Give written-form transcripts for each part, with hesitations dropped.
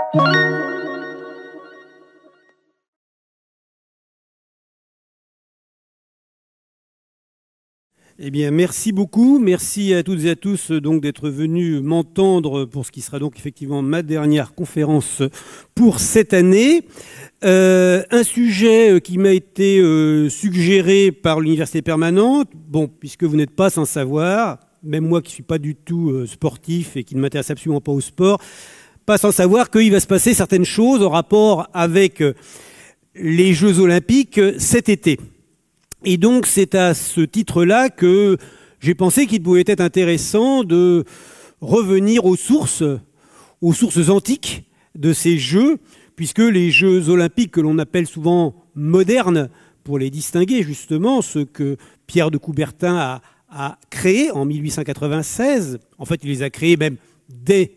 Eh bien, merci beaucoup. Merci à toutes et à tous donc d'être venus m'entendre pour ce qui sera donc effectivement ma dernière conférence pour cette année. Un sujet qui m'a été suggéré par l'Université permanente. Bon, puisque vous n'êtes pas sans savoir, même moi qui ne suis pas du tout sportif et qui ne m'intéresse absolument pas au sport, pas sans savoir qu'il va se passer certaines choses en rapport avec les Jeux Olympiques cet été. Et donc, c'est à ce titre-là que j'ai pensé qu'il pouvait être intéressant de revenir aux sources antiques de ces Jeux, puisque les Jeux Olympiques que l'on appelle souvent modernes, pour les distinguer justement, ceux que Pierre de Coubertin a créés en 1896, en fait, il les a créés même dès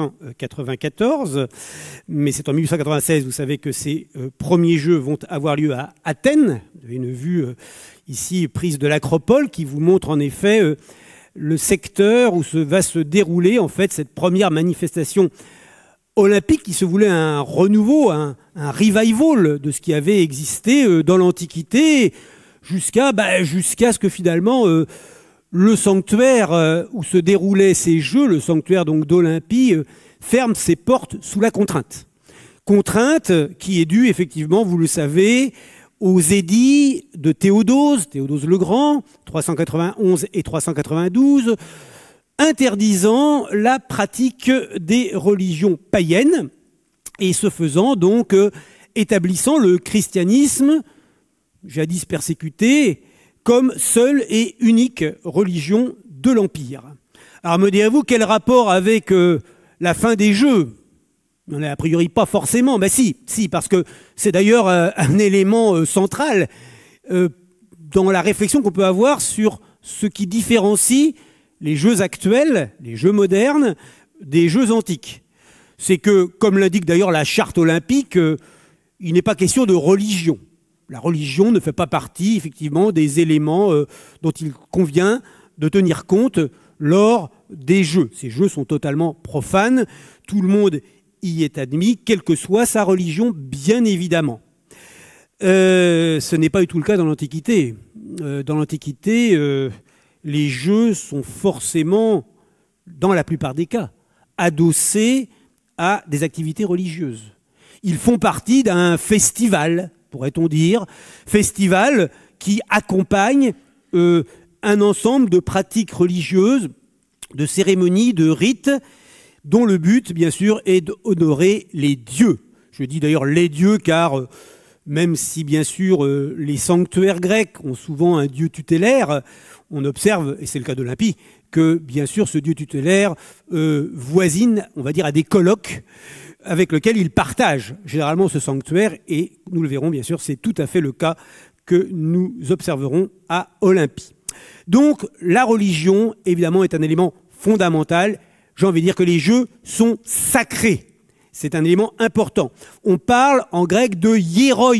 1894, mais c'est en 1896, vous savez que ces premiers Jeux vont avoir lieu à Athènes. Vous avez une vue ici prise de l'Acropole qui vous montre en effet le secteur où va se dérouler en fait cette première manifestation olympique qui se voulait un renouveau, un revival de ce qui avait existé dans l'Antiquité jusqu'à ce que finalement le sanctuaire où se déroulaient ces Jeux, le sanctuaire donc d'Olympie, ferme ses portes sous la contrainte. Contrainte qui est due effectivement, vous le savez, aux édits de Théodose le Grand, 391 et 392, interdisant la pratique des religions païennes et ce faisant donc établissant le christianisme, jadis persécuté, comme seule et unique religion de l'Empire. Alors me direz-vous, quel rapport avec la fin des Jeux? On n'a a priori pas forcément. Ben si, parce que c'est d'ailleurs un élément central dans la réflexion qu'on peut avoir sur ce qui différencie les Jeux actuels, les Jeux modernes, des Jeux antiques. C'est que, comme l'indique d'ailleurs la charte olympique, il n'est pas question de religion. La religion ne fait pas partie, effectivement, des éléments dont il convient de tenir compte lors des Jeux. Ces Jeux sont totalement profanes. Tout le monde y est admis, quelle que soit sa religion, bien évidemment. Ce n'est pas du tout le cas dans l'Antiquité. Dans l'Antiquité, les Jeux sont forcément, dans la plupart des cas, adossés à des activités religieuses. Ils font partie d'un festival, pourrait-on dire, festival qui accompagne un ensemble de pratiques religieuses, de cérémonies, de rites, dont le but, bien sûr, est d'honorer les dieux. Je dis d'ailleurs les dieux car, même si, bien sûr, les sanctuaires grecs ont souvent un dieu tutélaire, on observe, et c'est le cas d'Olympie, que, bien sûr, ce dieu tutélaire voisine, on va dire, à des colloques avec lesquels il partage généralement ce sanctuaire, et nous le verrons, bien sûr, c'est tout à fait le cas que nous observerons à Olympie. Donc, la religion, évidemment, est un élément fondamental. J'ai envie de dire que les Jeux sont sacrés. C'est un élément important. On parle en grec de hieroi,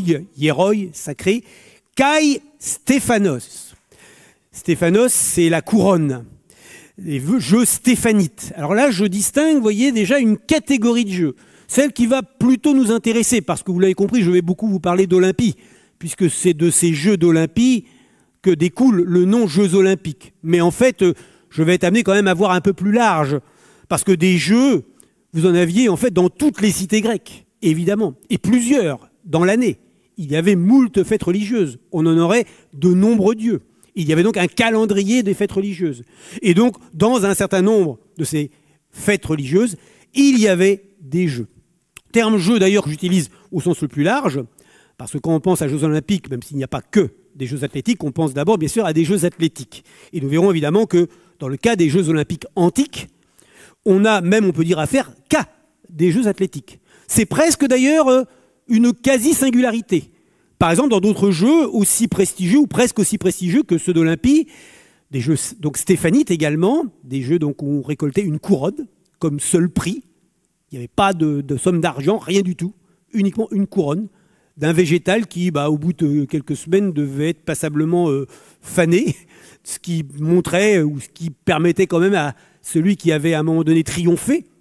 sacré, kai stéphanos. Stéphanos, c'est la couronne. Les Jeux stéphanites. Alors là, je distingue, vous voyez, déjà une catégorie de jeux. Celle qui va plutôt nous intéresser, parce que vous l'avez compris, je vais beaucoup vous parler d'Olympie, puisque c'est de ces Jeux d'Olympie que découle le nom Jeux olympiques. Mais en fait, je vais être amené quand même à voir un peu plus large, parce que des Jeux, vous en aviez en fait dans toutes les cités grecques, évidemment, et plusieurs dans l'année. Il y avait moult fêtes religieuses, on honorait de nombreux dieux. Il y avait donc un calendrier des fêtes religieuses. Et donc, dans un certain nombre de ces fêtes religieuses, il y avait des Jeux. Terme jeu d'ailleurs que j'utilise au sens le plus large, parce que quand on pense à Jeux olympiques, même s'il n'y a pas que des Jeux athlétiques, on pense d'abord bien sûr à des Jeux athlétiques. Et nous verrons évidemment que dans le cas des Jeux olympiques antiques, on a même, on peut dire, affaire qu'à des Jeux athlétiques. C'est presque d'ailleurs une quasi-singularité. Par exemple, dans d'autres jeux aussi prestigieux, ou presque aussi prestigieux que ceux d'Olympie, des jeux donc stéphanites également, des jeux donc, où on récoltait une couronne comme seul prix. Il n'y avait pas de somme d'argent, rien du tout, uniquement une couronne d'un végétal qui, au bout de quelques semaines, devait être passablement fané, ce qui montrait ou ce qui permettait quand même à celui qui avait à un moment donné triomphé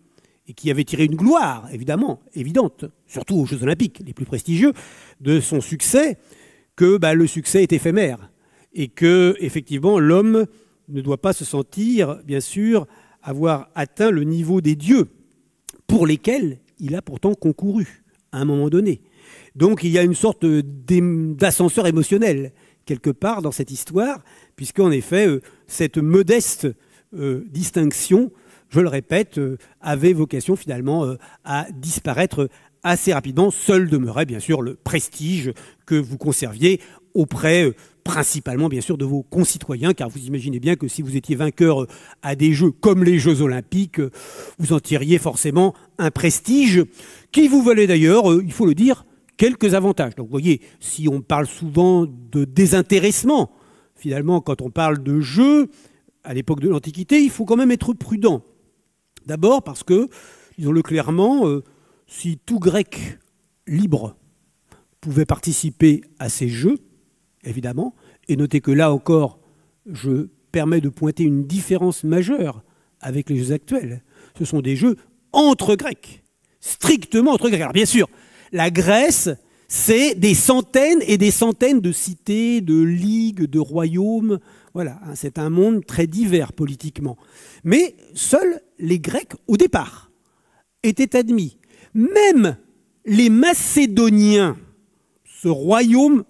et qui avait tiré une gloire, évidemment, évidente, surtout aux Jeux Olympiques, les plus prestigieux, de son succès, que le succès est éphémère et que, effectivement, l'homme ne doit pas se sentir, bien sûr, avoir atteint le niveau des dieux pour lesquels il a pourtant concouru à un moment donné. Donc il y a une sorte d'ascenseur émotionnel quelque part dans cette histoire, puisqu'en effet, cette modeste distinction, je le répète, avait vocation finalement à disparaître assez rapidement. Seul demeurait bien sûr le prestige que vous conserviez auprès principalement bien sûr de vos concitoyens, car vous imaginez bien que si vous étiez vainqueur à des Jeux comme les Jeux Olympiques, vous en tiriez forcément un prestige qui vous valait d'ailleurs, il faut le dire, quelques avantages. Donc vous voyez, si on parle souvent de désintéressement, finalement quand on parle de Jeux, à l'époque de l'Antiquité, il faut quand même être prudent. D'abord parce que, disons-le clairement, si tout Grec libre pouvait participer à ces Jeux, évidemment, et notez que là encore, je permets de pointer une différence majeure avec les Jeux actuels. Ce sont des Jeux entre Grecs, strictement entre Grecs. Alors bien sûr, la Grèce, c'est des centaines et des centaines de cités, de ligues, de royaumes. Voilà, c'est un monde très divers politiquement. Mais seuls les Grecs, au départ, étaient admis. Même les Macédoniens, ce royaume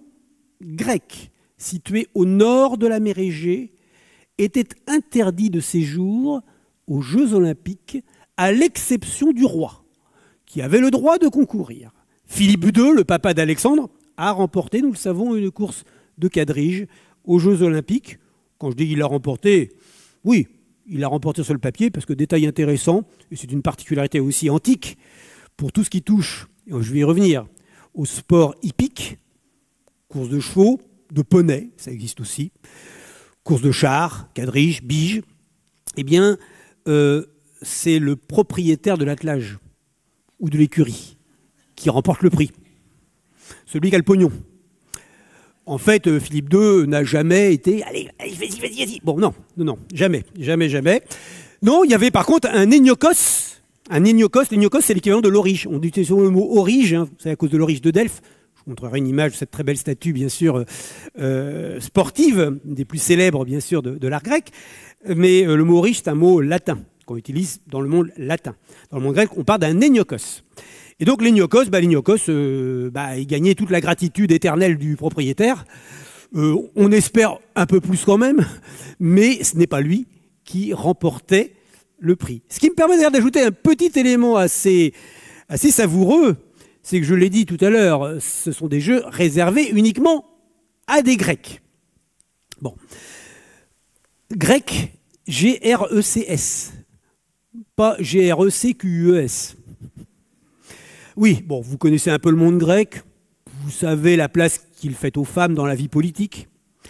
grec situé au nord de la mer Égée, était interdit de séjour aux Jeux Olympiques, à l'exception du roi, qui avait le droit de concourir. Philippe II, le papa d'Alexandre, a remporté, nous le savons, une course de quadrige aux Jeux Olympiques. Quand je dis qu'il l'a remporté, oui, il l'a remporté sur le papier, parce que détail intéressant, et c'est une particularité aussi antique, pour tout ce qui touche, et je vais y revenir, au sport hippique, course de chevaux, de poneys, ça existe aussi, course de chars, quadrige, bige, eh bien, c'est le propriétaire de l'attelage ou de l'écurie qui remporte le prix, celui qui a le pognon. En fait, Philippe II n'a jamais été... Allez, vas-y. Bon, non, jamais. Non, il y avait par contre un éniokos. L'éniokos, c'est l'équivalent de l'orige. On utilise le mot orige, c'est à cause de l'orige de Delphes. Je vous montrerai une image de cette très belle statue, bien sûr, sportive, une des plus célèbres, bien sûr, de l'art grec. Mais le mot orige, c'est un mot latin, qu'on utilise dans le monde latin. Dans le monde grec, on parle d'un éniokos. Et donc l'éniokos, il gagnait toute la gratitude éternelle du propriétaire. On espère un peu plus quand même, mais ce n'est pas lui qui remportait le prix. Ce qui me permet d'ailleurs d'ajouter un petit élément assez savoureux, c'est que je l'ai dit tout à l'heure, ce sont des jeux réservés uniquement à des Grecs. Bon. Grec, G-R-E-C-S, pas G-R-E-C-Q-U-E-S. Oui, bon, vous connaissez un peu le monde grec, vous savez la place qu'il fait aux femmes dans la vie politique.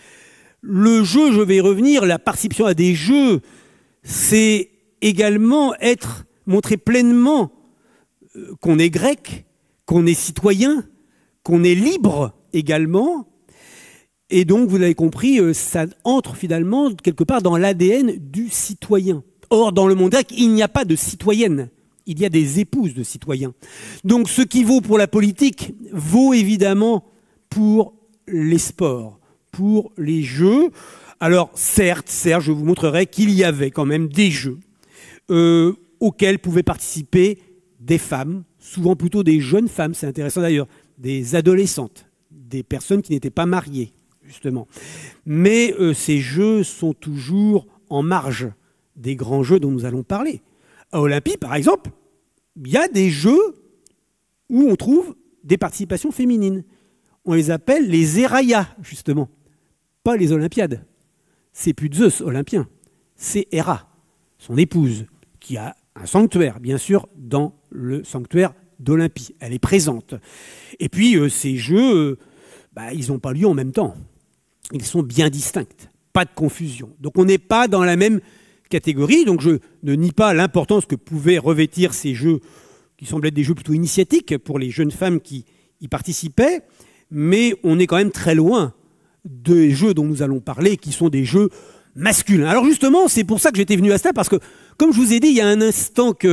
Le jeu, je vais y revenir, la participation à des jeux, c'est également montrer pleinement qu'on est grec, qu'on est citoyen, qu'on est libre également. Et donc, vous l'avez compris, ça entre finalement quelque part dans l'ADN du citoyen. Or, dans le monde grec, il n'y a pas de citoyenne. Il y a des épouses de citoyens. Donc ce qui vaut pour la politique vaut évidemment pour les sports, pour les jeux. Alors certes, je vous montrerai qu'il y avait quand même des jeux auxquels pouvaient participer des femmes, souvent plutôt des jeunes femmes, c'est intéressant d'ailleurs, des adolescentes, des personnes qui n'étaient pas mariées, justement. Mais ces jeux sont toujours en marge des grands jeux dont nous allons parler. À Olympie, par exemple, il y a des jeux où on trouve des participations féminines. On les appelle les Héraias, justement. Pas les Olympiades. C'est plus Zeus olympien. C'est Héra, son épouse, qui a un sanctuaire, bien sûr, dans le sanctuaire d'Olympie. Elle est présente. Et puis, ces jeux, ils n'ont pas lieu en même temps. Ils sont bien distincts. Pas de confusion. Donc, on n'est pas dans la même catégorie, donc je ne nie pas l'importance que pouvaient revêtir ces jeux qui semblent être des jeux plutôt initiatiques pour les jeunes femmes qui y participaient, mais on est quand même très loin des jeux dont nous allons parler, qui sont des jeux masculins. Alors justement, c'est pour ça que j'étais venu à cela, parce que, comme je vous ai dit il y a un instant que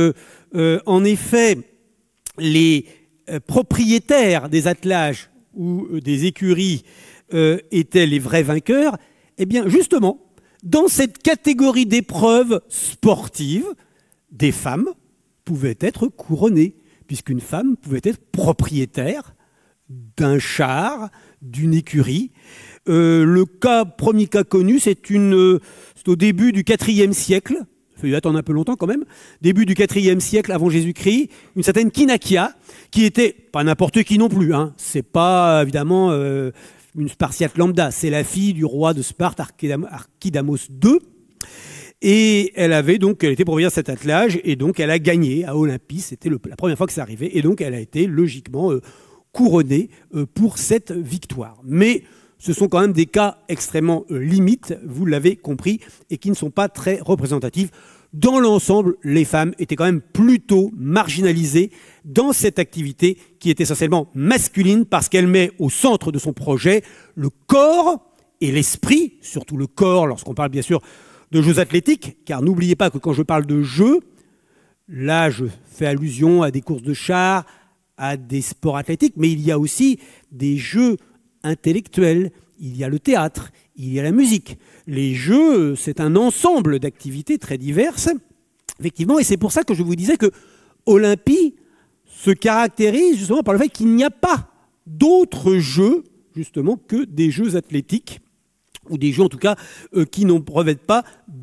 en effet, les propriétaires des attelages ou des écuries étaient les vrais vainqueurs, eh bien, justement, dans cette catégorie d'épreuves sportives, des femmes pouvaient être couronnées, puisqu'une femme pouvait être propriétaire d'un char, d'une écurie. Le premier cas connu, c'est au début du IVe siècle, il faut attendre un peu longtemps quand même, début du IVe siècle avant Jésus-Christ, une certaine Kinakia, qui était, pas n'importe qui non plus, hein, c'est pas évidemment une Spartiate lambda, c'est la fille du roi de Sparte, Archidamos II, et elle était propriétaire de cet attelage, et donc elle a gagné à Olympie, c'était la première fois que ça arrivait, et donc elle a été logiquement couronnée pour cette victoire. Mais ce sont quand même des cas extrêmement limites, vous l'avez compris, et qui ne sont pas très représentatifs. Dans l'ensemble, les femmes étaient quand même plutôt marginalisées dans cette activité qui est essentiellement masculine parce qu'elle met au centre de son projet le corps et l'esprit, surtout le corps lorsqu'on parle bien sûr de jeux athlétiques, car n'oubliez pas que quand je parle de jeux, là je fais allusion à des courses de chars, à des sports athlétiques, mais il y a aussi des jeux intellectuels, il y a le théâtre, il y a la musique. Les jeux, c'est un ensemble d'activités très diverses, effectivement, et c'est pour ça que je vous disais que Olympie se caractérise justement par le fait qu'il n'y a pas d'autres jeux, justement, que des jeux athlétiques, ou des jeux en tout cas qui n'en revêtent pas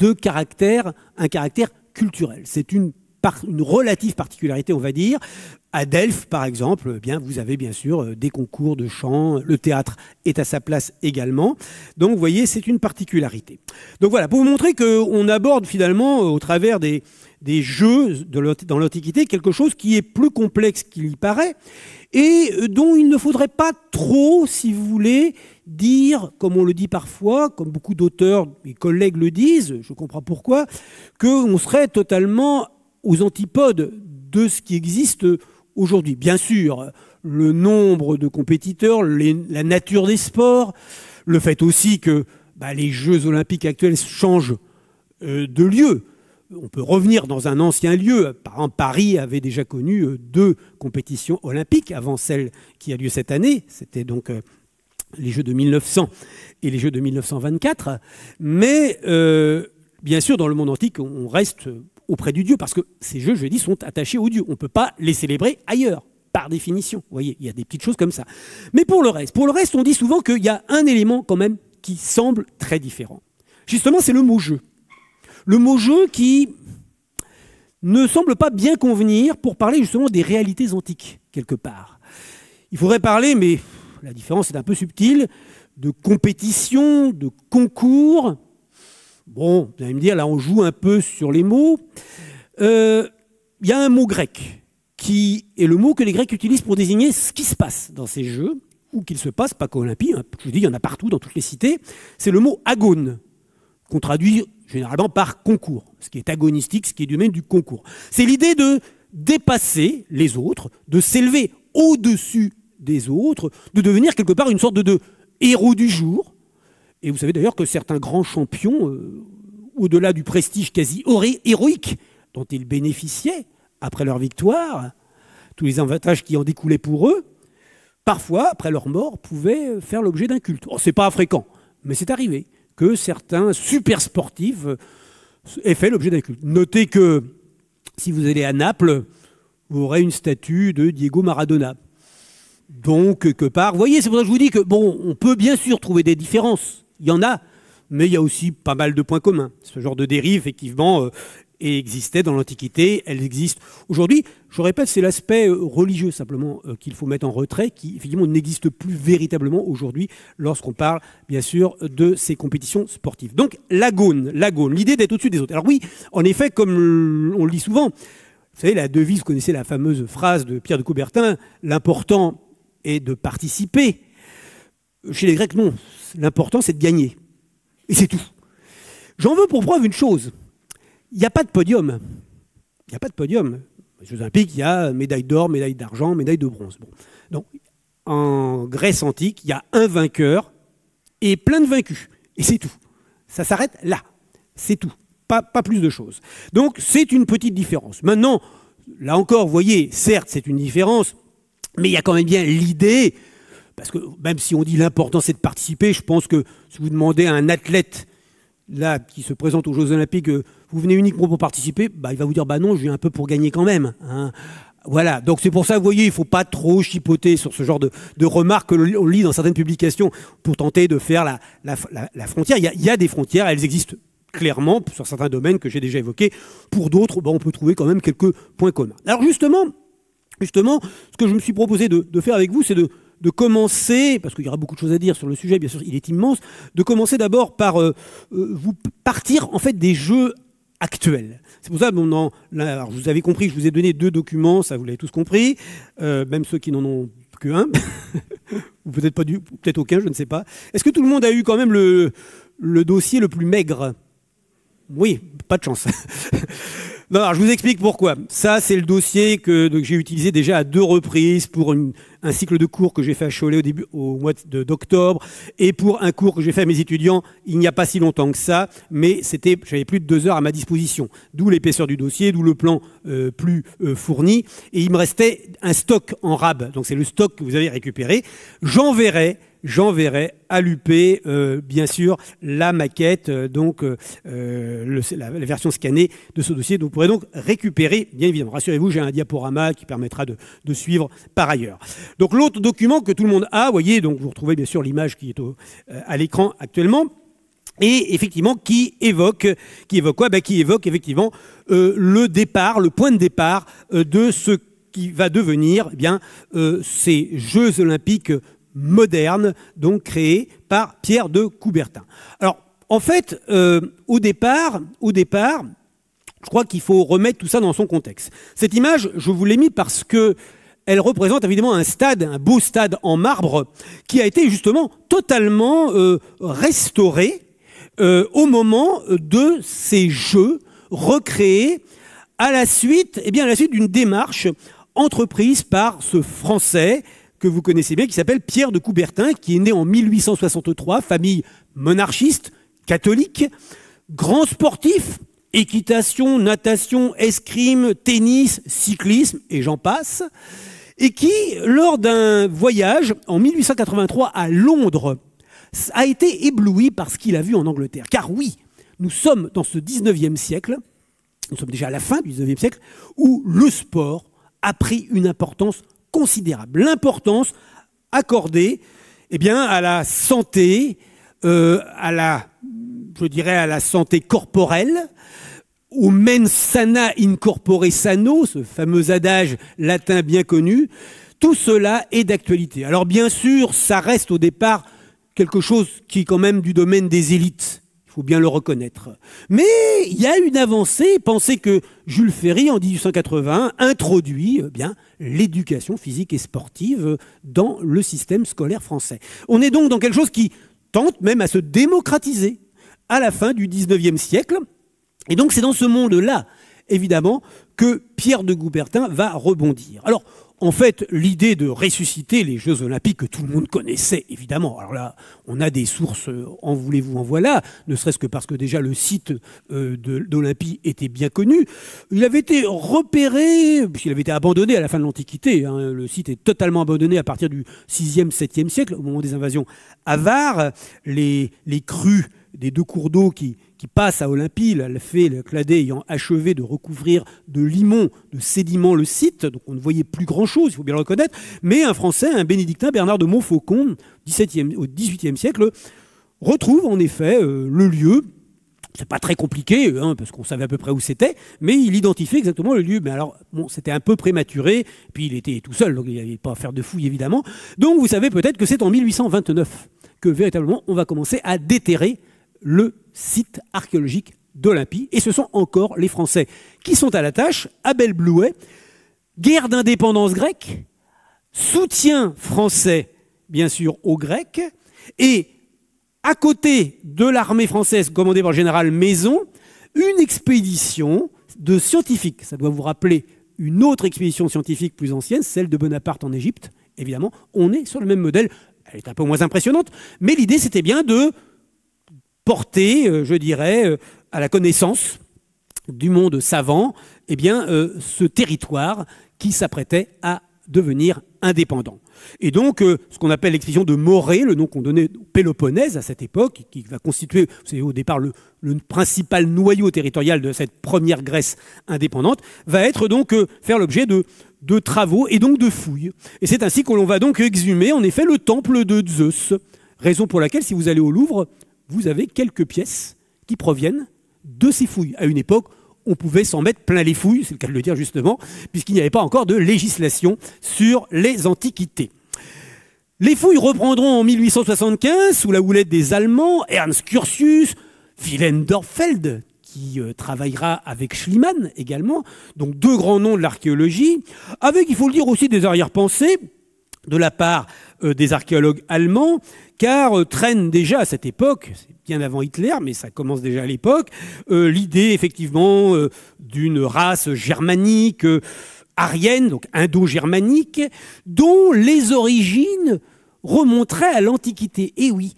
un caractère culturel. C'est une relative particularité, on va dire. À Delphes, par exemple, vous avez bien sûr des concours de chant, le théâtre est à sa place également. Donc, vous voyez, c'est une particularité. Donc voilà, pour vous montrer qu'on aborde finalement, au travers des jeux dans l'Antiquité, quelque chose qui est plus complexe qu'il y paraît, et dont il ne faudrait pas trop, si vous voulez, dire, comme on le dit parfois, comme beaucoup d'auteurs, mes collègues le disent, je comprends pourquoi, qu'on serait totalement aux antipodes de ce qui existe aujourd'hui. Bien sûr, le nombre de compétiteurs, la nature des sports, le fait aussi que les Jeux olympiques actuels changent de lieu. On peut revenir dans un ancien lieu. Par exemple, Paris avait déjà connu 2 compétitions olympiques avant celle qui a lieu cette année. C'était donc les Jeux de 1900 et les Jeux de 1924. Mais bien sûr, dans le monde antique, on reste auprès du Dieu, parce que ces jeux, je dis, sont attachés au Dieu. On ne peut pas les célébrer ailleurs, par définition. Vous voyez, il y a des petites choses comme ça. Mais pour le reste, on dit souvent qu'il y a un élément quand même qui semble très différent. Justement, c'est le mot « jeu ». Le mot « jeu » qui ne semble pas bien convenir pour parler justement des réalités antiques, quelque part. Il faudrait parler, mais la différence est un peu subtile, de compétition, de concours. Bon, vous allez me dire, là on joue un peu sur les mots. Il y a un mot grec qui est le mot que les Grecs utilisent pour désigner ce qui se passe dans ces jeux, ou qu'il se passe, pas qu'à Olympie, hein, je vous dis, il y en a partout dans toutes les cités. C'est le mot agone, qu'on traduit généralement par concours, ce qui est agonistique, ce qui est du domaine du concours. C'est l'idée de dépasser les autres, de s'élever au-dessus des autres, de devenir quelque part une sorte de héros du jour. Et vous savez d'ailleurs que certains grands champions, au-delà du prestige quasi héroïque dont ils bénéficiaient après leur victoire, tous les avantages qui en découlaient pour eux, parfois, après leur mort, pouvaient faire l'objet d'un culte. Oh, ce n'est pas fréquent, mais c'est arrivé que certains super sportifs aient fait l'objet d'un culte. Notez que si vous allez à Naples, vous aurez une statue de Diego Maradona. Donc, quelque part, vous voyez, c'est pour ça que je vous dis que, bon, on peut bien sûr trouver des différences. Il y en a, mais il y a aussi pas mal de points communs. Ce genre de dérive, effectivement, existait dans l'Antiquité, elle existe aujourd'hui. Je répète, c'est l'aspect religieux, simplement, qu'il faut mettre en retrait, qui, effectivement, n'existe plus véritablement aujourd'hui lorsqu'on parle, bien sûr, de ces compétitions sportives. Donc, l'agone, l'idée d'être au-dessus des autres. Alors oui, en effet, comme on le dit souvent, vous savez, la devise, vous connaissez la fameuse phrase de Pierre de Coubertin, l'important est de participer. Chez les Grecs, non. L'important, c'est de gagner. Et c'est tout. J'en veux pour preuve une chose. Il n'y a pas de podium. Il n'y a pas de podium. Les Jeux Olympiques, il y a médaille d'or, médaille d'argent, médaille de bronze. Bon. Donc, en Grèce antique, il y a un vainqueur et plein de vaincus. Et c'est tout. Ça s'arrête là. C'est tout. Pas plus de choses. Donc, c'est une petite différence. Maintenant, là encore, vous voyez, certes, c'est une différence, mais il y a quand même bien l'idée, parce que même si on dit l'important c'est de participer, je pense que si vous demandez à un athlète là qui se présente aux Jeux Olympiques, vous venez uniquement pour participer, bah, il va vous dire bah non, je viens un peu pour gagner quand même. Hein. Voilà, donc c'est pour ça, vous voyez, il ne faut pas trop chipoter sur ce genre de remarques que l'on lit dans certaines publications pour tenter de faire la frontière. Il y a des frontières, elles existent clairement sur certains domaines que j'ai déjà évoqués. Pour d'autres, on peut trouver quand même quelques points communs. Alors justement, ce que je me suis proposé de faire avec vous, c'est de commencer, parce qu'il y aura beaucoup de choses à dire sur le sujet, bien sûr, il est immense, de commencer d'abord par vous partir en fait des jeux actuels. C'est pour ça que alors, vous avez compris, je vous ai donné 2 documents, ça vous l'avez tous compris, même ceux qui n'en ont qu'un, ou peut-être aucun, je ne sais pas. Est-ce que tout le monde a eu quand même le dossier le plus maigre? Oui, pas de chance. Non, alors je vous explique pourquoi. Ça, c'est le dossier que j'ai utilisé déjà à 2 reprises pour un cycle de cours que j'ai fait à Cholet au mois d'octobre, et pour un cours que j'ai fait à mes étudiants il n'y a pas si longtemps que ça, mais j'avais plus de 2 heures à ma disposition. D'où l'épaisseur du dossier, d'où le plan plus fourni, et il me restait un stock en rab. Donc c'est le stock que vous avez récupéré. J'enverrai à l'UP, bien sûr, la maquette, la version scannée de ce dossier. Donc, vous pourrez donc récupérer, bien évidemment. Rassurez-vous, j'ai un diaporama qui permettra de suivre par ailleurs. Donc, l'autre document que tout le monde a, vous voyez, donc vous retrouvez bien sûr l'image qui est à l'écran actuellement, et effectivement, qui évoque quoi? Qui évoque effectivement le point de départ de ce qui va devenir ces Jeux Olympiques moderne, donc créé par Pierre de Coubertin. Alors, en fait, au départ, je crois qu'il faut remettre tout ça dans son contexte. Cette image, je vous l'ai mise parce que elle représente évidemment un beau stade en marbre qui a été justement totalement restauré au moment de ces Jeux recréés à la suite d'une démarche entreprise par ce Français que vous connaissez bien, qui s'appelle Pierre de Coubertin, qui est né en 1863, famille monarchiste, catholique, grand sportif, équitation, natation, escrime, tennis, cyclisme, et j'en passe, et qui, lors d'un voyage en 1883 à Londres, a été ébloui par ce qu'il a vu en Angleterre. Car oui, nous sommes dans ce 19e siècle, nous sommes déjà à la fin du 19e siècle, où le sport a pris une importance considérable. L'importance accordée à la santé, à la santé corporelle, au mens sana in corpore sano, ce fameux adage latin bien connu, tout cela est d'actualité. Alors bien sûr, ça reste au départ quelque chose qui est quand même du domaine des élites. Il faut bien le reconnaître. Mais il y a une avancée. Pensez que Jules Ferry, en 1881, introduit l'éducation physique et sportive dans le système scolaire français. On est donc dans quelque chose qui tente même à se démocratiser à la fin du 19e siècle. Et donc c'est dans ce monde-là, évidemment, que Pierre de Coubertin va rebondir. Alors, en fait, l'idée de ressusciter les Jeux Olympiques que tout le monde connaissait, évidemment. Alors là, on a des sources, en voulez-vous, en voilà, ne serait-ce que parce que déjà le site d'Olympie était bien connu. Il avait été repéré, puisqu'il avait été abandonné à la fin de l'Antiquité. Hein. Le site est totalement abandonné à partir du 6e, 7e siècle, au moment des invasions avares. Les crues des 2 cours d'eau qui passent à Olympie, le Cladet ayant achevé de recouvrir de limon, de sédiments le site, donc on ne voyait plus grand-chose, il faut bien le reconnaître, mais un Français, un bénédictin, Bernard de Montfaucon, au XVIIIe siècle, retrouve en effet le lieu. C'est pas très compliqué, parce qu'on savait à peu près où c'était, mais il identifie exactement le lieu. Mais alors, c'était un peu prématuré, puis il était tout seul, donc il n'y avait pas à faire de fouilles, évidemment. Donc vous savez peut-être que c'est en 1829 que véritablement on va commencer à déterrer le site archéologique d'Olympie. Et ce sont encore les Français qui sont à la tâche. Abel Blouet, guerre d'indépendance grecque, soutien français, bien sûr, aux Grecs, et à côté de l'armée française commandée par le général Maison, une expédition de scientifiques. Ça doit vous rappeler une autre expédition scientifique plus ancienne, celle de Bonaparte en Égypte. Évidemment, on est sur le même modèle. Elle est un peu moins impressionnante, mais l'idée, c'était bien de porter, à la connaissance du monde savant, eh bien, ce territoire qui s'apprêtait à devenir indépendant. Et donc, ce qu'on appelle l'expédition de Morée, le nom qu'on donnait au Péloponnèse à cette époque, qui va constituer, vous savez, au départ, le principal noyau territorial de cette première Grèce indépendante, va être donc faire l'objet de travaux et donc de fouilles. Et c'est ainsi que l'on va donc exhumer, en effet, le temple de Zeus. Raison pour laquelle, si vous allez au Louvre, vous avez quelques pièces qui proviennent de ces fouilles. À une époque, on pouvait s'en mettre plein les fouilles, c'est le cas de le dire justement, puisqu'il n'y avait pas encore de législation sur les antiquités. Les fouilles reprendront en 1875 sous la houlette des Allemands, Ernst Curtius, Wilhelm Dörpfeld, qui travaillera avec Schliemann également, donc deux grands noms de l'archéologie, avec, il faut le dire aussi, des arrière-pensées de la part des archéologues allemands, car traîne déjà à cette époque, c'est bien avant Hitler, mais ça commence déjà à l'époque, l'idée effectivement d'une race germanique, aryenne, donc indo-germanique, dont les origines remonteraient à l'Antiquité. Et oui,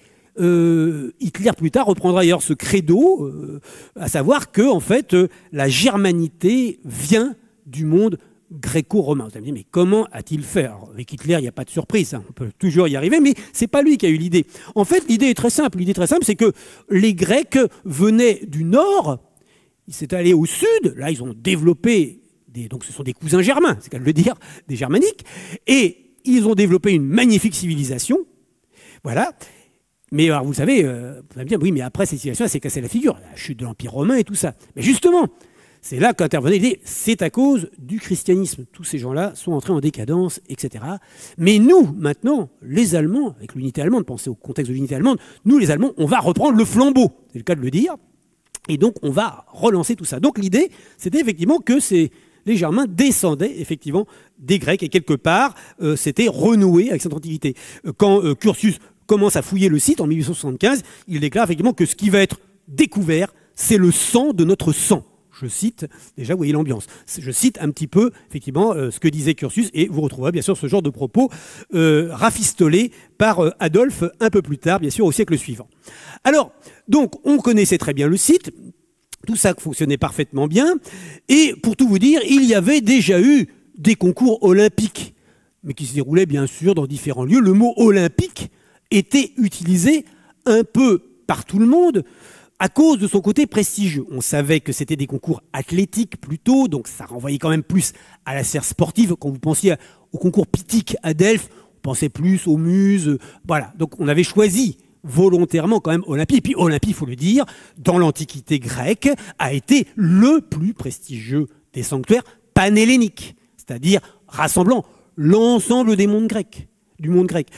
Hitler plus tard reprendra d'ailleurs ce credo, à savoir que en fait la germanité vient du monde gréco-romain. Vous allez me dire, mais comment a-t-il fait? Alors, avec Hitler, il n'y a pas de surprise, hein, on peut toujours y arriver, mais c'est pas lui qui a eu l'idée. En fait, l'idée est très simple. L'idée très simple, c'est que les Grecs venaient du nord, ils s'étaient allés au sud, là ils ont développé, donc ce sont des cousins germains, c'est qu'à le dire, des germaniques, et ils ont développé une magnifique civilisation, voilà. Mais alors, vous savez, vous allez me dire, oui, mais après cette civilisation, elle s'est cassée la figure, la chute de l'Empire romain et tout ça. Mais justement, c'est là qu'intervenait l'idée, c'est à cause du christianisme. Tous ces gens-là sont entrés en décadence, etc. Mais nous, maintenant, les Allemands, avec l'unité allemande, pensez au contexte de l'unité allemande, nous, les Allemands, on va reprendre le flambeau, c'est le cas de le dire, et donc on va relancer tout ça. Donc l'idée, c'était effectivement que les Germains descendaient effectivement des Grecs, et quelque part, c'était renoué avec cette antiquité. Quand Curtius commence à fouiller le site en 1875, il déclare effectivement que ce qui va être découvert, c'est le sang de notre sang. Je cite, déjà vous voyez l'ambiance, je cite un petit peu effectivement ce que disait Curtius, et vous retrouverez bien sûr ce genre de propos rafistolés par Adolphe un peu plus tard, bien sûr au siècle suivant. Alors, donc on connaissait très bien le site, tout ça fonctionnait parfaitement bien, et pour tout vous dire, il y avait déjà eu des concours olympiques, mais qui se déroulaient bien sûr dans différents lieux. Le mot olympique était utilisé un peu par tout le monde, à cause de son côté prestigieux. On savait que c'était des concours athlétiques plutôt, donc ça renvoyait quand même plus à la sphère sportive. Quand vous pensiez au concours pythique à Delphes, on pensait plus aux muses. Voilà, donc on avait choisi volontairement quand même Olympie. Et puis Olympie, il faut le dire, dans l'Antiquité grecque, a été le plus prestigieux des sanctuaires panhelléniques, c'est-à-dire rassemblant l'ensemble des mondes grecs, du monde grec.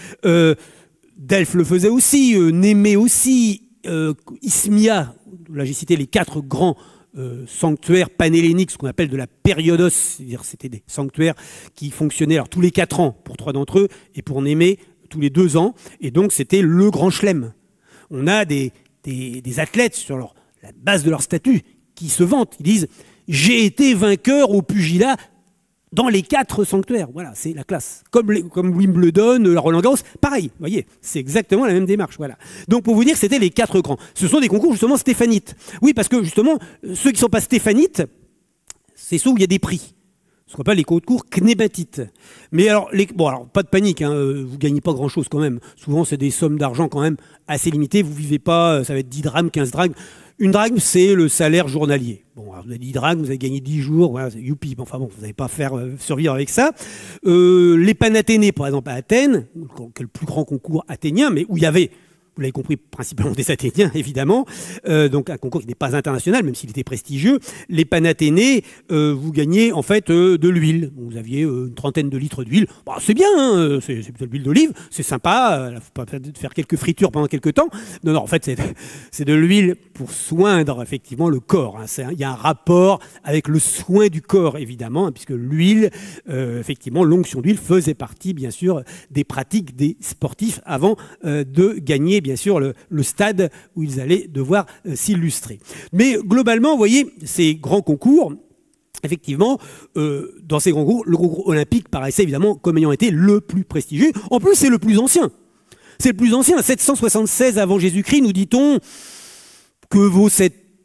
Delphes le faisait aussi, Némée aussi, Isthmia, là j'ai cité les 4 grands sanctuaires panhelléniques, ce qu'on appelle de la périodos, c'est-à-dire c'était des sanctuaires qui fonctionnaient alors, tous les 4 ans pour 3 d'entre eux, et pour Némée tous les 2 ans, et donc c'était le grand chelem. On a des athlètes sur la base de leur statut qui se vantent, ils disent « j'ai été vainqueur au pugilat » dans les 4 sanctuaires, voilà, c'est la classe. Comme Wimbledon, la Roland-Garros, pareil, vous voyez, c'est exactement la même démarche, voilà. Donc pour vous dire, c'était les 4 grands. Ce sont des concours justement stéphanites. Oui, parce que justement, ceux qui ne sont pas stéphanites, c'est ceux où il y a des prix. Ce qu'on appelle les concours knématites. Mais alors, alors pas de panique, hein, vous gagnez pas grand-chose quand même. Souvent, c'est des sommes d'argent quand même assez limitées. Vous vivez pas, ça va être 10 drachmes, 15 drachmes. Une drachme, c'est le salaire journalier. Bon, alors vous avez 10 drachmes, vous avez gagné 10 jours, voilà, c'est youpi. Bon, enfin bon, vous n'allez pas faire survivre avec ça. Les Panathénées, par exemple, à Athènes, qui est le plus grand concours athénien, mais où il y avait, vous l'avez compris, principalement des Athéniens, évidemment. Donc un concours qui n'est pas international, même s'il était prestigieux. Les Panathénées, vous gagnez en fait de l'huile. Vous aviez une 30aine de litres d'huile. Bon, c'est bien, hein, c'est de l'huile d'olive, c'est sympa. Il faut pas faire quelques fritures pendant quelques temps. Non, en fait, c'est de l'huile pour soindre effectivement le corps. Hein. Il y a un rapport avec le soin du corps, évidemment, hein, puisque l'huile, effectivement, l'onction d'huile faisait partie, bien sûr, des pratiques des sportifs avant de gagner, bien sûr, le stade où ils allaient devoir s'illustrer. Mais globalement, vous voyez, ces grands concours, effectivement, dans ces grands concours, le concours olympique paraissait évidemment comme ayant été le plus prestigieux. En plus, c'est le plus ancien. C'est le plus ancien, 776 avant Jésus-Christ, nous dit-on, que vaut cette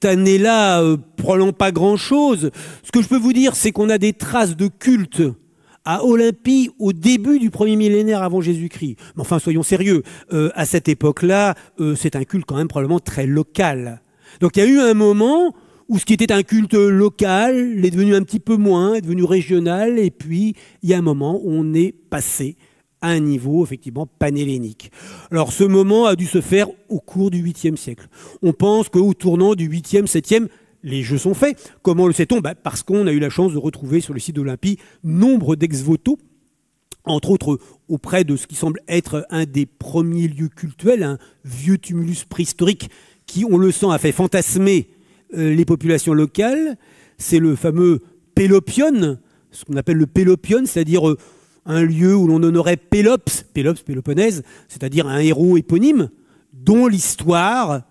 cette année-là, probablement pas grand-chose. Ce que je peux vous dire, c'est qu'on a des traces de culte à Olympie au début du premier millénaire avant Jésus-Christ. Mais enfin, soyons sérieux, à cette époque-là, c'est un culte quand même probablement très local. Donc il y a eu un moment où ce qui était un culte local est devenu un petit peu moins, est devenu régional, et puis il y a un moment où on est passé à un niveau effectivement panhellénique. Alors ce moment a dû se faire au cours du 8e siècle. On pense qu'au tournant du 8e, 7e, les jeux sont faits. Comment le sait-on? Parce qu'on a eu la chance de retrouver sur le site d'Olympie nombre d'ex-voto, entre autres auprès de ce qui semble être un des premiers lieux cultuels, un vieux tumulus préhistorique qui, on le sent, a fait fantasmer les populations locales. C'est le fameux Pélopion, ce qu'on appelle le Pélopion, c'est-à-dire un lieu où l'on honorait Pélops, Péloponnèse, c'est-à-dire un héros éponyme dont l'histoire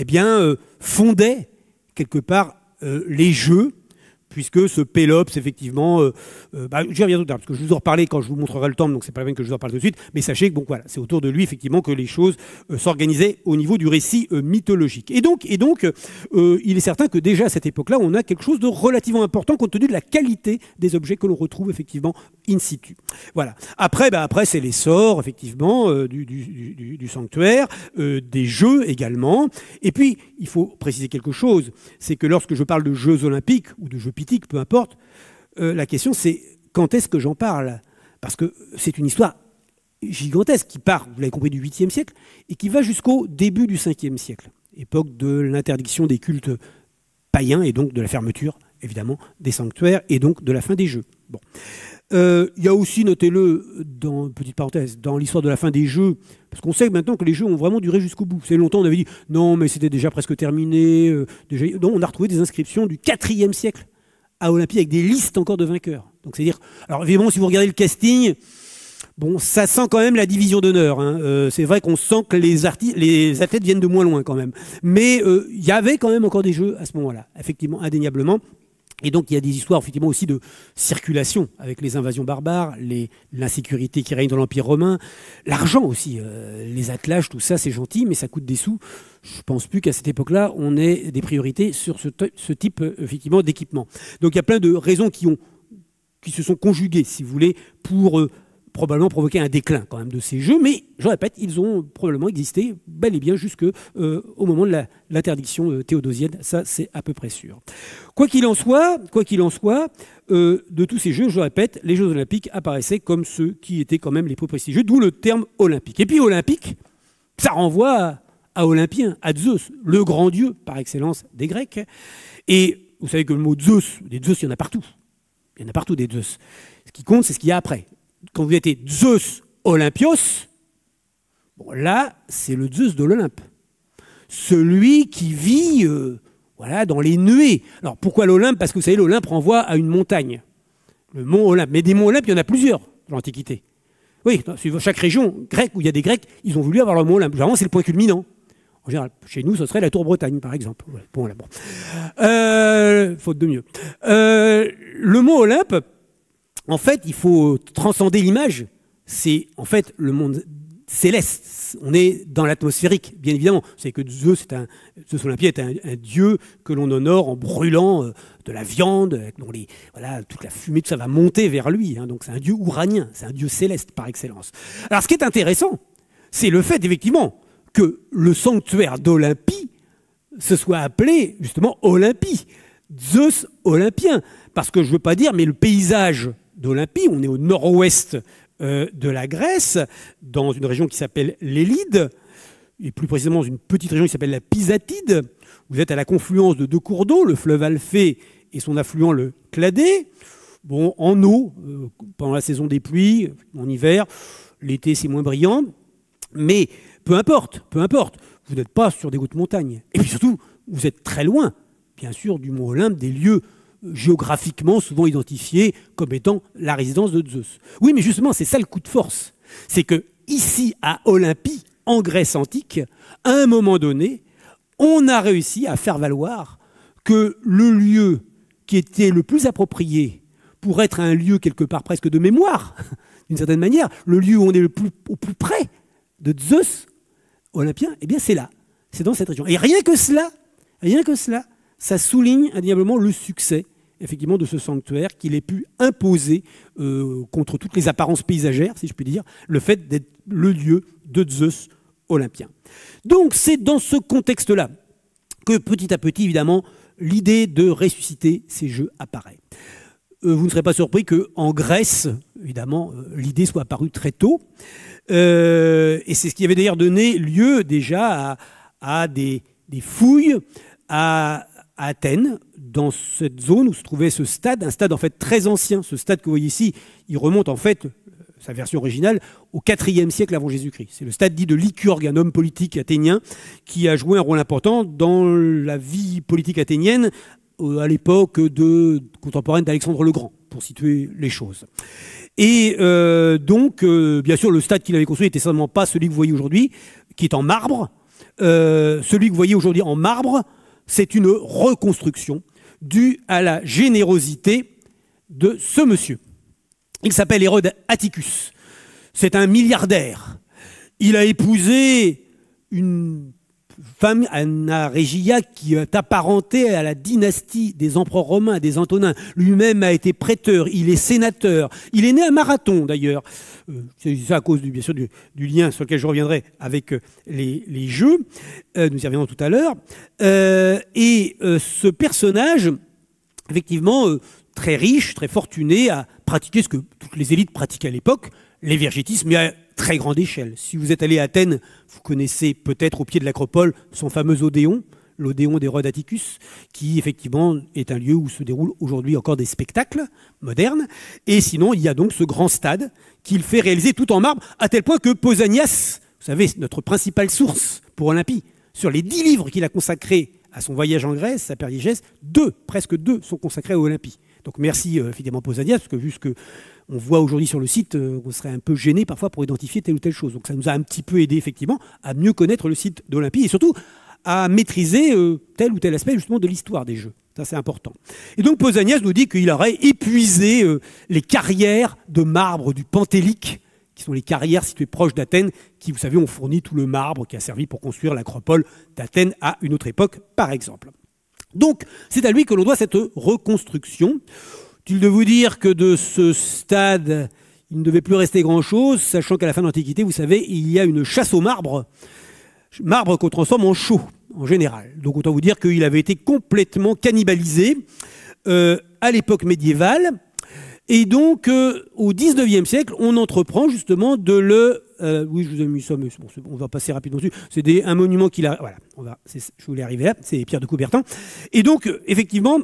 fondait quelque part les jeux, puisque ce Pélops, effectivement, j'y reviens tout à l'heure, parce que je vous en reparlerai quand je vous montrerai le temple, donc c'est pas la peine que je vous en parle tout de suite, mais sachez que bon, voilà, c'est autour de lui, effectivement, que les choses s'organisaient au niveau du récit mythologique. Et donc il est certain que déjà à cette époque-là, on a quelque chose de relativement important compte tenu de la qualité des objets que l'on retrouve effectivement in situ. Voilà. Après, c'est l'essor, effectivement, du sanctuaire, des jeux également. Et puis, il faut préciser quelque chose, c'est que lorsque je parle de Jeux olympiques ou de Jeux pythiques, peu importe, la question c'est quand est-ce que j'en parle? Parce que c'est une histoire gigantesque qui part, vous l'avez compris, du 8e siècle et qui va jusqu'au début du 5e siècle, époque de l'interdiction des cultes païens et donc de la fermeture, évidemment, des sanctuaires et donc de la fin des Jeux. Bon. Il y a aussi, notez-le, petite parenthèse, dans l'histoire de la fin des Jeux, parce qu'on sait maintenant que les Jeux ont vraiment duré jusqu'au bout. C'est longtemps, on avait dit, non, mais c'était déjà presque terminé. Donc on a retrouvé des inscriptions du 4e siècle à Olympie avec des listes encore de vainqueurs. Donc c'est-à-dire, alors évidemment, si vous regardez le casting, bon, ça sent quand même la division d'honneur. Hein. C'est vrai qu'on sent que les athlètes viennent de moins loin quand même. Mais il y avait quand même encore des Jeux à ce moment-là, effectivement, indéniablement. Et donc il y a des histoires effectivement aussi de circulation avec les invasions barbares, l'insécurité qui règne dans l'Empire romain, l'argent aussi, les attelages, tout ça c'est gentil, mais ça coûte des sous. Je pense plus qu'à cette époque-là on ait des priorités sur ce type effectivement d'équipement. Donc il y a plein de raisons qui se sont conjuguées, si vous voulez, pour probablement provoquer un déclin quand même de ces jeux, mais je répète, ils ont probablement existé bel et bien jusqu'au moment de l'interdiction théodosienne, ça c'est à peu près sûr. Quoi qu'il en soit, de tous ces jeux, je répète, les Jeux olympiques apparaissaient comme ceux qui étaient quand même les plus prestigieux, d'où le terme olympique. Et puis olympique, ça renvoie à Olympien, à Zeus, le grand dieu par excellence des Grecs. Et vous savez que le mot Zeus, des Zeus, il y en a partout. Il y en a partout des Zeus. Ce qui compte, c'est ce qu'il y a après. Quand vous êtes Zeus Olympios, bon, là, c'est le Zeus de l'Olympe. Celui qui vit dans les nuées. Alors, pourquoi l'Olympe? Parce que vous savez, l'Olympe renvoie à une montagne. Le mont Olympe. Mais des monts Olympe, il y en a plusieurs dans l'Antiquité. Oui, dans chaque région grecque où il y a des Grecs, ils ont voulu avoir le mont Olympe. Généralement, c'est le point culminant. En général, chez nous, ce serait la Tour Bretagne, par exemple. Ouais, bon, là, bon. Faute de mieux. Le mont Olympe, en fait, il faut transcender l'image. C'est en fait le monde céleste. On est dans l'atmosphérique, bien évidemment. C'est que Zeus Olympien est un dieu que l'on honore en brûlant de la viande, dont toute la fumée, tout ça va monter vers lui. Hein. Donc c'est un dieu ouranien, c'est un dieu céleste par excellence. Alors ce qui est intéressant, c'est le fait effectivement que le sanctuaire d'Olympie se soit appelé justement Olympie, Zeus olympien. Parce que je ne veux pas dire, mais le paysage d'Olympie, on est au nord-ouest de la Grèce, dans une région qui s'appelle l'Élide, et plus précisément dans une petite région qui s'appelle la Pisatide. Vous êtes à la confluence de deux cours d'eau, le fleuve Alphée et son affluent le Cladé. Bon, en eau, pendant la saison des pluies, en hiver, l'été c'est moins brillant, mais peu importe, vous n'êtes pas sur des hautes montagnes. Et puis surtout, vous êtes très loin, bien sûr, du mont Olympe, des lieux géographiquement souvent identifiés comme étant la résidence de Zeus. Oui, mais justement, c'est ça le coup de force. C'est que ici, à Olympie, en Grèce antique, à un moment donné, on a réussi à faire valoir que le lieu qui était le plus approprié pour être un lieu quelque part presque de mémoire, d'une certaine manière, le lieu où on est au plus près de Zeus olympien, eh bien c'est là, c'est dans cette région. Et rien que cela, ça souligne indéniablement le succès effectivement de ce sanctuaire qu'il ait pu imposer contre toutes les apparences paysagères, si je puis dire, le fait d'être le lieu de Zeus olympien. Donc c'est dans ce contexte-là que petit à petit, évidemment, l'idée de ressusciter ces jeux apparaît. Vous ne serez pas surpris qu'en Grèce, évidemment, l'idée soit apparue très tôt. Et c'est ce qui avait d'ailleurs donné lieu déjà à des fouilles à Athènes, dans cette zone où se trouvait ce stade, un stade en fait très ancien. Ce stade que vous voyez ici, il remonte en fait, sa version originale, au IVe siècle avant Jésus-Christ. C'est le stade dit de Lycurgue, un homme politique athénien qui a joué un rôle important dans la vie politique athénienne à l'époque contemporaine d'Alexandre le Grand, pour situer les choses. Et donc, bien sûr, le stade qu'il avait construit n'était certainement pas celui que vous voyez aujourd'hui, qui est en marbre. Celui que vous voyez aujourd'hui en marbre, c'est une reconstruction due à la générosité de ce monsieur. Il s'appelle Hérode Atticus. C'est un milliardaire. Il a épousé une femme, Anna Regia, qui est apparentée à la dynastie des empereurs romains, des Antonins. Lui-même a été prêteur, il est sénateur. Il est né à Marathon, d'ailleurs. C'est ça à cause, bien sûr, du lien sur lequel je reviendrai avec les jeux. Nous y reviendrons tout à l'heure. Ce personnage, effectivement, très riche, très fortuné, a pratiqué ce que toutes les élites pratiquaient à l'époque, l'évérgétisme, mais à très grande échelle. Si vous êtes allé à Athènes, vous connaissez peut-être au pied de l'Acropole son fameux Odéon, l'Odéon d'Hérode Atticus, qui effectivement est un lieu où se déroulent aujourd'hui encore des spectacles modernes. Et sinon, il y a donc ce grand stade qu'il fait réaliser tout en marbre, à tel point que Pausanias, vous savez, notre principale source pour Olympie, sur les 10 livres qu'il a consacrés à son voyage en Grèce, sa périégèse, presque deux sont consacrés à Olympie. Donc merci évidemment Pausanias, parce que vu ce qu'on voit aujourd'hui sur le site, on serait un peu gêné parfois pour identifier telle ou telle chose. Donc ça nous a un petit peu aidé effectivement à mieux connaître le site d'Olympie et surtout à maîtriser tel ou tel aspect justement de l'histoire des jeux. Ça c'est important. Et donc Pausanias nous dit qu'il aurait épuisé les carrières de marbre du Pentélique, qui sont les carrières situées proches d'Athènes, qui, vous savez, ont fourni tout le marbre qui a servi pour construire l'acropole d'Athènes à une autre époque, par exemple. Donc, c'est à lui que l'on doit cette reconstruction. Utile de vous dire que de ce stade, il ne devait plus rester grand-chose, sachant qu'à la fin de l'Antiquité, vous savez, il y a une chasse au marbre qu'on transforme en chaux, en général. Donc, autant vous dire qu'il avait été complètement cannibalisé à l'époque médiévale. Et donc, au XIXe siècle, on entreprend justement de le... oui, je vous ai mis ça, mais bon, on va passer rapidement dessus. C'est un monument qu'il a... Voilà, je voulais arriver là, c'est Pierre de Coubertin. Et donc, effectivement,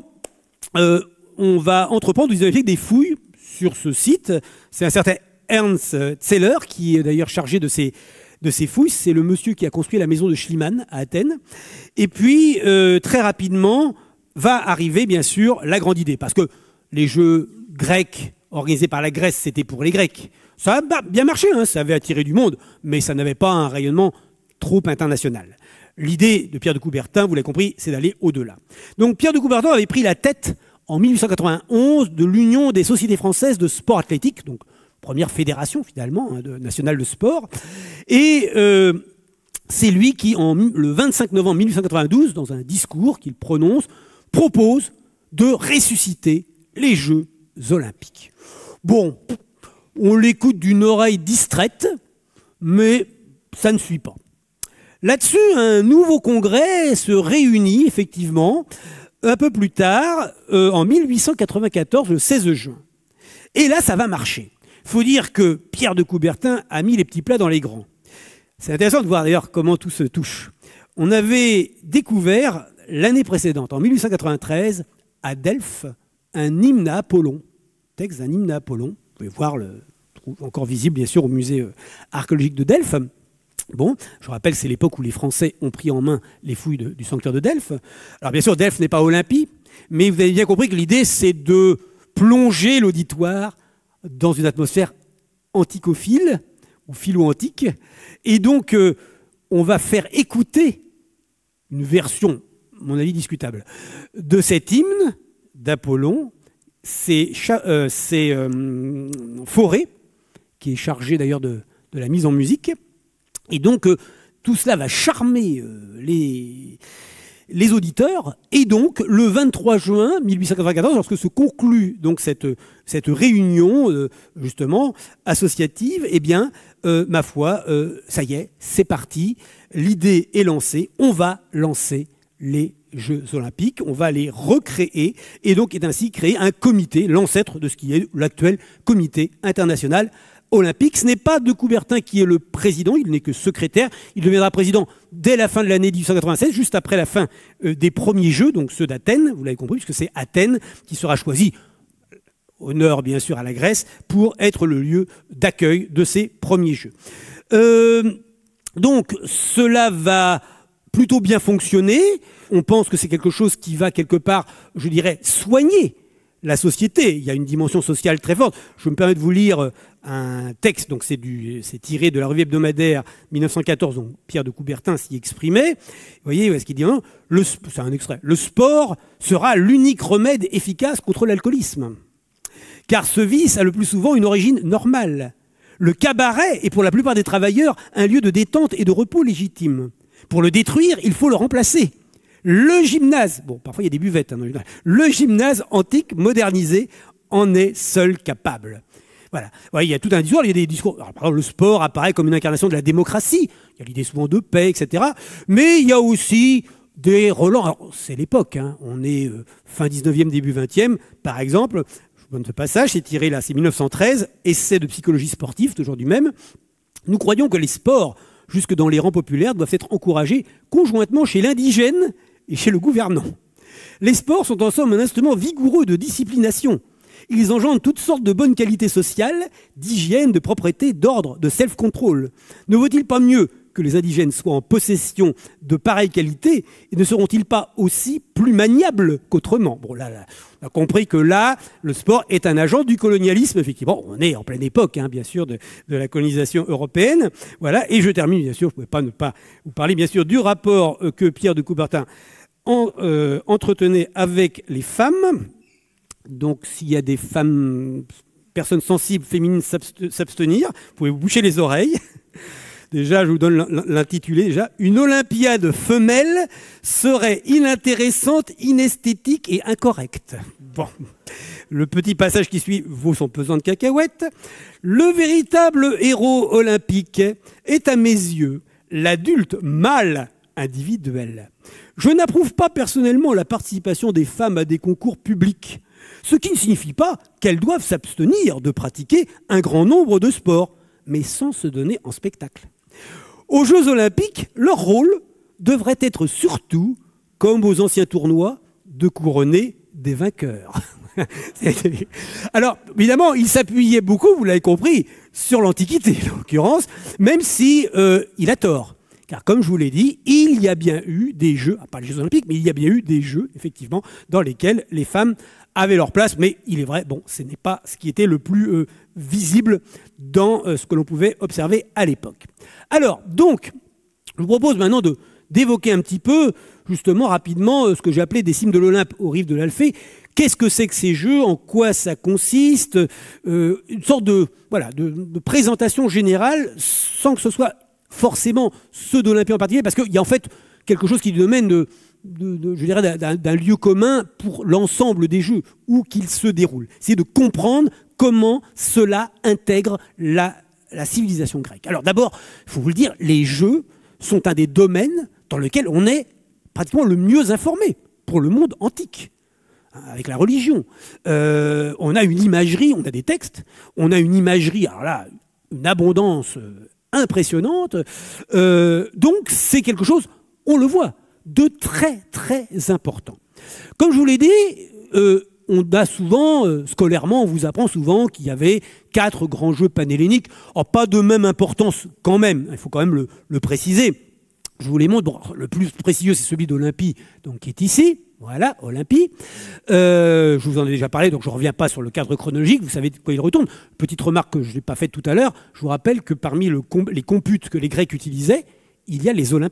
on va entreprendre au XIXe siècle des fouilles sur ce site. C'est un certain Ernst Zeller qui est d'ailleurs chargé de ces fouilles. C'est le monsieur qui a construit la maison de Schliemann à Athènes. Et puis, très rapidement, va arriver, bien sûr, la grande idée. Parce que les jeux grecs organisés par la Grèce, c'était pour les Grecs. Ça a bien marché, hein, ça avait attiré du monde, mais ça n'avait pas un rayonnement trop international. L'idée de Pierre de Coubertin, vous l'avez compris, c'est d'aller au-delà. Donc Pierre de Coubertin avait pris la tête en 1891 de l'Union des sociétés françaises de sport athlétique, donc première fédération finalement nationale de sport. Et c'est lui qui, le 25 novembre 1892, dans un discours qu'il prononce, propose de ressusciter les Jeux olympiques. Bon, on l'écoute d'une oreille distraite, mais ça ne suit pas. Là-dessus, un nouveau congrès se réunit, effectivement, un peu plus tard, en 1894, le 16 juin. Et là, ça va marcher. Il faut dire que Pierre de Coubertin a mis les petits plats dans les grands. C'est intéressant de voir d'ailleurs comment tout se touche. On avait découvert l'année précédente, en 1893, à Delphes, un hymne à Apollon, texte d'un hymne à Apollon. Vous pouvez voir, encore visible bien sûr au musée archéologique de Delphes. Bon, je rappelle, c'est l'époque où les Français ont pris en main les fouilles du sanctuaire de Delphes. Alors bien sûr, Delphes n'est pas Olympie, mais vous avez bien compris que l'idée c'est de plonger l'auditoire dans une atmosphère anticophile, ou philo-antique, et donc on va faire écouter une version, à mon avis discutable, de cet hymne d'Apollon. C'est Fauré, qui est chargé d'ailleurs de la mise en musique. Et donc, tout cela va charmer les auditeurs. Et donc, le 23 juin 1894, lorsque se conclut donc cette réunion, justement, associative, eh bien, ma foi, ça y est, c'est parti. L'idée est lancée. On va lancer les Jeux Olympiques. On va les recréer. Et donc, est ainsi créé un comité, l'ancêtre de ce qui est l'actuel Comité international olympique. Ce n'est pas de Coubertin qui est le président, il n'est que secrétaire. Il deviendra président dès la fin de l'année 1896, juste après la fin des premiers Jeux, donc ceux d'Athènes, vous l'avez compris, puisque c'est Athènes qui sera choisi, honneur bien sûr à la Grèce, pour être le lieu d'accueil de ces premiers Jeux. Donc cela va plutôt bien fonctionner. On pense que c'est quelque chose qui va quelque part, je dirais, soigner la société. Il y a une dimension sociale très forte. Je me permets de vous lire un texte, donc c'est tiré de la revue hebdomadaire 1914, dont Pierre de Coubertin s'y exprimait. Vous voyez ce qu'il dit, c'est un extrait. Le sport sera l'unique remède efficace contre l'alcoolisme, car ce vice a le plus souvent une origine normale. Le cabaret est pour la plupart des travailleurs un lieu de détente et de repos légitime. Pour le détruire, il faut le remplacer. Le gymnase, bon, parfois il y a des buvettes, le gymnase antique modernisé en est seul capable. Voilà. Ouais, il y a tout un discours, il y a des discours. Alors, par exemple, le sport apparaît comme une incarnation de la démocratie. Il y a l'idée souvent de paix, etc. Mais il y a aussi des relents. Alors, c'est l'époque, hein. On est fin 19e, début 20e. Par exemple, je vous donne ce passage, c'est tiré là, c'est 1913, essai de psychologie sportive, toujours du même. Nous croyons que les sports, jusque dans les rangs populaires, doivent être encouragés conjointement chez l'indigène et chez le gouvernant. Les sports sont en somme un instrument vigoureux de disciplination. Ils engendrent toutes sortes de bonnes qualités sociales, d'hygiène, de propreté, d'ordre, de self-control. Ne vaut-il pas mieux que les indigènes soient en possession de pareilles qualités et ne seront-ils pas aussi plus maniables qu'autrement? Bon, là, on a compris que là, le sport est un agent du colonialisme, effectivement. On est en pleine époque, hein, bien sûr, de la colonisation européenne. Voilà. Et je termine, bien sûr, je ne pouvais pas ne pas vous parler, bien sûr, du rapport que Pierre de Coubertin entretenait avec les femmes. Donc, s'il y a des femmes, personnes sensibles, féminines, s'abstenir, vous pouvez vous boucher les oreilles. Déjà, je vous donne l'intitulé. Déjà, une Olympiade femelle serait inintéressante, inesthétique et incorrecte. Bon, le petit passage qui suit vaut son pesant de cacahuètes. Le véritable héros olympique est, à mes yeux, l'adulte mâle individuel. Je n'approuve pas personnellement la participation des femmes à des concours publics, ce qui ne signifie pas qu'elles doivent s'abstenir de pratiquer un grand nombre de sports, mais sans se donner en spectacle. Aux Jeux Olympiques, leur rôle devrait être surtout, comme aux anciens tournois, de couronner des vainqueurs. Alors, évidemment, il s'appuyait beaucoup, vous l'avez compris, sur l'Antiquité, en l'occurrence, même si il a tort. Car comme je vous l'ai dit, il y a bien eu des Jeux, pas les Jeux Olympiques, mais il y a bien eu des Jeux, effectivement, dans lesquels les femmes avaient leur place. Mais il est vrai, bon, ce n'est pas ce qui était le plus visible dans ce que l'on pouvait observer à l'époque. Alors, donc, je vous propose maintenant d'évoquer un petit peu, justement, rapidement, ce que j'ai appelé des cimes de l'Olympe aux rives de l'Alphée. Qu'est-ce que c'est que ces Jeux? En quoi ça consiste? Une sorte de présentation générale, sans que ce soit forcément ceux d'Olympie en particulier, parce qu'il y a en fait quelque chose qui est du domaine je dirais, d'un lieu commun pour l'ensemble des Jeux, où qu'ils se déroulent. C'est de comprendre comment cela intègre la civilisation grecque. Alors d'abord, il faut vous le dire, les Jeux sont un des domaines dans lequel on est pratiquement le mieux informé pour le monde antique, avec la religion. On a une imagerie, on a des textes, on a une imagerie, alors là, une abondance impressionnante. Donc c'est quelque chose, on le voit, de très très important. Comme je vous l'ai dit, on a souvent, scolairement, on vous apprend souvent qu'il y avait 4 grands jeux panhelléniques. Alors, pas de même importance quand même, il faut quand même le préciser. Je vous les montre. Bon, le plus précieux, c'est celui d'Olympie, donc qui est ici. Voilà, Olympie. Je vous en ai déjà parlé, donc je ne reviens pas sur le cadre chronologique. Vous savez de quoi il retourne. Petite remarque que je n'ai pas faite tout à l'heure. Je vous rappelle que parmi les computes que les Grecs utilisaient, il y a les Olympiades.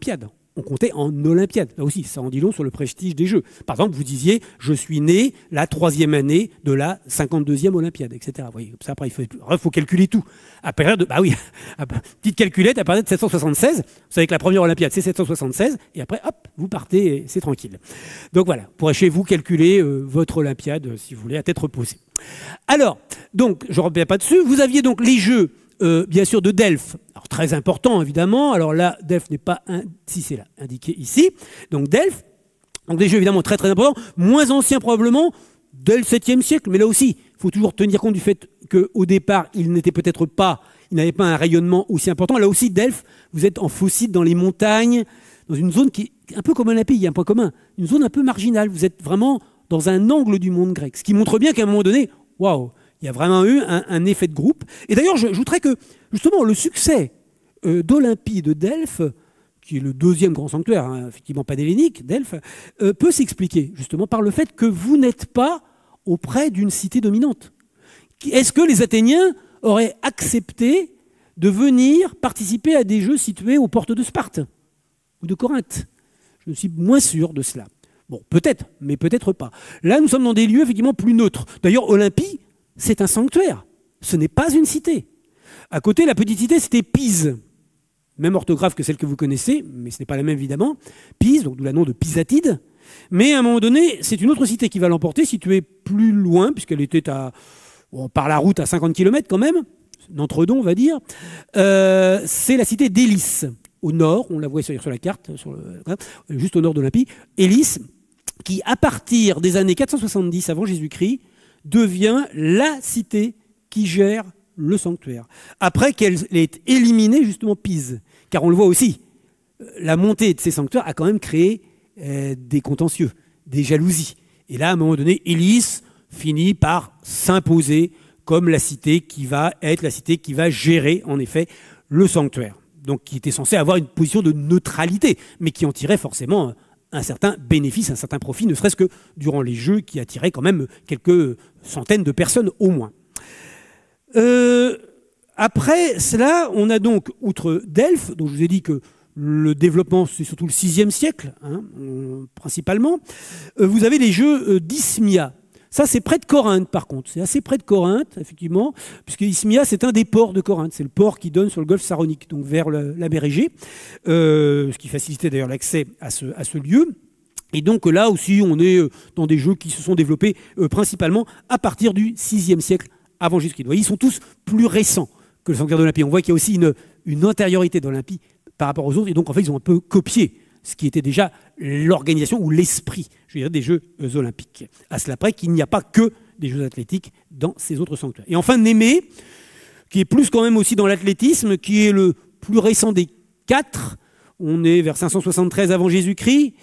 on comptait en Olympiade. Là aussi, ça en dit long sur le prestige des Jeux. Par exemple, vous disiez, je suis né la 3e année de la 52e Olympiade, etc. Vous voyez, ça, après, il faut calculer tout. À période de, bah oui, petite calculette, à partir de 776, vous savez que la première Olympiade, c'est 776, et après, hop, vous partez, et c'est tranquille. Donc voilà, vous pourrez chez vous calculer votre Olympiade, si vous voulez, à tête reposée. Alors, donc, je ne reviens pas dessus, vous aviez donc les Jeux, bien sûr, de Delphes. Alors, très important, évidemment. Alors là, Delphes n'est pas... Si, c'est là, indiqué ici. Donc, Delphes. Donc, des jeux, évidemment, très, très importants. Moins anciens, probablement, dès le 7e siècle. Mais là aussi, il faut toujours tenir compte du fait qu'au départ, il n'était peut-être pas... Il n'avait pas un rayonnement aussi important. Là aussi, Delphes, vous êtes en Phocide, dans les montagnes, dans une zone qui est un peu comme Olympie, il y a un point commun. Une zone un peu marginale. Vous êtes vraiment dans un angle du monde grec. Ce qui montre bien qu'à un moment donné, waouh, il y a vraiment eu un effet de groupe. Et d'ailleurs, j'ajouterais que, justement, le succès d'Olympie de Delphes, qui est le 2e grand sanctuaire, hein, effectivement pas hellénique, Delphes, peut s'expliquer, justement, par le fait que vous n'êtes pas auprès d'une cité dominante. Est-ce que les Athéniens auraient accepté de venir participer à des jeux situés aux portes de Sparte ou de Corinthe? Je suis moins sûr de cela. Bon, peut-être, mais peut-être pas. Là, nous sommes dans des lieux, effectivement, plus neutres. D'ailleurs, Olympie, c'est un sanctuaire. Ce n'est pas une cité. À côté, la petite cité, c'était Pise. Même orthographe que celle que vous connaissez, mais ce n'est pas la même, évidemment. Pise, donc d'où le nom de Pisatide. Mais à un moment donné, c'est une autre cité qui va l'emporter, située plus loin, puisqu'elle était par la route à 50 km quand même, d'Entre-Deux, on va dire. C'est la cité d'Élis, au nord. On la voit sur la carte, juste au nord d'Olympie. Élis, qui, à partir des années 470 avant Jésus-Christ, devient la cité qui gère le sanctuaire. Après qu'elle ait éliminé justement Pise. Car on le voit aussi, la montée de ces sanctuaires a quand même créé des contentieux, des jalousies. Et là, à un moment donné, Élis finit par s'imposer comme la cité qui va être la cité qui va gérer, en effet, le sanctuaire. Donc qui était censé avoir une position de neutralité, mais qui en tirait forcément un certain bénéfice, un certain profit, ne serait-ce que durant les Jeux qui attiraient quand même quelques centaines de personnes au moins. Après cela, on a donc, outre Delphes, dont je vous ai dit que le développement, c'est surtout le 6e siècle, hein, principalement, vous avez les Jeux d'Isthmia. Ça, c'est près de Corinthe, par contre. C'est assez près de Corinthe, effectivement, puisque Isthmia, c'est un des ports de Corinthe. C'est le port qui donne sur le golfe Saronique, donc vers la mer Égée, ce qui facilitait d'ailleurs l'accès à ce lieu. Et donc là aussi, on est dans des jeux qui se sont développés principalement à partir du 6e siècle avant Jésus-Christ. Vous voyez, ils sont tous plus récents que le sanctuaire d'Olympie. On voit qu'il y a aussi une antériorité d'Olympie par rapport aux autres, et donc en fait, ils ont un peu copié ce qui était déjà l'organisation ou l'esprit, je dirais, des Jeux olympiques. À cela près qu'il n'y a pas que des Jeux athlétiques dans ces autres sanctuaires. Et enfin, Némée, qui est plus quand même aussi dans l'athlétisme, qui est le plus récent des 4. On est vers 573 avant Jésus-Christ.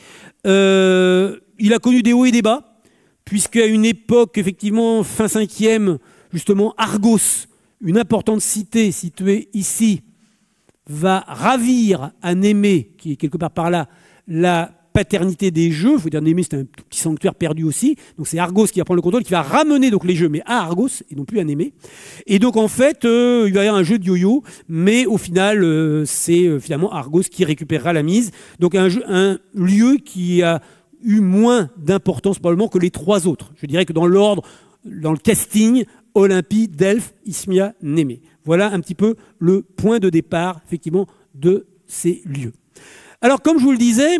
Il a connu des hauts et des bas, puisqu'à une époque, effectivement, fin 5e, justement, Argos, une importante cité située ici, va ravir à Némée, qui est quelque part par là, la paternité des Jeux. Il faut dire Némée, c'est un petit sanctuaire perdu aussi. Donc c'est Argos qui va prendre le contrôle, qui va ramener donc les Jeux, mais à Argos et non plus à Némée. Et donc en fait, il va y avoir un jeu de yo-yo, mais au final, c'est finalement Argos qui récupérera la mise. Donc un lieu qui a eu moins d'importance probablement que les 3 autres. Je dirais que dans l'ordre, dans le casting, Olympie, Delphes, Isthmia, Némée. Voilà un petit peu le point de départ, effectivement, de ces lieux. Alors, comme je vous le disais,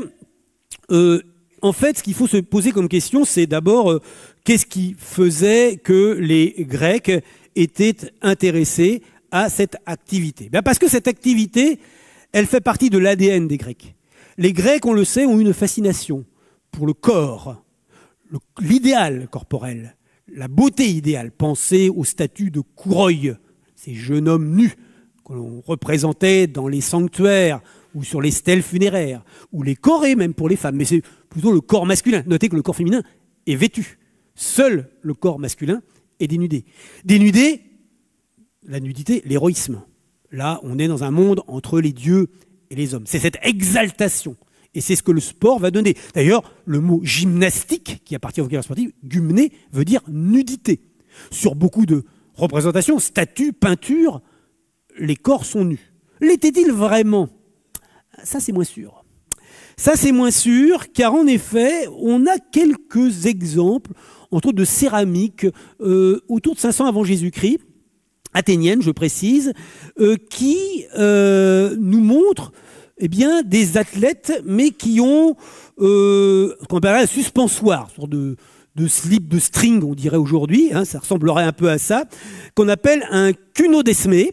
en fait, ce qu'il faut se poser comme question, c'est d'abord qu'est-ce qui faisait que les Grecs étaient intéressés à cette activité? Bien, parce que cette activité, elle fait partie de l'ADN des Grecs. Les Grecs, on le sait, ont une fascination pour le corps, l'idéal corporel, la beauté idéale. Pensez au statut de Kouroï, ces jeunes hommes nus que l'on représentait dans les sanctuaires ou sur les stèles funéraires, ou les corées même pour les femmes, mais c'est plutôt le corps masculin. Notez que le corps féminin est vêtu. Seul le corps masculin est dénudé. Dénudé, la nudité, l'héroïsme. Là, on est dans un monde entre les dieux et les hommes. C'est cette exaltation. Et c'est ce que le sport va donner. D'ailleurs, le mot gymnastique, qui appartient au vocabulaire sportif, gymné, veut dire nudité. Sur beaucoup de représentations, statues, peintures, les corps sont nus. L'étaient-ils vraiment? Ça, c'est moins sûr. Ça, c'est moins sûr, car en effet, on a quelques exemples, entre autres de céramique, autour de 500 avant Jésus-Christ, athénienne, je précise, qui nous montrent eh bien, des athlètes, mais qui ont ce qu'on appelle un suspensoire, une sorte de slip, de string, on dirait aujourd'hui, hein, ça ressemblerait un peu à ça, qu'on appelle un cunodesmé.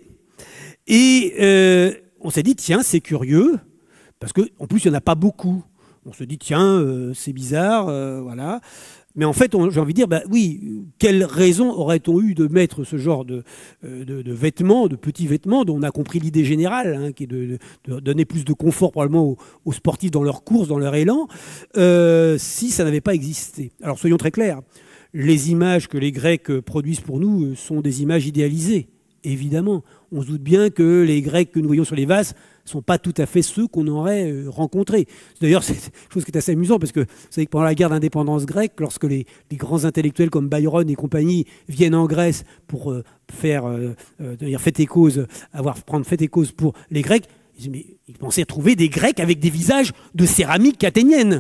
Et on s'est dit, tiens, c'est curieux, parce qu'en plus, il n'y en a pas beaucoup. On se dit, tiens, c'est bizarre, voilà. Mais en fait, j'ai envie de dire, bah oui, quelle raison aurait-on eu de mettre ce genre de vêtements, de petits vêtements, dont on a compris l'idée générale, hein, qui est de donner plus de confort probablement aux sportifs dans leur course, dans leur élan, si ça n'avait pas existé. Alors soyons très clairs, les images que les Grecs produisent pour nous sont des images idéalisées, évidemment. On se doute bien que les Grecs que nous voyons sur les vases ne sont pas tout à fait ceux qu'on aurait rencontrés. D'ailleurs, c'est une chose qui est assez amusante, parce que vous savez que pendant la guerre d'indépendance grecque, lorsque les grands intellectuels comme Byron et compagnie viennent en Grèce pour prendre fait et cause pour les Grecs, ils pensaient trouver des Grecs avec des visages de céramique athénienne.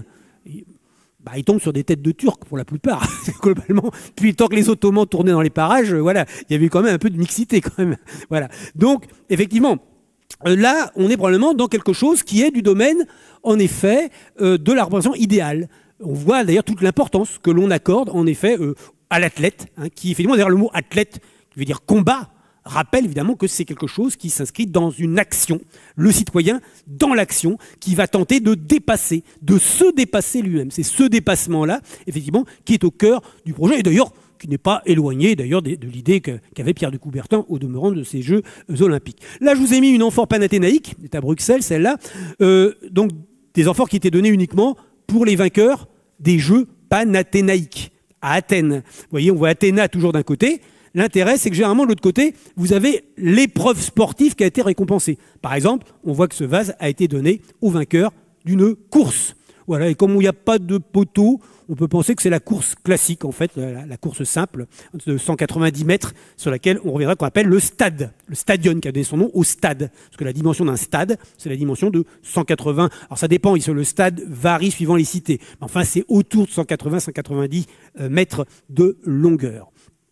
Bah, ils tombent sur des têtes de Turcs pour la plupart, globalement. Puis tant que les Ottomans tournaient dans les parages, voilà, il y avait quand même un peu de mixité quand même. Voilà. Donc, effectivement, là, on est probablement dans quelque chose qui est du domaine, en effet, de la représentation idéale. On voit d'ailleurs toute l'importance que l'on accorde, en effet, à l'athlète, hein, qui, effectivement, d'ailleurs, le mot athlète, qui veut dire combat, rappelle évidemment que c'est quelque chose qui s'inscrit dans une action. Le citoyen, dans l'action, qui va tenter de dépasser, de se dépasser lui-même. C'est ce dépassement-là, effectivement, qui est au cœur du projet. Et d'ailleurs, qui n'est pas éloigné d'ailleurs de l'idée qu'avait Pierre de Coubertin au demeurant de ces Jeux olympiques. Là, je vous ai mis une amphore panathénaïque, c'est à Bruxelles, celle-là. Donc, des amphores qui étaient données uniquement pour les vainqueurs des Jeux panathénaïques à Athènes. Vous voyez, on voit Athéna toujours d'un côté. L'intérêt, c'est que généralement, de l'autre côté, vous avez l'épreuve sportive qui a été récompensée. Par exemple, on voit que ce vase a été donné au vainqueur d'une course. Voilà, et comme il n'y a pas de poteau, on peut penser que c'est la course classique, en fait, la course simple de 190 mètres, sur laquelle on reviendra qu'on appelle le stade, le stadion, qui a donné son nom au stade. Parce que la dimension d'un stade, c'est la dimension de 180. Alors ça dépend, le stade varie suivant les cités. Mais enfin, c'est autour de 180-190 mètres de longueur.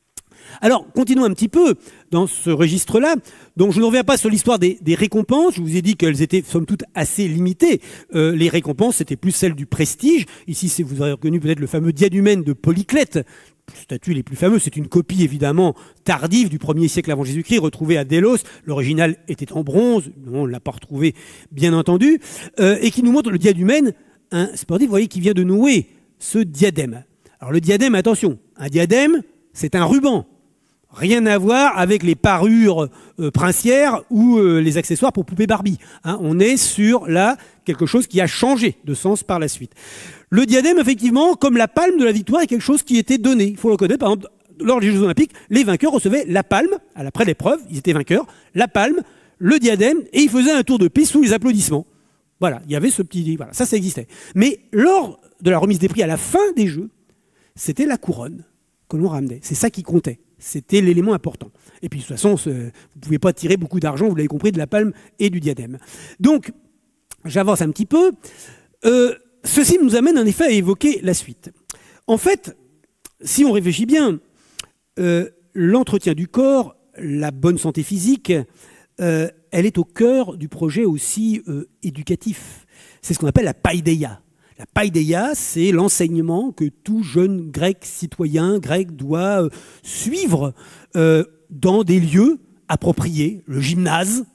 Alors, continuons un petit peu dans ce registre-là. Donc, je ne reviens pas sur l'histoire des récompenses. Je vous ai dit qu'elles étaient, somme toute, assez limitées. Les récompenses, c'était plus celles du prestige. Ici, vous aurez reconnu peut-être le fameux diadumène de Polyclète. Les statues les plus fameuses, c'est une copie, évidemment, tardive du 1er siècle avant Jésus-Christ, retrouvée à Délos. L'original était en bronze. On ne l'a pas retrouvé, bien entendu. Et qui nous montre le diadumène, un sportif, vous voyez, qui vient de nouer ce diadème. Alors, le diadème, attention, un diadème, c'est un ruban. Rien à voir avec les parures princières ou les accessoires pour poupée Barbie. Hein, on est sur, là, quelque chose qui a changé de sens par la suite. Le diadème, effectivement, comme la palme de la victoire, est quelque chose qui était donné. Il faut le reconnaître. Par exemple, lors des Jeux Olympiques, les vainqueurs recevaient la palme, après l'épreuve, ils étaient vainqueurs, la palme, le diadème, et ils faisaient un tour de piste sous les applaudissements. Voilà, il y avait ce petit... Voilà, ça existait. Mais lors de la remise des prix à la fin des Jeux, c'était la couronne que l'on ramenait. C'est ça qui comptait. C'était l'élément important. Et puis, de toute façon, vous ne pouvez pas tirer beaucoup d'argent, vous l'avez compris, de la palme et du diadème. Donc, j'avance un petit peu. Ceci nous amène en effet à évoquer la suite. En fait, si on réfléchit bien, l'entretien du corps, la bonne santé physique, elle est au cœur du projet aussi éducatif. C'est ce qu'on appelle la paideia. La paideia, c'est l'enseignement que tout jeune grec, citoyen grec doit suivre dans des lieux appropriés. Le gymnase,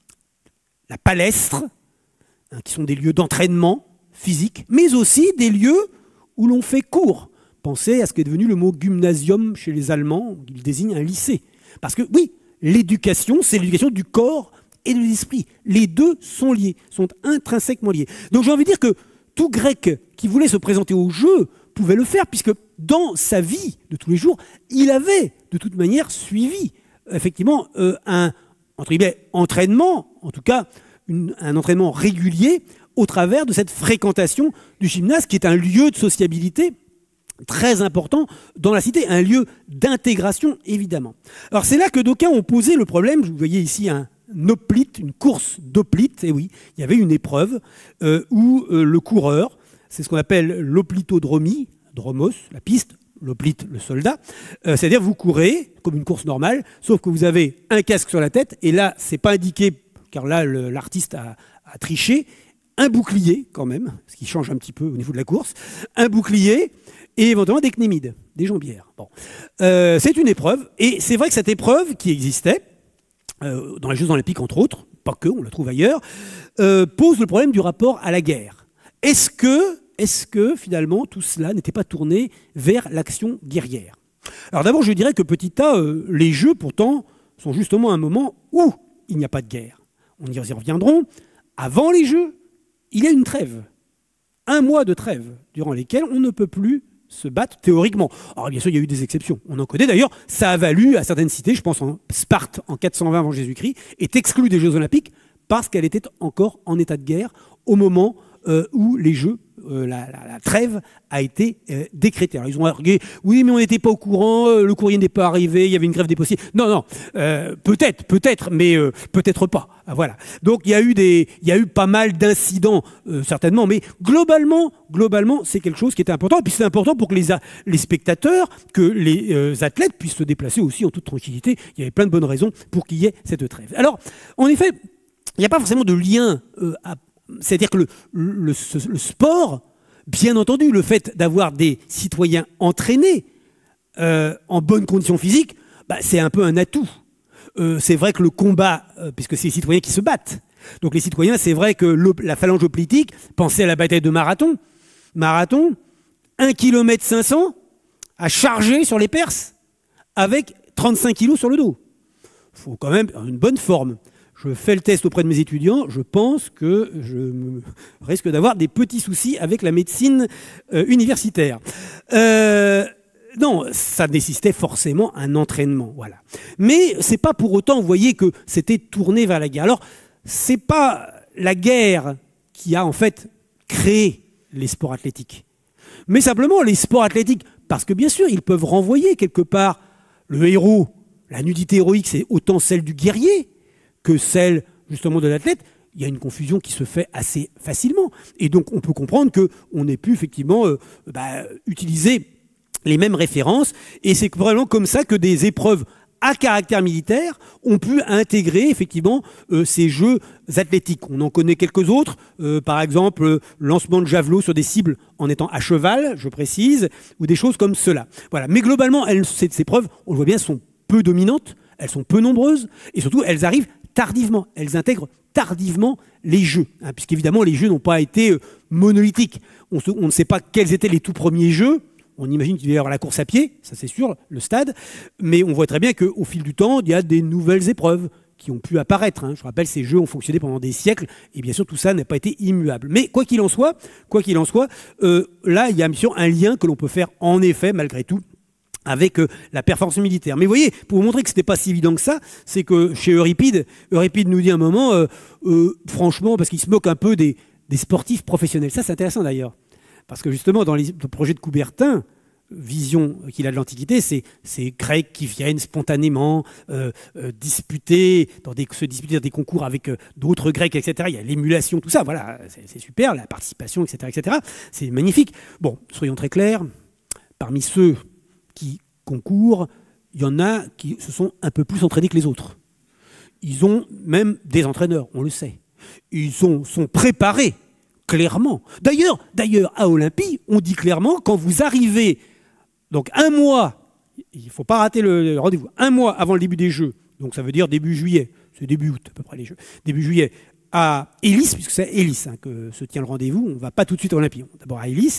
la palestre, hein, qui sont des lieux d'entraînement physique, mais aussi des lieux où l'on fait cours. Pensez à ce qui est devenu le mot gymnasium chez les Allemands, il désigne un lycée. Parce que oui, l'éducation, c'est l'éducation du corps et de l'esprit. Les deux sont liés, sont intrinsèquement liés. Donc j'ai envie de dire que tout grec qui voulait se présenter au jeu pouvait le faire, puisque dans sa vie de tous les jours, il avait de toute manière suivi effectivement un entre guillemets, entraînement, en tout cas un entraînement régulier au travers de cette fréquentation du gymnase, qui est un lieu de sociabilité très important dans la cité, un lieu d'intégration évidemment. Alors c'est là que d'aucuns ont posé le problème, vous voyez ici un hoplite, une course d'hoplite. Et oui, il y avait une épreuve où le coureur, c'est ce qu'on appelle l'hoplitodromie, dromos, la piste, l'hoplite, le soldat. C'est-à-dire vous courez comme une course normale, sauf que vous avez un casque sur la tête. Et là, c'est pas indiqué, car là, l'artiste a triché. Un bouclier, quand même, ce qui change un petit peu au niveau de la course. Un bouclier et éventuellement des cnémides, des jambières. Bon. C'est une épreuve. Et c'est vrai que cette épreuve qui existait, dans les Jeux Olympiques, entre autres, pas que, on la trouve ailleurs, pose le problème du rapport à la guerre. Est-ce que finalement, tout cela n'était pas tourné vers l'action guerrière? Alors d'abord, je dirais que petit a, les Jeux, pourtant, sont justement un moment où il n'y a pas de guerre. On y reviendront. Avant les Jeux, il y a une trêve. 1 mois de trêve, durant lesquels on ne peut plus se battre théoriquement. Alors bien sûr, il y a eu des exceptions. On en connaît d'ailleurs. Ça a valu à certaines cités, je pense en Sparte en 420 avant Jésus-Christ, est exclue des Jeux Olympiques parce qu'elle était encore en état de guerre au moment où les Jeux, la trêve a été décrétée. Alors ils ont argué, oui, mais on n'était pas au courant, le courrier n'est pas arrivé, il y avait une grève des postiers. Non, peut-être, mais peut-être pas. Voilà. Donc il y a eu pas mal d'incidents, certainement, mais globalement, c'est quelque chose qui était important. Et puis c'est important pour que les spectateurs, que les athlètes puissent se déplacer aussi en toute tranquillité. Il y avait plein de bonnes raisons pour qu'il y ait cette trêve. Alors, en effet, il n'y a pas forcément de lien c'est-à-dire que le sport, bien entendu, le fait d'avoir des citoyens entraînés en bonne condition physique, c'est un peu un atout. C'est vrai que le combat, puisque c'est les citoyens qui se battent, donc les citoyens, c'est vrai que la phalange hoplitique, pensez à la bataille de Marathon, 1,5 km à charger sur les Perses avec 35 kilos sur le dos. Il faut quand même une bonne forme. Je fais le test auprès de mes étudiants, je pense que je risque d'avoir des petits soucis avec la médecine universitaire. Non, ça nécessitait forcément un entraînement, voilà. Mais c'est pas pour autant, vous voyez, que c'était tourné vers la guerre. Alors, c'est pas la guerre qui a en fait créé les sports athlétiques, mais simplement les sports athlétiques, parce que bien sûr, ils peuvent renvoyer quelque part le héros. La nudité héroïque, c'est autant celle du guerrier que celle justement de l'athlète. Il y a une confusion qui se fait assez facilement. Et donc on peut comprendre qu'on ait pu effectivement utiliser les mêmes références. Et c'est vraiment comme ça que des épreuves à caractère militaire ont pu intégrer effectivement ces jeux athlétiques. On en connaît quelques autres, par exemple lancement de javelot sur des cibles en étant à cheval, je précise, ou des choses comme cela. Voilà. Mais globalement, ces épreuves, on le voit bien, sont peu dominantes, elles sont peu nombreuses, et surtout elles arrivent tardivement, elles intègrent tardivement les jeux, hein, puisqu'évidemment les jeux n'ont pas été monolithiques. On ne sait pas quels étaient les tout premiers jeux. On imagine qu'il va y avoir la course à pied, ça c'est sûr, le stade, mais on voit très bien qu'au fil du temps, il y a des nouvelles épreuves qui ont pu apparaître. Hein. Je rappelle, ces jeux ont fonctionné pendant des siècles, et bien sûr tout ça n'a pas été immuable. Mais quoi qu'il en soit, là il y a bien sûr un lien que l'on peut faire en effet, malgré tout, avec la performance militaire. Mais vous voyez, pour vous montrer que c'était pas si évident que ça, c'est que chez Euripide nous dit un moment, franchement, parce qu'il se moque un peu des sportifs professionnels. Ça, c'est intéressant d'ailleurs. Parce que justement, dans le projet de Coubertin, vision qu'il a de l'Antiquité, c'est ces Grecs qui viennent spontanément se disputer dans des concours avec d'autres Grecs, etc. Il y a l'émulation, tout ça, voilà, c'est super, la participation, etc., etc. C'est magnifique. Bon, soyons très clairs, parmi ceux qui concourent, il y en a qui se sont un peu plus entraînés que les autres. Ils ont même des entraîneurs, on le sait. Ils sont préparés, clairement. D'ailleurs, à Olympie, on dit clairement, quand vous arrivez, donc 1 mois, il ne faut pas rater le rendez-vous, 1 mois avant le début des Jeux, donc ça veut dire début juillet, c'est début août à peu près les Jeux, début juillet, à Élis, puisque c'est à Élis que se tient le rendez-vous, on ne va pas tout de suite à Olympie, d'abord à Élis,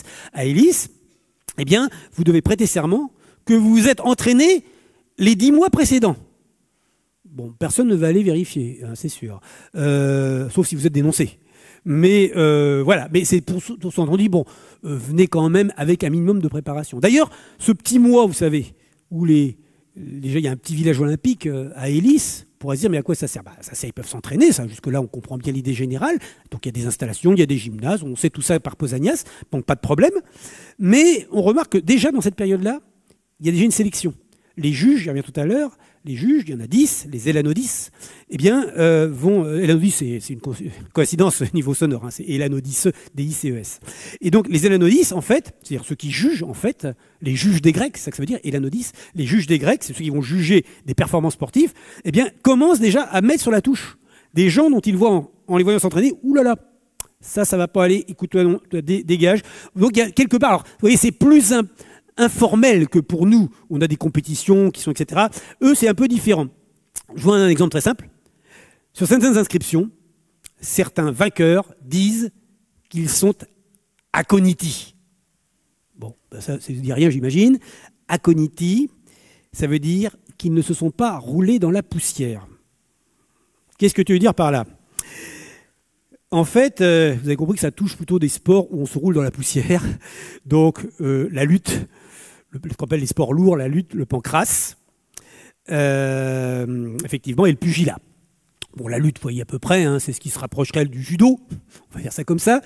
eh bien, vous devez prêter serment que vous vous êtes entraîné les 10 mois précédents. Bon, personne ne va aller vérifier, hein, c'est sûr. Sauf si vous êtes dénoncé. Mais voilà, mais c'est pour ça on dit, bon, venez quand même avec un minimum de préparation. D'ailleurs, ce petit mois, vous savez, où déjà il y a un petit village olympique à Élis, on pourrait se dire, mais à quoi ça sert? Ça sert, ils peuvent s'entraîner, ça. Jusque-là, on comprend bien l'idée générale. Donc il y a des installations, il y a des gymnases, on sait tout ça par Pausanias, donc pas de problème. Mais on remarque que déjà dans cette période-là, il y a déjà une sélection. les juges, j'y reviens tout à l'heure, les juges, il y en a 10, les Elanodis, eh bien, Elanodis, c'est une coïncidence au niveau sonore, hein, c'est Elanodis, D-I-C-E-S. Et donc, les Elanodis, en fait, c'est-à-dire ceux qui jugent, en fait, les juges des Grecs, c'est ça que ça veut dire, Elanodis, les juges des Grecs, c'est ceux qui vont juger des performances sportives, eh bien, commencent déjà à mettre sur la touche des gens dont ils voient, en les voyant s'entraîner, oulala, ça va pas aller, écoute-toi, non, dégage. Donc, il y a quelque part, alors, vous voyez, c'est plus informel que pour nous, on a des compétitions qui sont, etc. Eux, c'est un peu différent. Je vois un exemple très simple. Sur certaines inscriptions, certains vainqueurs disent qu'ils sont aconiti. Bon, ben ça ne dit rien, j'imagine. Aconiti, ça veut dire qu'ils ne se sont pas roulés dans la poussière. Qu'est-ce que tu veux dire par là? En fait, vous avez compris que ça touche plutôt des sports où on se roule dans la poussière. Donc, la lutte, ce qu'on appelle les sports lourds, la lutte, le pancrace, effectivement, et le pugilat. Bon, la lutte, vous voyez à peu près, hein, c'est ce qui se rapprocherait du judo, on va dire ça comme ça.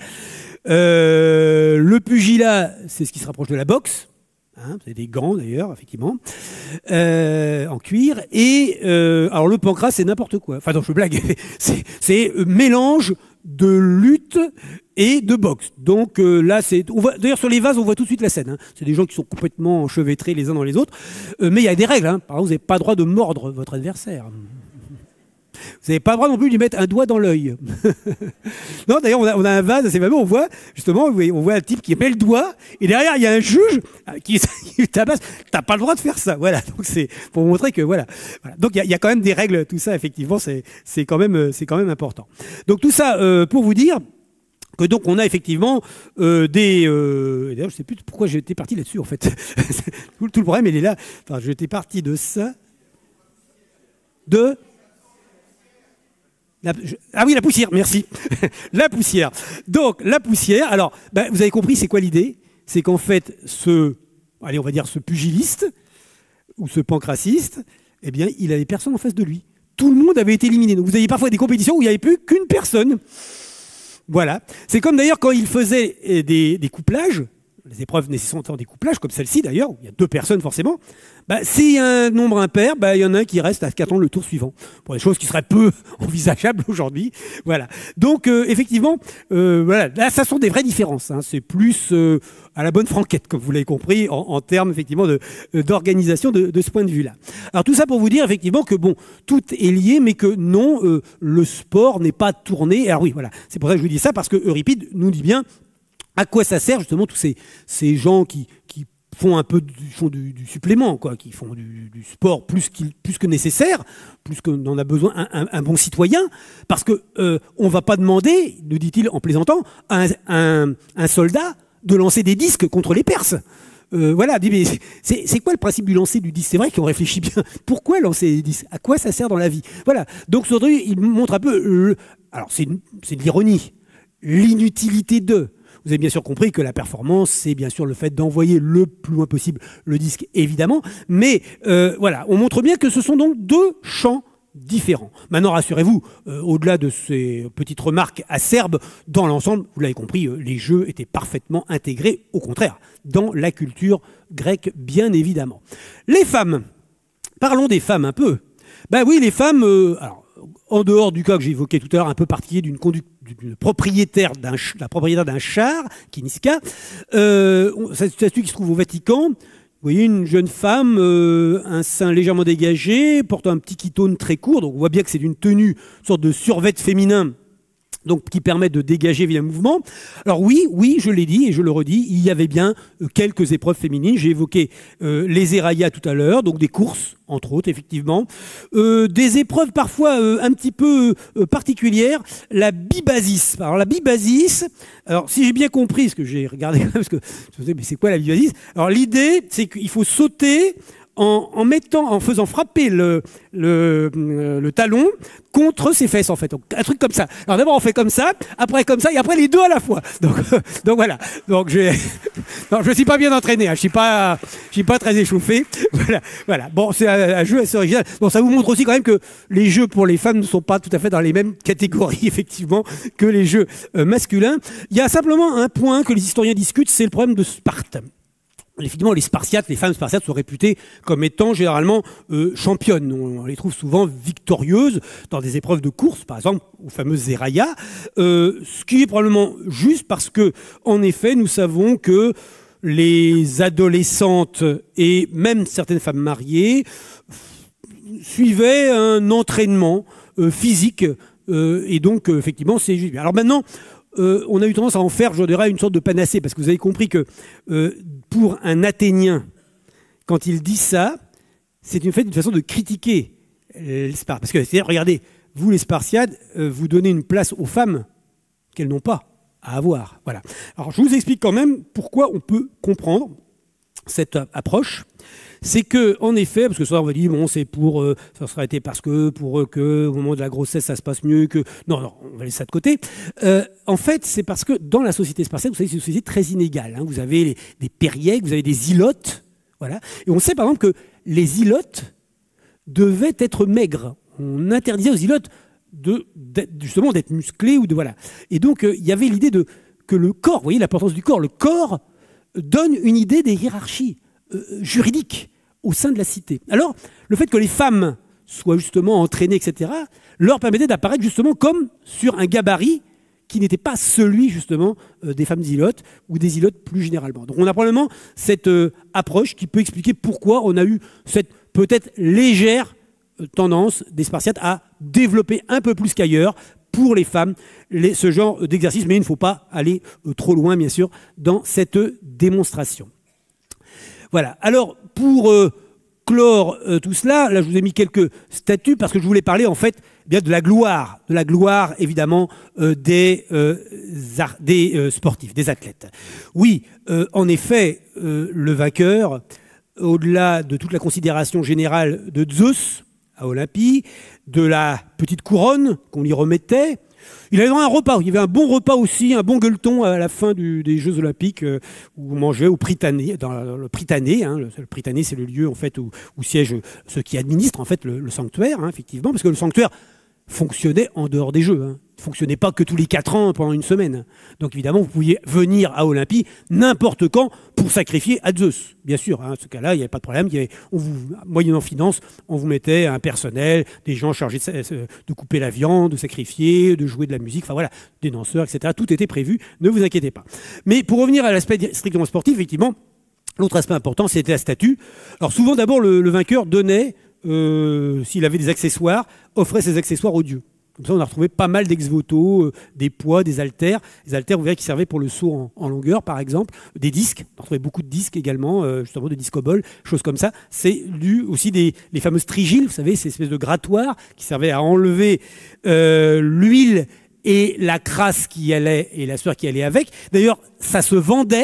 Le pugilat, c'est ce qui se rapproche de la boxe. Hein, c'est des gants d'ailleurs, effectivement, en cuir. Et alors le pancrace, c'est n'importe quoi. Enfin, non, je blague. C'est mélange de lutte et de boxe. Donc là, d'ailleurs sur les vases, on voit tout de suite la scène. Hein. C'est des gens qui sont complètement enchevêtrés les uns dans les autres. Mais il y a des règles. Hein. Par exemple, vous n'avez pas le droit de mordre votre adversaire. Vous n'avez pas le droit non plus de lui mettre un doigt dans l'œil. Non, d'ailleurs, on a un vase assez fameux, on voit justement, on voit un type qui met le doigt, et derrière, il y a un juge qui tabasse. T'as pas le droit de faire ça. Voilà. Donc c'est pour montrer que voilà. Donc il y a quand même des règles, tout ça, effectivement, c'est quand même important. Donc tout ça pour vous dire que donc on a effectivement d'ailleurs, je sais plus pourquoi j'étais parti là-dessus en fait. Tout le problème, il est là. Enfin, j'étais parti de ça. Ah oui, la poussière, merci. La poussière. Donc, la poussière, alors, vous avez compris, c'est quoi l'idée? C'est qu'en fait, ce pugiliste, ou ce pancraciste, eh bien, il avait personne en face de lui. Tout le monde avait été éliminé. Donc, vous aviez parfois des compétitions où il n'y avait plus qu'une personne. Voilà. C'est comme d'ailleurs quand il faisait des couplages, les épreuves nécessitant des couplages, comme celle-ci d'ailleurs, où il y a 2 personnes forcément, s'il y a un nombre impair, il y en a un qui reste à qu'attendre le tour suivant. Pour des choses qui seraient peu envisageables aujourd'hui. Voilà. Donc effectivement, voilà, là, ça sont des vraies différences. Hein. C'est plus à la bonne franquette, comme vous l'avez compris, en termes effectivement d'organisation de ce point de vue-là. Alors tout ça pour vous dire effectivement que bon, tout est lié, mais que non, le sport n'est pas tourné. Alors oui, voilà, c'est pour ça que je vous dis ça, parce que Euripide nous dit bien à quoi ça sert justement tous ces gens qui font un peu du supplément, quoi, qui font du sport plus que nécessaire, plus qu'on en a besoin un bon citoyen, parce que on va pas demander, nous dit-il en plaisantant, à un soldat de lancer des disques contre les Perses. Voilà, mais c'est quoi le principe du lancer du disque? C'est vrai qu'on réfléchit bien. Pourquoi lancer des disques? À quoi ça sert dans la vie? Voilà. Donc aujourd'hui, il montre un peu. Alors c'est de l'ironie, l'inutilité de. Vous avez bien sûr compris que la performance, c'est bien sûr le fait d'envoyer le plus loin possible le disque, évidemment. Mais voilà, on montre bien que ce sont donc 2 champs différents. Maintenant, rassurez-vous, au-delà de ces petites remarques acerbes, dans l'ensemble, vous l'avez compris, les jeux étaient parfaitement intégrés, au contraire, dans la culture grecque, bien évidemment. Les femmes, parlons des femmes un peu. Ben oui, les femmes, alors, en dehors du cas que j'ai évoqué tout à l'heure, un peu particulier d'une propriétaire d'un char, Kiniska, statue qui se trouve au Vatican. Vous voyez une jeune femme, un sein légèrement dégagé, portant un petit chitone très court. Donc on voit bien que c'est une tenue, une sorte de survêt féminin, donc qui permet de dégager via le mouvement. Alors oui, je l'ai dit et je le redis, il y avait bien quelques épreuves féminines. J'ai évoqué les érayas tout à l'heure, donc des courses, entre autres, effectivement. Des épreuves parfois un petit peu particulières, la bibasis. Alors la bibasis, alors si j'ai bien compris, ce que j'ai regardé, parce que je me disais, mais c'est quoi la bibasis? Alors l'idée, c'est qu'il faut sauter en faisant frapper le talon contre ses fesses, en fait. Donc, un truc comme ça. Alors d'abord on fait comme ça, et après les 2 à la fois. Donc voilà. Donc je suis pas bien entraîné, hein. Je suis pas très échauffé. Voilà. Bon, c'est un jeu assez original. Bon, ça vous montre aussi quand même que les jeux pour les femmes ne sont pas tout à fait dans les mêmes catégories, effectivement, que les jeux masculins. Il y a simplement un point que les historiens discutent, c'est le problème de Sparte. effectivement, les Spartiates, les femmes Spartiates sont réputées comme étant généralement championnes. On les trouve souvent victorieuses dans des épreuves de course, par exemple, aux fameuses Zeraïa, ce qui est probablement juste parce que, en effet, nous savons que les adolescentes et même certaines femmes mariées suivaient un entraînement physique et donc, effectivement, c'est juste. Alors maintenant, on a eu tendance à en faire, je dirais, une sorte de panacée, parce que vous avez compris que pour un Athénien, quand il dit ça, c'est une façon de critiquer les Spartiates. Parce que, c'est-à-dire, regardez, vous les Spartiates, vous donnez une place aux femmes qu'elles n'ont pas à avoir. Voilà. Alors, je vous explique quand même pourquoi on peut comprendre cette approche. C'est que, en effet, parce que ça, on va dire, bon, c'est pour, ça serait été parce que, pour que, au moment de la grossesse, ça se passe mieux que, non, on va laisser ça de côté. En fait, c'est parce que dans la société spartiate, vous savez, c'est une société très inégale, hein. Vous avez des périèques, vous avez des ilotes, voilà. Et on sait, par exemple, que les ilotes devaient être maigres. On interdisait aux ilotes justement d'être musclés ou de, voilà. Et donc, il y avait l'idée que le corps, vous voyez l'importance du corps, le corps donne une idée des hiérarchies juridiques au sein de la cité. Alors, le fait que les femmes soient justement entraînées, etc., leur permettait d'apparaître justement comme sur un gabarit qui n'était pas celui justement des femmes ilotes ou des ilotes plus généralement. Donc on a probablement cette approche qui peut expliquer pourquoi on a eu cette peut-être légère tendance des Spartiates à développer un peu plus qu'ailleurs pour les femmes ce genre d'exercice, mais il ne faut pas aller trop loin, bien sûr, dans cette démonstration. Voilà. Alors, pour clore tout cela, là, je vous ai mis quelques statuts parce que je voulais parler, en fait, bien de la gloire, évidemment, des sportifs, des athlètes. Oui, en effet, le vainqueur, au-delà de toute la considération générale de Zeus à Olympie, de la petite couronne qu'on lui remettait, il avait un repas. Il y avait un bon repas aussi, un bon gueuleton à la fin des Jeux Olympiques où on mangeait au Prytanée, dans le Prytanée. Hein, le Prytanée, c'est le lieu en fait où siègent ceux qui administrent en fait le sanctuaire, hein, effectivement, parce que le sanctuaire fonctionnait en dehors des Jeux. Hein. Il ne fonctionnait pas que tous les 4 ans pendant une semaine. Donc évidemment, vous pouviez venir à Olympie n'importe quand pour sacrifier à Zeus. Bien sûr, hein, à ce cas-là, il n'y avait pas de problème. Moyennant finance, on vous mettait un personnel, des gens chargés de couper la viande, de sacrifier, de jouer de la musique, enfin voilà, des danseurs, etc. Tout était prévu, ne vous inquiétez pas. Mais pour revenir à l'aspect strictement sportif, effectivement, l'autre aspect important, c'était la statue. Alors souvent, d'abord, le vainqueur donnait, s'il avait des accessoires, offrait ses accessoires aux dieux. Comme ça, on a retrouvé pas mal d'ex-voto, des poids, des haltères. Les haltères, vous verrez, qui servaient pour le saut en longueur, par exemple. Des disques. On a retrouvé beaucoup de disques également, justement de discoboles, choses comme ça. C'est aussi les fameuses trigiles, vous savez, ces espèces de grattoirs qui servaient à enlever l'huile et la crasse qui allait, et la sueur qui allait avec. D'ailleurs, ça se vendait.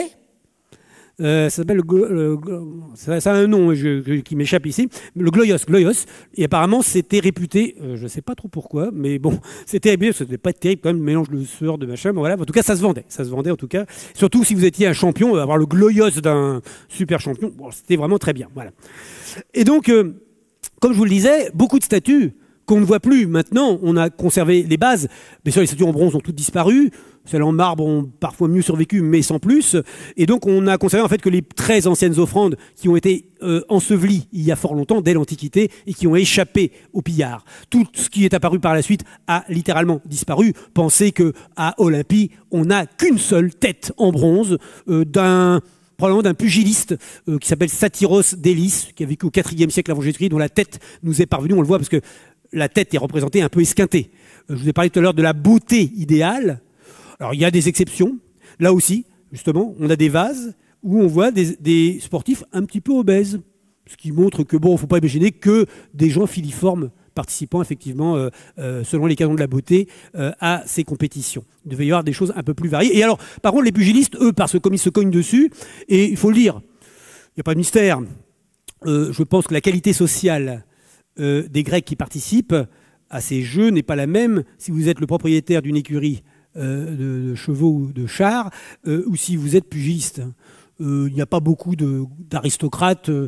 Ça s'appelle ça a un nom qui m'échappe ici, le gloios. Et apparemment, c'était réputé, je ne sais pas trop pourquoi, mais bon, c'était réputé, ça ne devait pas être terrible quand même, le mélange de sueur, de machin, bon, voilà. En tout cas, ça se vendait en tout cas. Surtout si vous étiez un champion, avoir le gloios d'un super champion, bon, c'était vraiment très bien, voilà. Et donc, comme je vous le disais, beaucoup de statues qu'on ne voit plus maintenant. On a conservé les bases. Bien sûr, les statues en bronze ont toutes disparu. Celles en marbre ont parfois mieux survécu, mais sans plus. Et donc, on a conservé en fait que les très anciennes offrandes qui ont été ensevelies il y a fort longtemps, dès l'Antiquité, et qui ont échappé aux pillards. Tout ce qui est apparu par la suite a littéralement disparu. Pensez qu'à Olympie, on n'a qu'une seule tête en bronze probablement d'un pugiliste qui s'appelle Satyros d'Élis, qui a vécu au IVe siècle avant Jésus-Christ, dont la tête nous est parvenue, on le voit parce que la tête est représentée un peu esquintée. Je vous ai parlé tout à l'heure de la beauté idéale. Alors il y a des exceptions. Là aussi, justement, on a des vases où on voit des sportifs un petit peu obèses. Ce qui montre que, bon, il ne faut pas imaginer que des gens filiformes participant effectivement, selon les canons de la beauté, à ces compétitions. Il devait y avoir des choses un peu plus variées. Et alors, par contre, les pugilistes, eux, parce que comme ils se cognent dessus, et il faut le dire, il n'y a pas de mystère, je pense que la qualité sociale des Grecs qui participent à ces jeux n'est pas la même si vous êtes le propriétaire d'une écurie de chevaux ou de chars, ou si vous êtes pugiliste. Il n'y a pas beaucoup d'aristocrates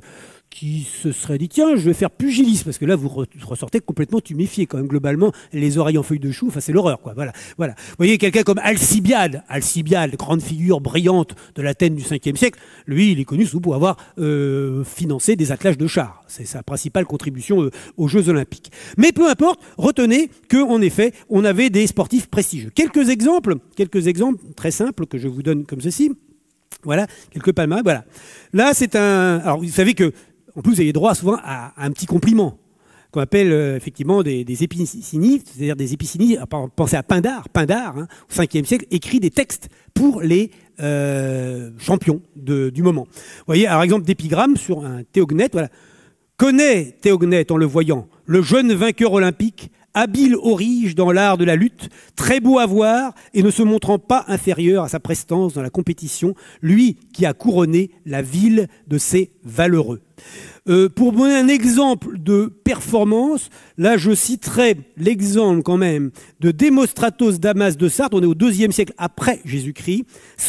qui se serait dit tiens, je vais faire pugilisme, parce que là vous ressortez complètement tuméfié quand même globalement, les oreilles en feuilles de chou, enfin c'est l'horreur quoi. Voilà. Vous voyez quelqu'un comme Alcibiade, grande figure brillante de l'Athènes du 5e siècle, lui il est connu surtout pour avoir financé des attelages de chars. C'est sa principale contribution aux Jeux Olympiques. Mais peu importe, retenez qu'en effet on avait des sportifs prestigieux. Quelques exemples très simples que je vous donne comme ceci. Voilà, quelques palmarès. Voilà. Là, c'est un. Alors, vous savez que, en plus, vous avez droit souvent à un petit compliment qu'on appelle effectivement des épicénies, c'est-à-dire des épicénies. Pensez à Pindare, hein, au 5e siècle, écrit des textes pour les champions du moment. Vous voyez, par exemple, d'épigramme sur un Théognète. Voilà. Connaît Théognète en le voyant, le jeune vainqueur olympique, habile aurige dans l'art de la lutte, très beau à voir et ne se montrant pas inférieur à sa prestance dans la compétition, lui qui a couronné la ville de ses valeureux. Pour donner un exemple de performance, là je citerai l'exemple quand même de Démostratos Damas de Sarthe, on est au IIe siècle après Jésus-Christ,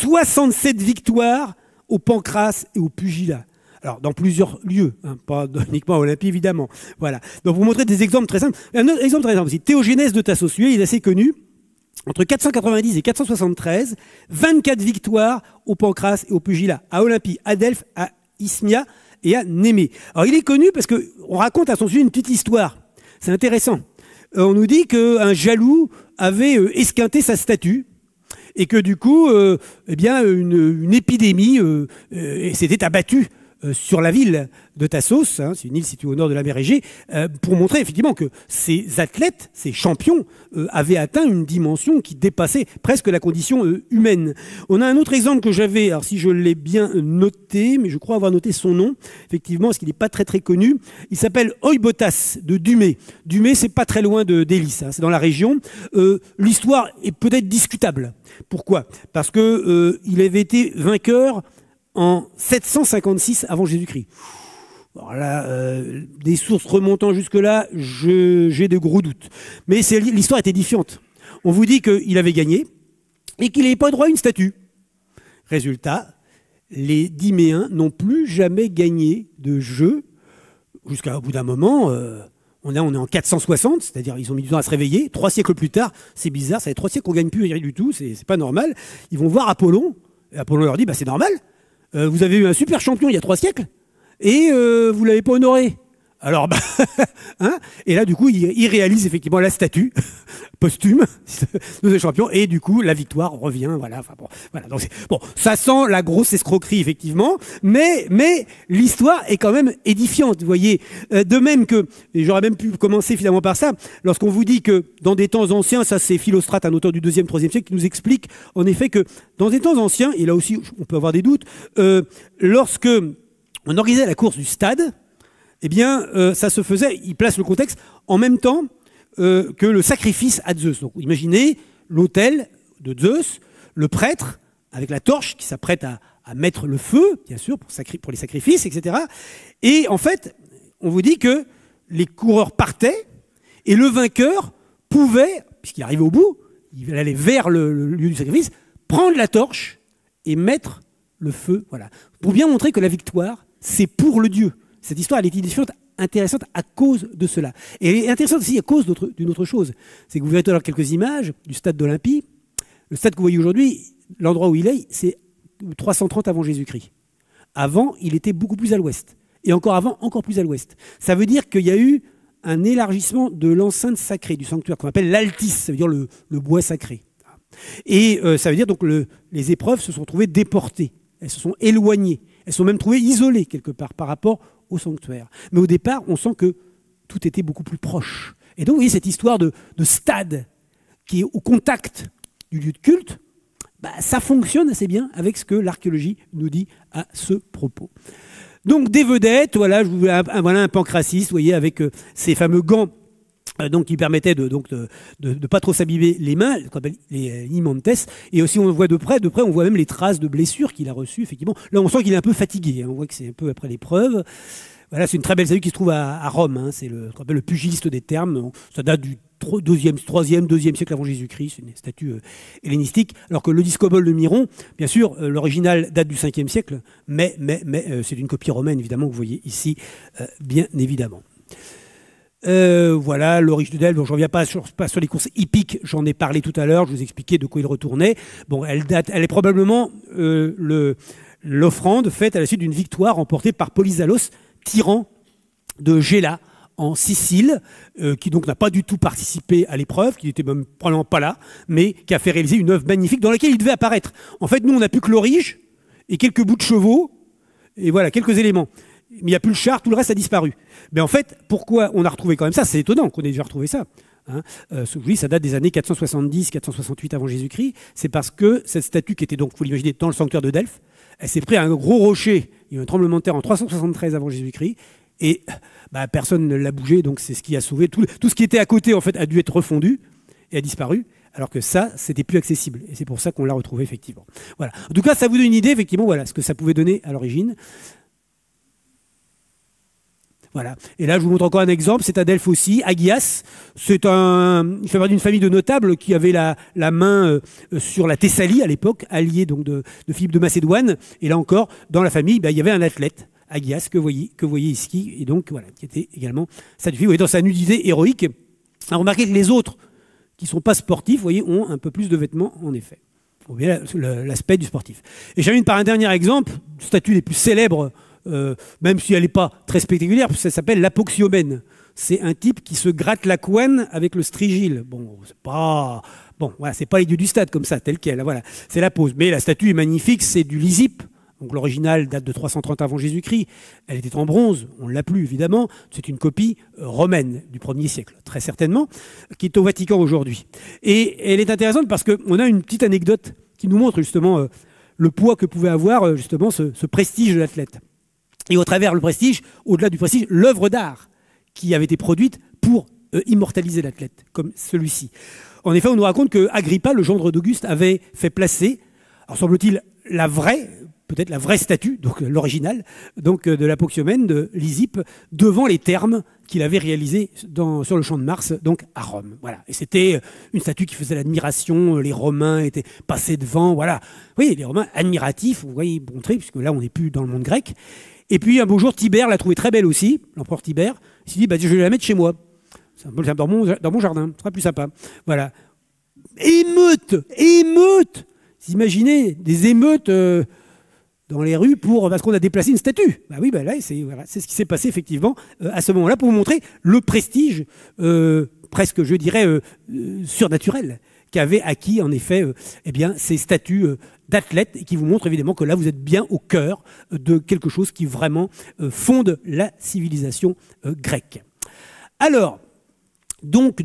67 victoires au pancrace et au pugilat. Alors, dans plusieurs lieux, hein, pas uniquement à Olympie, évidemment. Voilà. Donc, vous montrez des exemples très simples. Un autre exemple très simple aussi. Théogénèse de Tassosué, il est assez connu. Entre 490 et 473, 24 victoires au pancrace et au pugilat. À Olympie, à Delphes, à Isthmia et à Némée. Alors, il est connu parce qu'on raconte à son sujet une petite histoire. C'est intéressant. On nous dit qu'un jaloux avait esquinté sa statue. Et que du coup, eh bien, une épidémie s'était abattue sur la ville de Tassos, hein, c'est une île située au nord de la mer Égée, pour montrer effectivement que ces athlètes, ces champions, avaient atteint une dimension qui dépassait presque la condition humaine. On a un autre exemple que j'avais, alors si je l'ai bien noté, mais je crois avoir noté son nom, effectivement, parce qu'il n'est pas très très connu. Il s'appelle Oïbotas de Dumé. Dumé, c'est pas très loin d'Élis, hein, c'est dans la région. L'histoire est peut-être discutable. Pourquoi ? Parce que il avait été vainqueur en 756 avant Jésus-Christ. Alors là, des sources remontant jusque-là, j'ai de gros doutes. Mais l'histoire est édifiante. On vous dit qu'il avait gagné et qu'il n'avait pas droit à une statue. Résultat, les Dyméens n'ont plus jamais gagné de jeu jusqu'à au bout d'un moment. On est en 460, c'est-à-dire ils ont mis du temps à se réveiller. 3 siècles plus tard, c'est bizarre, ça fait 3 siècles qu'on ne gagne plus rien du tout, c'est pas normal. Ils vont voir Apollon, et Apollon leur dit bah, c'est normal. Vous avez eu un super champion il y a 3 siècles et vous l'avez pas honoré. Alors, bah, hein, et là, du coup, il réalise effectivement la statue posthume de ce champion, et du coup, la victoire revient. Voilà. Enfin bon, voilà. Donc bon, ça sent la grosse escroquerie effectivement, mais l'histoire est quand même édifiante. Vous voyez, de même que, et j'aurais même pu commencer finalement par ça, lorsqu'on vous dit que dans des temps anciens, ça c'est Philostrate, un auteur du 2e, 3e siècle, qui nous explique en effet que dans des temps anciens, et là aussi on peut avoir des doutes, lorsque on organisait la course du stade, eh bien, ça se faisait, il place le contexte, en même temps que le sacrifice à Zeus. Donc, imaginez l'autel de Zeus, le prêtre, avec la torche, qui s'apprête à mettre le feu, bien sûr, pour les sacrifices, etc. Et en fait, on vous dit que les coureurs partaient, et le vainqueur pouvait, puisqu'il arrivait au bout, il allait vers le lieu du sacrifice, prendre la torche et mettre le feu. Voilà. Pour bien montrer que la victoire, c'est pour le Dieu. Cette histoire, elle est édifiante, intéressante à cause de cela. Et elle est intéressante aussi à cause d'une autre chose. C'est que vous verrez tout à l'heure quelques images du stade d'Olympie. Le stade que vous voyez aujourd'hui, l'endroit où il est, c'est 330 avant Jésus-Christ. Avant, il était beaucoup plus à l'ouest. Et encore avant, encore plus à l'ouest. Ça veut dire qu'il y a eu un élargissement de l'enceinte sacrée, du sanctuaire, qu'on appelle l'altis, ça veut dire le bois sacré. Et ça veut dire donc les épreuves se sont trouvées déportées. Elles se sont éloignées. Elles sont même trouvées isolées quelque part par rapport au sanctuaire. Mais au départ, on sent que tout était beaucoup plus proche. Et donc, vous voyez, cette histoire de stade qui est au contact du lieu de culte, bah, ça fonctionne assez bien avec ce que l'archéologie nous dit à ce propos. Donc, des vedettes, voilà, voilà un pancracis, vous voyez, avec ces fameux gants donc qui permettaient de pas trop s'abîmer les mains, les imantes. Et aussi, on le voit de près, on voit même les traces de blessures qu'il a reçues, effectivement. Là, on sent qu'il est un peu fatigué, hein, on voit que c'est un peu après l'épreuve. Voilà, c'est une très belle statue qui se trouve à Rome. Hein. C'est ce qu'on appelle le pugiliste des thermes. Ça date du 3e, 2e siècle avant Jésus-Christ. C'est une statue hellénistique. Alors que le discobole de Myron, bien sûr, l'original date du 5e siècle, mais c'est une copie romaine, évidemment, que vous voyez ici, bien évidemment. Voilà, l'origine de Delphes. Bon, je ne reviens pas sur les courses hippiques, j'en ai parlé tout à l'heure, je vous expliquais de quoi il retournait. Bon, elle est probablement l'offrande faite à la suite d'une victoire remportée par Polyzalos, tyran de Gela, en Sicile, qui donc n'a pas du tout participé à l'épreuve, qui n'était même probablement pas là, mais qui a fait réaliser une œuvre magnifique dans laquelle il devait apparaître. En fait, nous, on n'a plus que l'orige et quelques bouts de chevaux, et voilà, quelques éléments. Mais il n'y a plus le char, tout le reste a disparu. Mais en fait, pourquoi on a retrouvé quand même ça? C'est étonnant qu'on ait déjà retrouvé ça. Hein. Oui, ça date des années 470-468 avant Jésus-Christ. C'est parce que cette statue qui était donc, faut l'imaginer, dans le sanctuaire de Delphes, elle s'est pris à un gros rocher. Il y a eu un tremblement de terre en 373 avant Jésus-Christ. Et personne ne l'a bougé, donc c'est ce qui a sauvé. Tout ce qui était à côté, en fait, a dû être refondu et a disparu. Alors que ça, c'était plus accessible. Et c'est pour ça qu'on l'a retrouvé, effectivement. Voilà. En tout cas, ça vous donne une idée, effectivement, voilà, ce que ça pouvait donner à l'origine. Voilà. Et là, je vous montre encore un exemple. C'est à Delphes aussi. Agias, il fait partie d'une famille de notables qui avait la main sur la Thessalie à l'époque, alliée donc de Philippe de Macédoine. Et là encore, dans la famille, il y avait un athlète, Agias, que vous voyez ici, et donc voilà, qui était également satisfait. Vous voyez, dans sa nudité héroïque. Remarquez que les autres, qui ne sont pas sportifs, vous voyez, ont un peu plus de vêtements, en effet. Vous voyez l'aspect du sportif. Et j'amène par un dernier exemple, une statue les plus célèbres. Même si elle n'est pas très spectaculaire, ça s'appelle l'apoxiomène. C'est un type qui se gratte la couenne avec le strigile. Bon, c'est pas les dieux du stade comme ça, tel quel. Voilà, c'est la pose. Mais la statue est magnifique, c'est du Lysippe. Donc l'original date de 330 avant Jésus-Christ. Elle était en bronze, on ne l'a plus évidemment. C'est une copie romaine du 1er siècle, très certainement, qui est au Vatican aujourd'hui. Et elle est intéressante parce qu'on a une petite anecdote qui nous montre justement le poids que pouvait avoir justement ce prestige de l'athlète. Et au travers le prestige, au-delà du prestige, l'œuvre d'art qui avait été produite pour immortaliser l'athlète, comme celui-ci. En effet, on nous raconte que Agrippa, le gendre d'Auguste, avait fait placer, alors semble-t-il, peut-être la vraie statue, donc l'original, donc de l'apoxiomène de Lysippe, devant les thermes qu'il avait réalisés sur le champ de Mars, donc à Rome. Voilà. Et c'était une statue qui faisait l'admiration, les Romains étaient passés devant, voilà. Oui, les Romains admiratifs, vous voyez, montré, puisque là on n'est plus dans le monde grec. Et puis un beau jour, Tibère l'a trouvée très belle aussi, l'empereur Tibère. Il s'est dit, je vais la mettre chez moi. C'est un peu dans mon jardin, ce sera plus sympa. Voilà. Émeute. Vous imaginez des émeutes dans les rues parce qu'on a déplacé une statue. Là, c'est ce qui s'est passé effectivement à ce moment-là pour vous montrer le prestige presque, je dirais, surnaturel qu'avaient acquis en effet ces statues d'athlètes et qui vous montrent évidemment que là vous êtes bien au cœur de quelque chose qui vraiment fonde la civilisation grecque. Alors, donc,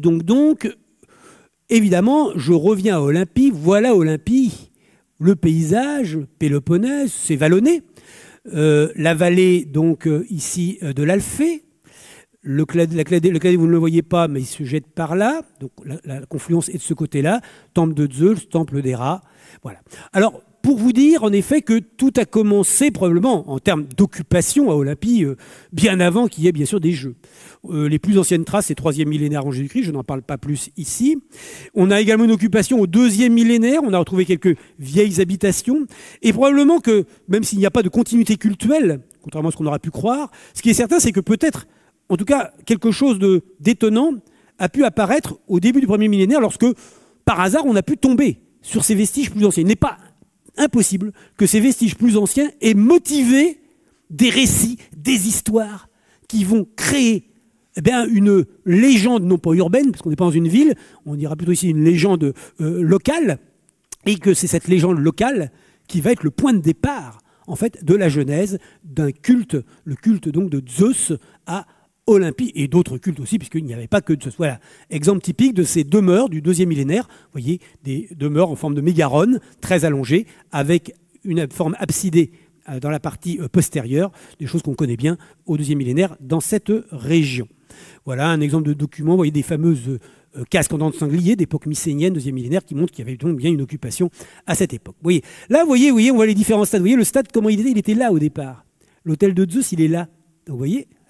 évidemment, je reviens à Olympie. Voilà Olympie, le paysage, Péloponnèse, c'est vallonné. La vallée, donc, ici, de l'Alphée. Le Cladé, vous ne le voyez pas, mais il se jette par là. Donc, la confluence est de ce côté-là. Temple de Zeus, temple d'Héra. Voilà. Alors, pour vous dire, en effet, que tout a commencé probablement en termes d'occupation à Olympie, bien avant qu'il y ait bien sûr des jeux. Les plus anciennes traces, c'est 3e millénaire avant Jésus-Christ, je n'en parle pas plus ici. On a également une occupation au 2e millénaire, on a retrouvé quelques vieilles habitations, et probablement que, même s'il n'y a pas de continuité cultuelle, contrairement à ce qu'on aurait pu croire, ce qui est certain, c'est que peut-être, en tout cas, quelque chose d'étonnant a pu apparaître au début du 1er millénaire lorsque, par hasard, on a pu tomber sur ces vestiges plus anciens. Il n'est pas impossible que ces vestiges plus anciens aient motivé des récits, des histoires qui vont créer une légende, non pas urbaine, parce qu'on n'est pas dans une ville, on dira plutôt ici une légende locale, et que c'est cette légende locale qui va être le point de départ, en fait, de la genèse d'un culte, le culte donc de Zeus à Olympie, et d'autres cultes aussi, puisqu'il n'y avait pas que Zeus. Voilà, exemple typique de ces demeures du 2e millénaire, vous voyez, des demeures en forme de mégaron, très allongées, avec une forme absidée dans la partie postérieure, des choses qu'on connaît bien au 2e millénaire dans cette région. Voilà un exemple de document, vous voyez des fameuses casques en dents de sanglier d'époque mycénienne, 2e millénaire, qui montre qu'il y avait donc bien une occupation à cette époque. Vous voyez, là, vous voyez, on voit les différents stades. Vous voyez le stade, comment il était là au départ. L'hôtel de Zeus, il est là. Donc, vous voyez,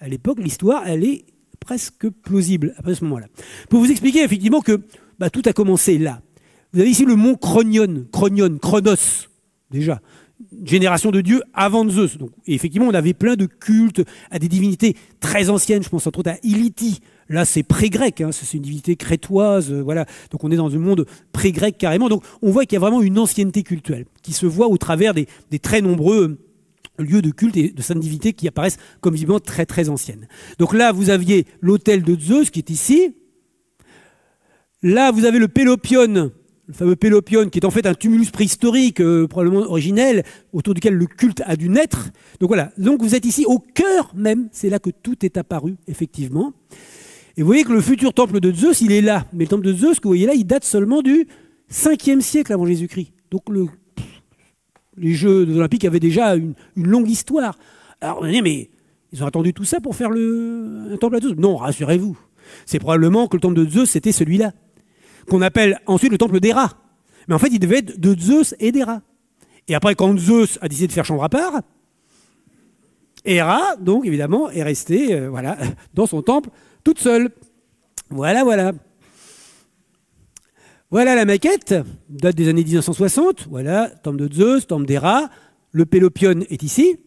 à l'époque, l'histoire, elle est presque plausible après ce moment-là. Pour vous expliquer effectivement que tout a commencé là. Vous avez ici le mont Kronion, Chronos, déjà, génération de dieux avant Zeus. Donc, et effectivement, on avait plein de cultes à des divinités très anciennes, je pense entre autres à Ility. Là, c'est pré-grec, hein, c'est une divinité crétoise, voilà. Donc on est dans un monde pré-grec carrément. Donc on voit qu'il y a vraiment une ancienneté cultuelle qui se voit au travers des très nombreux lieux de culte et de saintes divinités qui apparaissent comme visiblement très très anciennes. Donc là, vous aviez l'autel de Zeus qui est ici. Là, vous avez le Pélopion, le fameux Pélopion, qui est en fait un tumulus préhistorique, probablement originel, autour duquel le culte a dû naître. Donc voilà, donc vous êtes ici au cœur même, c'est là que tout est apparu, effectivement. Et vous voyez que le futur temple de Zeus, il est là. Mais le temple de Zeus, que vous voyez là, il date seulement du 5e siècle avant Jésus-Christ. Donc les Jeux olympiques avaient déjà une longue histoire. Alors on dit, mais ils ont attendu tout ça pour faire un temple à Zeus? Non, rassurez-vous. C'est probablement que le temple de Zeus, c'était celui-là, qu'on appelle ensuite le temple d'Héra. Mais en fait, il devait être de Zeus et d'Héra. Et après, quand Zeus a décidé de faire chambre à part, Héra, donc évidemment, est restée voilà, dans son temple toute seule. Voilà, voilà. Voilà la maquette, date des années 1960. Voilà, temple de Zeus, temple d'Héra. Le Pélopion est ici.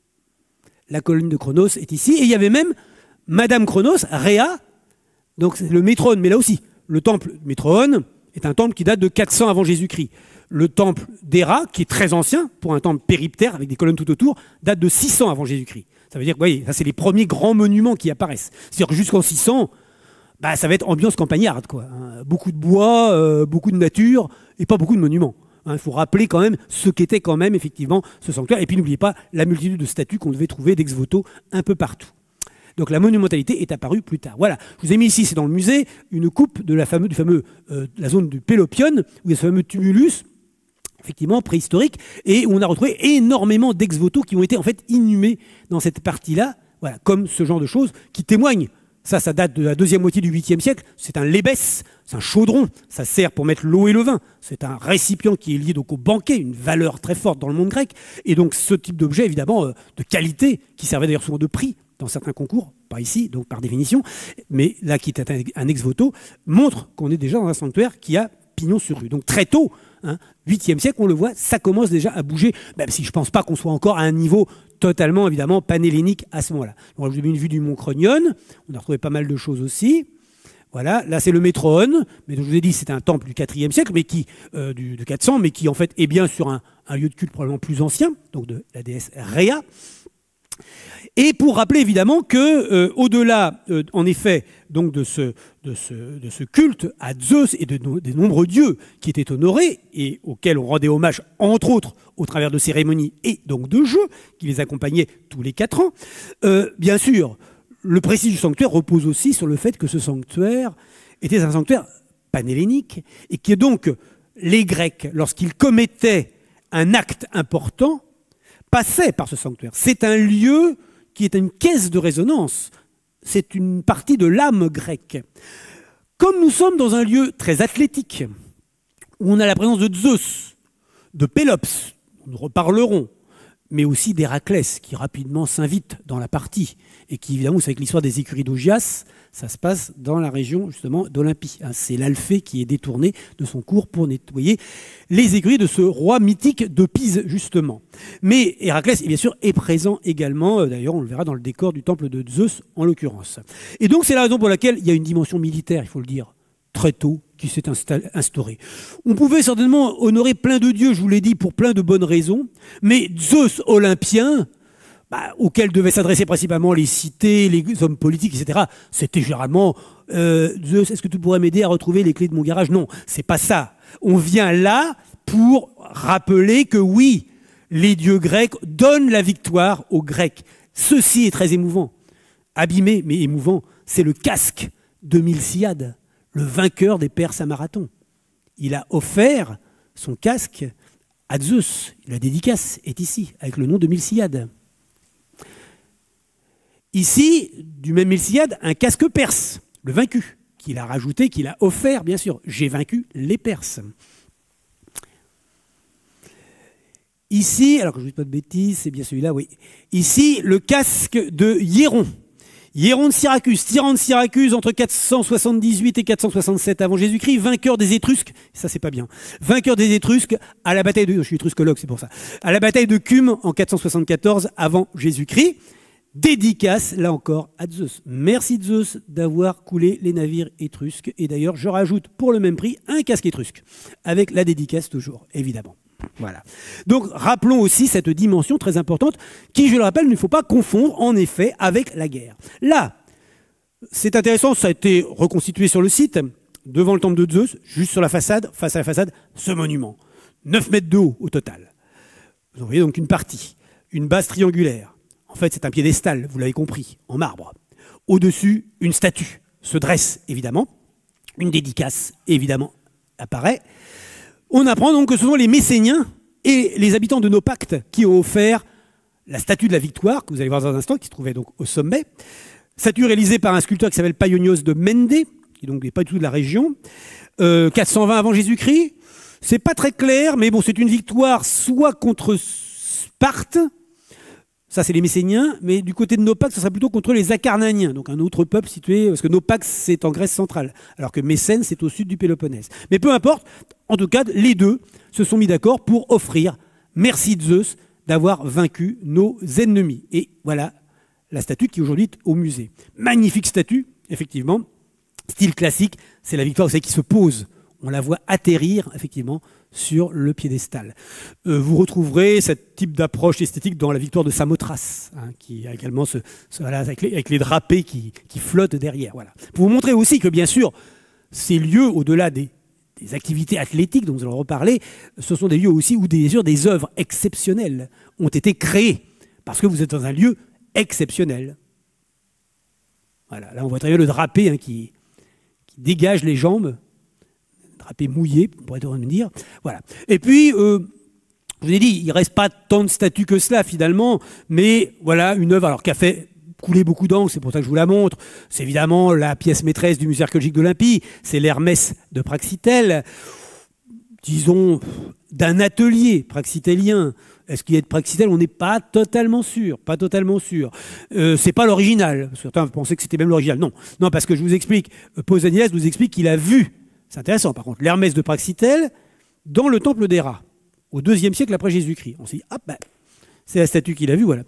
La colonne de Chronos est ici. Et il y avait même Madame Chronos, Rhea. Donc c'est le Métrone, mais là aussi, le temple Métrone est un temple qui date de 400 avant Jésus-Christ. Le temple d'Héra, qui est très ancien, pour un temple périptère avec des colonnes tout autour, date de 600 avant Jésus-Christ. Ça veut dire que, voyez, ça c'est les premiers grands monuments qui apparaissent. C'est-à-dire que jusqu'en 600, ça va être ambiance campagnarde, quoi. Hein. Beaucoup de bois, beaucoup de nature, et pas beaucoup de monuments. Il faut rappeler quand même ce qu'était quand même effectivement ce sanctuaire. Et puis n'oubliez pas la multitude de statues qu'on devait trouver d'ex-voto un peu partout. Donc la monumentalité est apparue plus tard. Voilà, je vous ai mis ici, c'est dans le musée, une coupe de la zone du Pélopion, où il y a ce fameux tumulus, effectivement préhistorique, et où on a retrouvé énormément d'ex-voto qui ont été en fait inhumés dans cette partie-là, voilà, comme ce genre de choses qui témoignent. Ça date de la deuxième moitié du 8e siècle. C'est un lébès, c'est un chaudron. Ça sert pour mettre l'eau et le vin. C'est un récipient qui est lié donc au banquet, une valeur très forte dans le monde grec. Et donc ce type d'objet, évidemment, de qualité, qui servait d'ailleurs souvent de prix dans certains concours, pas ici, donc par définition, mais là qui est un ex-voto, montre qu'on est déjà dans un sanctuaire qui a pignon sur rue. Donc très tôt, 8e siècle, on le voit, ça commence déjà à bouger, même si je ne pense pas qu'on soit encore à un niveau totalement, évidemment, panhellénique à ce moment-là. Donc, je vous ai mis une vue du mont Kronion, on a retrouvé pas mal de choses aussi. Voilà, là c'est le Métrone, mais je vous ai dit c'est un temple du 4e siècle, mais de 400, mais qui en fait est bien sur un lieu de culte probablement plus ancien, donc de la déesse Rhea. Et pour rappeler évidemment que au-delà, en effet, donc de ce culte à Zeus et des nombreux dieux qui étaient honorés et auxquels on rendait hommage, entre autres, au travers de cérémonies et donc de jeux qui les accompagnaient tous les 4 ans, bien sûr, le prestige du sanctuaire repose aussi sur le fait que ce sanctuaire était un sanctuaire panhellénique et que donc les Grecs, lorsqu'ils commettaient un acte important, passaient par ce sanctuaire. C'est un lieu qui est une caisse de résonance. C'est une partie de l'âme grecque. Comme nous sommes dans un lieu très athlétique, où on a la présence de Zeus, de Pélops, nous reparlerons, mais aussi d'Héraclès, qui rapidement s'invite dans la partie, et qui, évidemment, vous savez que l'histoire des écuries d'Augias, ça se passe dans la région, justement, d'Olympie. C'est l'Alphée qui est détourné de son cours pour nettoyer les écuries de ce roi mythique de Pise, justement. Mais Héraclès, bien sûr, est présent également, d'ailleurs, on le verra dans le décor du temple de Zeus, en l'occurrence. Et donc, c'est la raison pour laquelle il y a une dimension militaire, il faut le dire, très tôt, qui s'est instaurée. On pouvait certainement honorer plein de dieux, je vous l'ai dit, pour plein de bonnes raisons, mais Zeus olympien, auquel devaient s'adresser principalement les cités, les hommes politiques, etc., c'était généralement Zeus, est-ce que tu pourrais m'aider à retrouver les clés de mon garage? Non, c'est pas ça. On vient là pour rappeler que oui, les dieux grecs donnent la victoire aux Grecs. Ceci est très émouvant. Abîmé, mais émouvant, c'est le casque de Milciade, le vainqueur des Perses à Marathon. Il a offert son casque à Zeus. La dédicace est ici, avec le nom de Milciade. Ici, du même Milciade, un casque perse, le vaincu, qu'il a rajouté, qu'il a offert, bien sûr. J'ai vaincu les Perses. Ici, alors que je ne dis pas de bêtises, c'est bien celui-là, oui. Ici, le casque de Hiéron. Hiéron de Syracuse, tyran de Syracuse entre 478 et 467 avant Jésus-Christ, vainqueur des Étrusques, ça c'est pas bien, vainqueur des Étrusques à la bataille de, je suis étruscologue c'est pour ça, à la bataille de Cume en 474 avant Jésus-Christ. Dédicace, là encore, à Zeus. Merci Zeus d'avoir coulé les navires étrusques. Et d'ailleurs, je rajoute pour le même prix un casque étrusque, avec la dédicace toujours, évidemment. Voilà. Donc, rappelons aussi cette dimension très importante qui, je le rappelle, ne faut pas confondre, en effet, avec la guerre. Là, c'est intéressant, ça a été reconstitué sur le site, devant le temple de Zeus, juste sur la façade, face à la façade, ce monument. 9 mètres de haut au total. Vous voyez donc une partie, une base triangulaire. En fait, c'est un piédestal, vous l'avez compris, en marbre. Au-dessus, une statue se dresse, évidemment. Une dédicace, évidemment, apparaît. On apprend donc que ce sont les Messéniens et les habitants de Naupacte qui ont offert la statue de la victoire, que vous allez voir dans un instant, qui se trouvait donc au sommet. Statue réalisée par un sculpteur qui s'appelle Paionios de Mende, qui donc n'est pas du tout de la région. 420 avant Jésus-Christ. C'est pas très clair, mais bon, c'est une victoire soit contre Sparte, ça, c'est les Messéniens, mais du côté de Naupacte, ce sera plutôt contre les Acarnaniens, donc un autre peuple situé, parce que Naupacte, c'est en Grèce centrale, alors que Mécène, c'est au sud du Péloponnèse. Mais peu importe, en tout cas, les deux se sont mis d'accord pour offrir, merci Zeus, d'avoir vaincu nos ennemis. Et voilà la statue qui aujourd'hui est au musée. Magnifique statue, effectivement, style classique, c'est la victoire, vous savez, qui se pose. On la voit atterrir, effectivement, sur le piédestal. Vous retrouverez ce type d'approche esthétique dans la victoire de Samothrace, hein, qui a également voilà, avec les drapés qui flottent derrière. Voilà. Pour vous montrer aussi que, bien sûr, ces lieux, au-delà des activités athlétiques dont nous allons reparler, ce sont des lieux aussi où des œuvres exceptionnelles ont été créées, parce que vous êtes dans un lieu exceptionnel. Voilà. Là, on voit très bien le drapé hein, qui dégage les jambes, drapé mouillé, on pourrait dire. Voilà. Et puis, je vous ai dit, il ne reste pas tant de statues que cela, finalement, mais voilà, une œuvre alors, qui a fait couler beaucoup d'encre, c'est pour ça que je vous la montre. C'est évidemment la pièce maîtresse du musée archéologique d'Olympie, c'est l'Hermès de Praxitèle, disons, d'un atelier praxitélien. Est-ce qu'il y a de Praxitèle? On n'est pas totalement sûr. Pas totalement sûr. C'est pas l'original. Certains pensaient que c'était même l'original. Non, non, parce que je vous explique, Pausanias nous explique qu'il a vu. C'est intéressant, par contre, l'Hermès de Praxitèle dans le temple d'Héra, au IIe siècle après Jésus-Christ. On s'est dit, ah ben, c'est la statue qu'il a vue, voilà.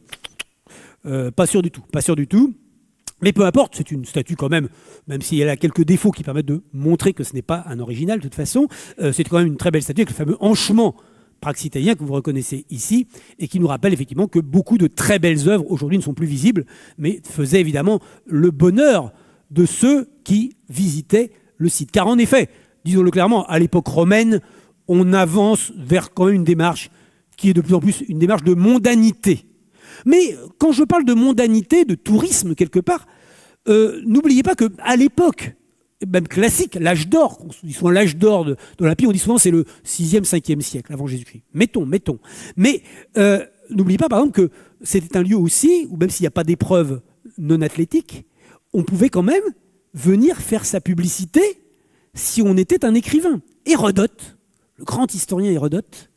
Pas sûr du tout, pas sûr du tout. Mais peu importe, c'est une statue quand même, même si elle a quelques défauts qui permettent de montrer que ce n'est pas un original de toute façon, c'est quand même une très belle statue avec le fameux hanchement praxitélien que vous reconnaissez ici et qui nous rappelle effectivement que beaucoup de très belles œuvres aujourd'hui ne sont plus visibles, mais faisaient évidemment le bonheur de ceux qui visitaient le site. Car en effet, disons-le clairement, à l'époque romaine, on avance vers quand même une démarche qui est de plus en plus une démarche de mondanité. Mais quand je parle de mondanité, de tourisme quelque part, n'oubliez pas qu'à l'époque, même classique, l'âge d'or, on dit souvent l'âge d'or de l'Olympie, on dit souvent c'est le 6e, 5e siècle avant Jésus-Christ. Mettons. Mais n'oubliez pas par exemple que c'était un lieu aussi, où même s'il n'y a pas d'épreuves non athlétiques, on pouvait quand même venir faire sa publicité si on était un écrivain. Hérodote, le grand historien Hérodote,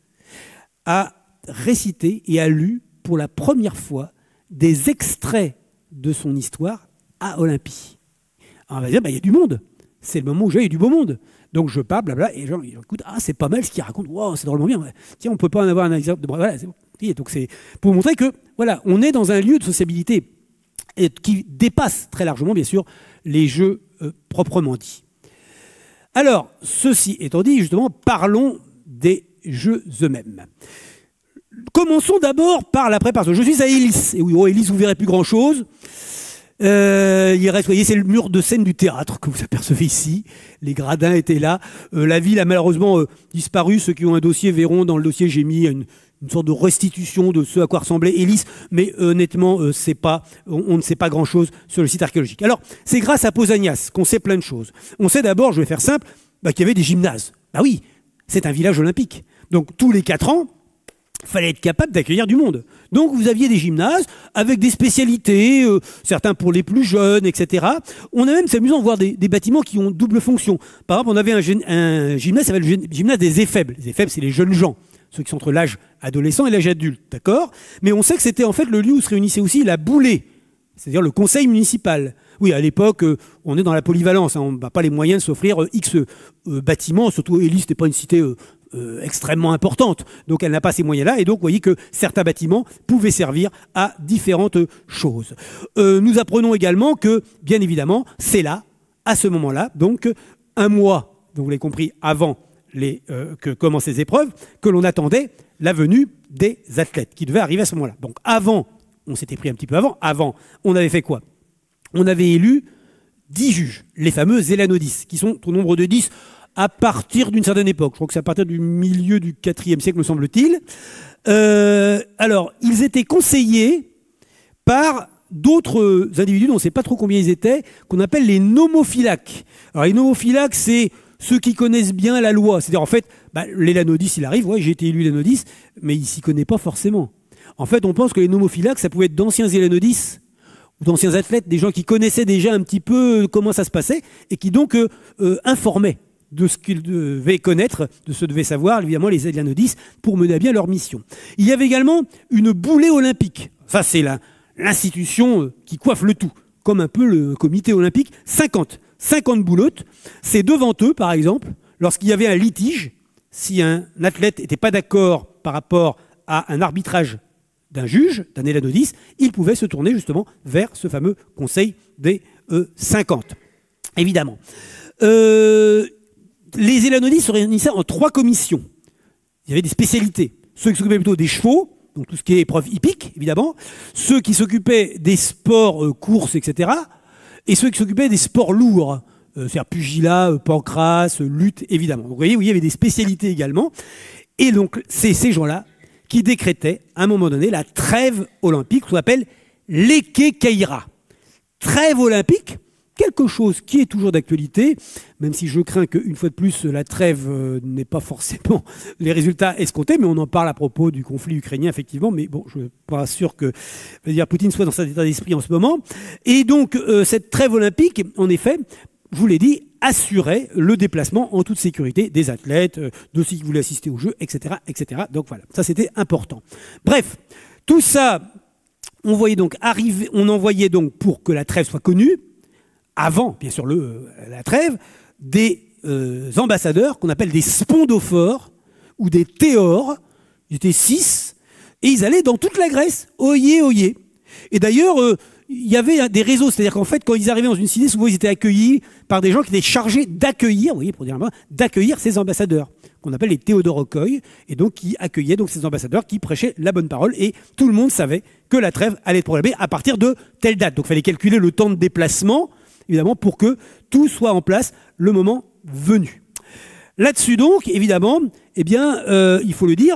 a récité et a lu pour la première fois des extraits de son histoire à Olympie. Alors on va dire, il y a du monde. C'est le moment où il y a du beau monde. Donc je parle, blabla, et les gens ils écoutent, ah c'est pas mal ce qu'il raconte, wow, c'est drôlement bien. Tiens, on ne peut pas en avoir un exemple. Voilà, c'est bon. Donc c'est pour vous montrer que voilà, on est dans un lieu de sociabilité qui dépasse très largement, bien sûr, les jeux proprement dits. Alors, ceci étant dit, justement, parlons des jeux eux-mêmes. Commençons d'abord par la préparation. Je suis à Élis. Et oui, oh, Élis, vous verrez plus grand-chose. Il reste, vous voyez, c'est le mur de scène du théâtre que vous apercevez ici. Les gradins étaient là. La ville a malheureusement disparu. Ceux qui ont un dossier verront dans le dossier, j'ai mis une sorte de restitution de ce à quoi ressemblait Élis. Mais honnêtement, on ne sait pas grand-chose sur le site archéologique. Alors, c'est grâce à Pausanias qu'on sait plein de choses. On sait d'abord, je vais faire simple, qu'il y avait des gymnases. Bah oui, c'est un village olympique. Donc, tous les 4 ans, il fallait être capable d'accueillir du monde. Donc vous aviez des gymnases avec des spécialités, certains pour les plus jeunes, etc. On a même, c'est amusant de voir des bâtiments qui ont double fonction. Par exemple, on avait un gymnase qui s'appelle le gymnase des éphèbes. Les éphèbes, c'est les jeunes gens, ceux qui sont entre l'âge adolescent et l'âge adulte, d'accord? Mais on sait que c'était en fait le lieu où se réunissait aussi la boulée c'est-à-dire le conseil municipal. Oui, à l'époque, on est dans la polyvalence, hein, on n'a pas les moyens de s'offrir X bâtiments, surtout Élis n'était pas une cité extrêmement importante, donc elle n'a pas ces moyens-là, et donc vous voyez que certains bâtiments pouvaient servir à différentes choses. Nous apprenons également que, bien évidemment, c'est là, à ce moment-là, donc un mois, donc vous l'avez compris, avant que commencent les épreuves, que l'on attendait la venue des athlètes, qui devaient arriver à ce moment-là. Donc avant, on s'était pris un petit peu avant, on avait fait quoi? On avait élu 10 juges, les fameux Zélanodis, qui sont au nombre de 10 à partir d'une certaine époque. Je crois que c'est à partir du milieu du IVe siècle, me semble-t-il. Alors, ils étaient conseillés par d'autres individus, dont on ne sait pas trop combien ils étaient, qu'on appelle les nomophylactes. Alors, les nomophylactes, c'est ceux qui connaissent bien la loi. C'est-à-dire, en fait, l'élanodis, il arrive, ouais, j'ai été élu l'élanodis, mais il ne s'y connaît pas forcément. En fait, on pense que les nomophylactes, ça pouvait être d'anciens élanodis, ou d'anciens athlètes, des gens qui connaissaient déjà un petit peu comment ça se passait, et qui donc informaient de ce qu'ils devaient connaître, de ce qu'ils devaient savoir, évidemment, les élanodis, pour mener à bien leur mission. Il y avait également une boulée olympique. Ça, c'est l'institution qui coiffe le tout, comme un peu le comité olympique. 50 boulottes. C'est devant eux, par exemple, lorsqu'il y avait un litige, si un athlète n'était pas d'accord par rapport à un arbitrage d'un juge, d'un élanodis, il pouvait se tourner justement vers ce fameux conseil des 50. Évidemment. Les élanodis se réunissaient en 3 commissions. Il y avait des spécialités. Ceux qui s'occupaient plutôt des chevaux, donc tout ce qui est épreuve hippique, évidemment. Ceux qui s'occupaient des sports, courses, etc. Et ceux qui s'occupaient des sports lourds, c'est-à-dire pugilat, pancrace, lutte, évidemment. Donc vous voyez, oui, il y avait des spécialités également. Et donc, c'est ces gens-là qui décrétaient, à un moment donné, la trêve olympique, qu'on appelle l'Ekekeira. Trêve olympique, quelque chose qui est toujours d'actualité, même si je crains qu'une fois de plus, la trêve n'ait pas forcément les résultats escomptés, mais on en parle à propos du conflit ukrainien, effectivement, mais bon, je ne suis pas sûr que Poutine soit dans cet état d'esprit en ce moment. Et donc, cette trêve olympique, en effet, je vous l'ai dit, assurait le déplacement en toute sécurité des athlètes, de ceux qui voulaient assister aux Jeux, etc., etc. Donc voilà, ça c'était important. Bref, tout ça, on voyait donc arriver, on envoyait donc pour que la trêve soit connue, avant, bien sûr, la trêve, des ambassadeurs qu'on appelle des spondophores ou des théores. Ils étaient 6 et ils allaient dans toute la Grèce. Oyez, oyez. Et d'ailleurs, il y avait des réseaux. C'est-à-dire qu'en fait, quand ils arrivaient dans une cité, souvent ils étaient accueillis par des gens qui étaient chargés d'accueillir, vous voyez, pour dire un peu, d'accueillir ces ambassadeurs, qu'on appelle les théodorokoi, et donc qui accueillaient donc ces ambassadeurs qui prêchaient la bonne parole. Et tout le monde savait que la trêve allait être proclamée à partir de telle date. Donc il fallait calculer le temps de déplacement, évidemment, pour que tout soit en place le moment venu. Là-dessus donc, évidemment, eh bien, il faut le dire,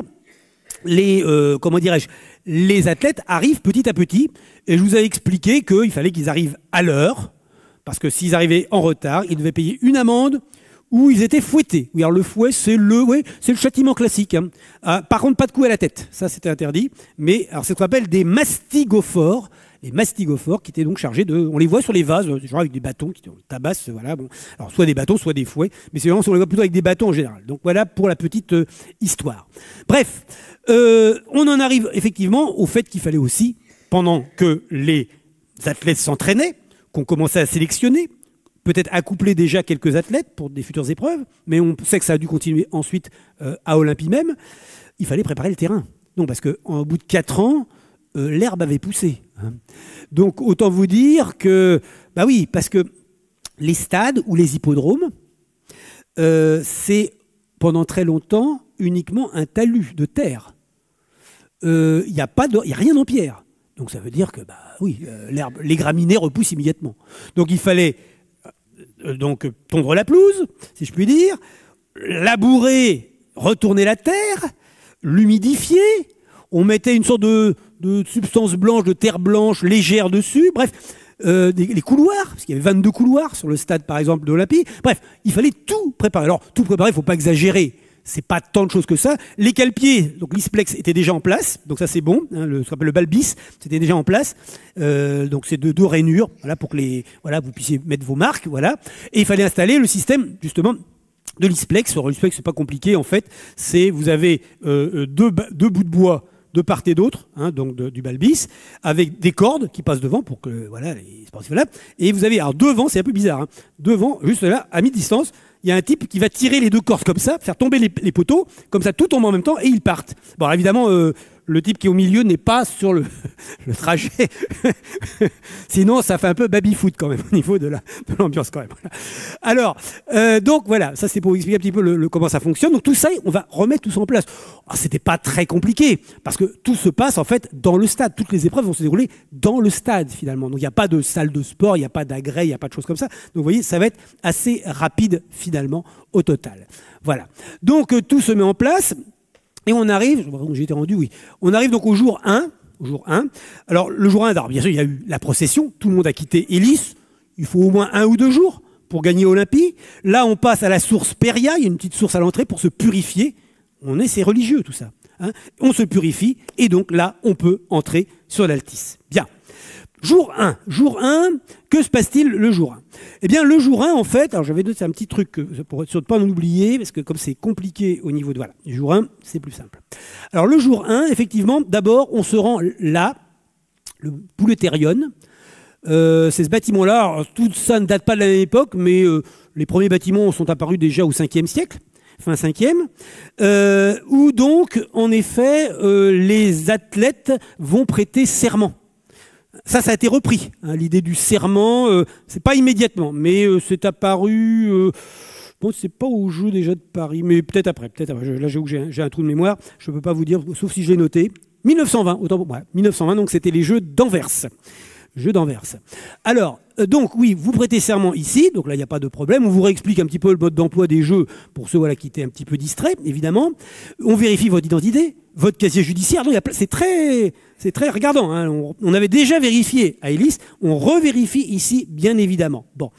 les athlètes arrivent petit à petit, et je vous ai expliqué qu'il fallait qu'ils arrivent à l'heure, parce que s'ils arrivaient en retard, ils devaient payer une amende ou ils étaient fouettés. Oui, alors le fouet, c'est le châtiment classique. Hein. Par contre, pas de coup à la tête, ça c'était interdit, mais alors c'est ce qu'on appelle des mastigophores. Les mastigophores qui étaient donc chargés on les voit sur les vases, genre avec des bâtons qui tabassent, voilà. Bon. Alors soit des bâtons, soit des fouets, mais c'est vraiment, on les voit plutôt avec des bâtons en général. Donc voilà pour la petite histoire. Bref, on en arrive effectivement au fait qu'il fallait aussi, pendant que les athlètes s'entraînaient, qu'on commençait à sélectionner, peut-être accoupler déjà quelques athlètes pour des futures épreuves, mais on sait que ça a dû continuer ensuite à Olympie même, il fallait préparer le terrain. Non, parce qu'au bout de 4 ans, l'herbe avait poussé. Hein. Donc autant vous dire que, bah oui, parce que les stades ou les hippodromes, c'est pendant très longtemps uniquement un talus de terre. Il n'y a rien en pierre. Donc ça veut dire que, bah oui, l'herbe, les graminées repoussent immédiatement. Donc il fallait donc tondre la pelouse, si je puis dire, labourer, retourner la terre, l'humidifier. On mettait une sorte de substance blanche, de terre blanche légère dessus. Bref, les couloirs, parce qu'il y avait 22 couloirs sur le stade, par exemple, de l'Olympie. Bref, il fallait tout préparer. Alors, tout préparer, il ne faut pas exagérer. C'est pas tant de choses que ça. Les cale-pieds, donc l'isplex était déjà en place, donc ça c'est bon. Hein, ce qu'on appelle le balbis, c'était déjà en place. Donc c'est de 2 rainures, voilà, pour que vous puissiez mettre vos marques, voilà. Et il fallait installer le système justement de l'isplex. Alors l'isplex c'est pas compliqué en fait. Vous avez deux bouts de bois de part et d'autre, hein, donc du balbis, avec des cordes qui passent devant pour que voilà, les sportifs là. Et vous avez, alors devant, c'est un peu bizarre, hein, devant, juste là, à mi-distance, il y a un type qui va tirer les deux cordes comme ça, faire tomber les poteaux, comme ça tout tombe en même temps et ils partent. Bon, alors, évidemment, le type qui est au milieu n'est pas sur le trajet. Sinon, ça fait un peu baby-foot quand même au niveau de l'ambiance quand même. Alors, donc voilà, ça c'est pour expliquer un petit peu comment ça fonctionne. Donc tout ça, on va remettre tout ça en place. C'était pas très compliqué parce que tout se passe en fait dans le stade. Toutes les épreuves vont se dérouler dans le stade finalement. Donc il n'y a pas de salle de sport, il n'y a pas d'agrès, il n'y a pas de choses comme ça. Donc vous voyez, ça va être assez rapide finalement au total. Voilà. Donc tout se met en place. Et on arrive, j'ai été rendu, oui. On arrive donc au jour 1. Alors, le jour 1, alors, bien sûr, il y a eu la procession. Tout le monde a quitté Élis. Il faut au moins 1 ou 2 jours pour gagner Olympie. Là, on passe à la source Péria. Il y a une petite source à l'entrée pour se purifier. C'est religieux, tout ça. Hein. On se purifie. Et donc, là, on peut entrer sur l'Altis. Bien. Jour 1. Jour 1, que se passe-t-il le jour 1 ? Eh bien, le jour 1, en fait, alors j'avais noté un petit truc pour être sûr de ne pas en oublier, parce que comme c'est compliqué au niveau de... Voilà, le jour 1, c'est plus simple. Alors, le jour 1, effectivement, d'abord, on se rend là, le Bouleuterion. C'est ce bâtiment-là, alors, tout ça ne date pas de la même époque, mais les premiers bâtiments sont apparus déjà au 5e siècle, fin 5e, où donc, en effet, les athlètes vont prêter serment. Ça a été repris, hein, l'idée du serment, c'est pas immédiatement, mais c'est apparu, bon, c'est pas au jeu déjà de Paris, mais peut-être après. Là, j'ai un trou de mémoire, je peux pas vous dire, sauf si je l'ai noté. 1920, autant pour moi. 1920, donc c'était les Jeux d'Anvers. Jeux d'Anvers. Alors, donc oui, vous prêtez serment ici, donc là, il n'y a pas de problème. On vous réexplique un petit peu le mode d'emploi des jeux pour ceux qui étaient un petit peu distraits, évidemment. On vérifie votre identité, votre casier judiciaire. Donc, c'est très regardant. Hein. On avait déjà vérifié à Élis, on revérifie ici, bien évidemment. Bon.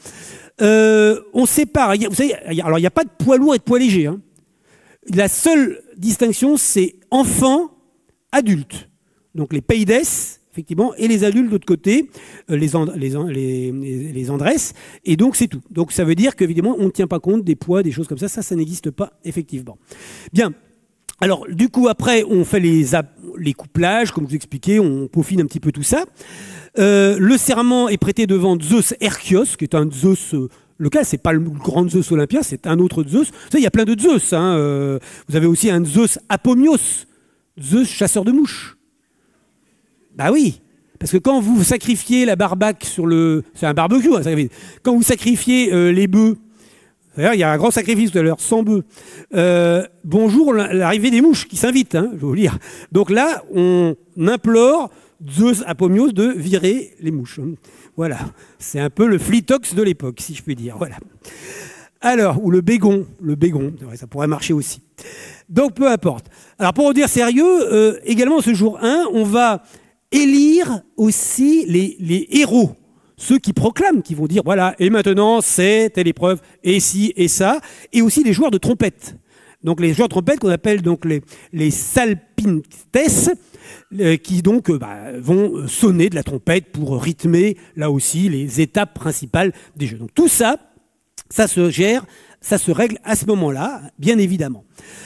On sépare. Vous savez, alors, il n'y a pas de poids lourd et de poids léger. Hein. La seule distinction, c'est enfant, adulte. Donc, les paides, effectivement, et les adultes de l'autre côté, les andresses, et donc c'est tout. Donc ça veut dire qu'évidemment, on ne tient pas compte des poids, des choses comme ça n'existe pas, effectivement. Bien, alors du coup, après, on fait les couplages, comme je vous expliquais, on peaufine un petit peu tout ça. Le serment est prêté devant Zeus Herkios, qui est un Zeus... local, c'est pas le grand Zeus olympien, c'est un autre Zeus. Vous savez, il y a plein de Zeus. Hein. Vous avez aussi un Zeus Apomios, Zeus chasseur de mouches. Bah oui, parce que quand vous sacrifiez la barbaque sur c'est un barbecue, hein, quand vous sacrifiez les bœufs, d'ailleurs il y a un grand sacrifice tout à l'heure, 100 bœufs, bonjour l'arrivée des mouches qui s'invitent, hein, je vais vous lire. Donc là, on implore Zeus Apomios de virer les mouches. Voilà, c'est un peu le flitox de l'époque, si je puis dire, voilà. Alors, ou le bégon, ça pourrait marcher aussi. Donc peu importe. Alors pour en dire sérieux, également ce jour 1, on va élire aussi les héros, ceux qui proclament, qui vont dire voilà, et maintenant c'est telle épreuve, et ci et ça, et aussi les joueurs de trompette. Donc les joueurs de trompette qu'on appelle donc les salpintes, qui donc vont sonner de la trompette pour rythmer là aussi les étapes principales des jeux. Donc tout ça, ça se gère, ça se règle à ce moment-là, bien évidemment.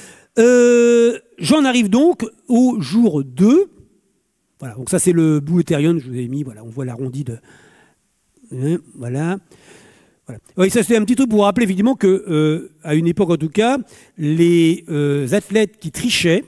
J'en arrive donc au jour 2. Voilà, donc ça c'est le Bouleuterion, je vous ai mis, voilà, on voit l'arrondi de... Voilà. Oui, ça c'est un petit truc pour vous rappeler évidemment que, à une époque en tout cas, les athlètes qui trichaient,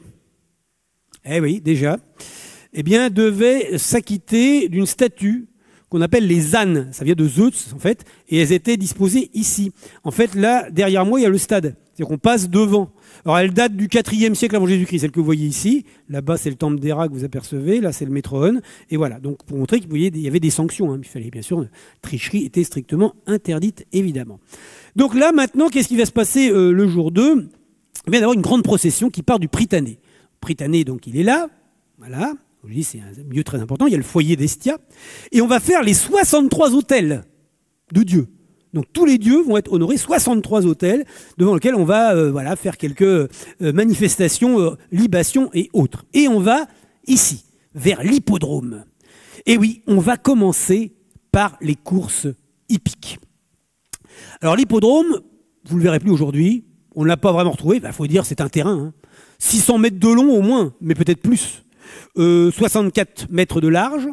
eh bien, devaient s'acquitter d'une statue qu'on appelle les ânes. Ça vient de Zeus, en fait, et elles étaient disposées ici. En fait, là, derrière moi, il y a le stade. C'est-à-dire qu'on passe devant. Alors, elle date du 4e siècle avant Jésus-Christ, celle que vous voyez ici. Là-bas, c'est le temple d'Héra que vous apercevez. Là, c'est le Métroon. Et voilà. Donc, pour montrer qu'il y avait des sanctions. Hein. Il fallait, bien sûr, la tricherie était strictement interdite, évidemment. Donc là, maintenant, qu'est-ce qui va se passer le jour 2 ? Il va y avoir une grande procession qui part du Prytanée. Prytanée, donc, il est là. Voilà. Je vous dis, c'est un lieu très important. Il y a le foyer d'Hestia. Et on va faire les 63 autels de Dieu. Donc tous les dieux vont être honorés, 63 autels devant lesquels on va faire quelques manifestations, libations et autres. Et on va ici, vers l'hippodrome. Et oui, on va commencer par les courses hippiques. Alors l'hippodrome, vous ne le verrez plus aujourd'hui, on ne l'a pas vraiment retrouvé, il faut dire c'est un terrain. Hein. 600 mètres de long au moins, mais peut-être plus. 64 mètres de large.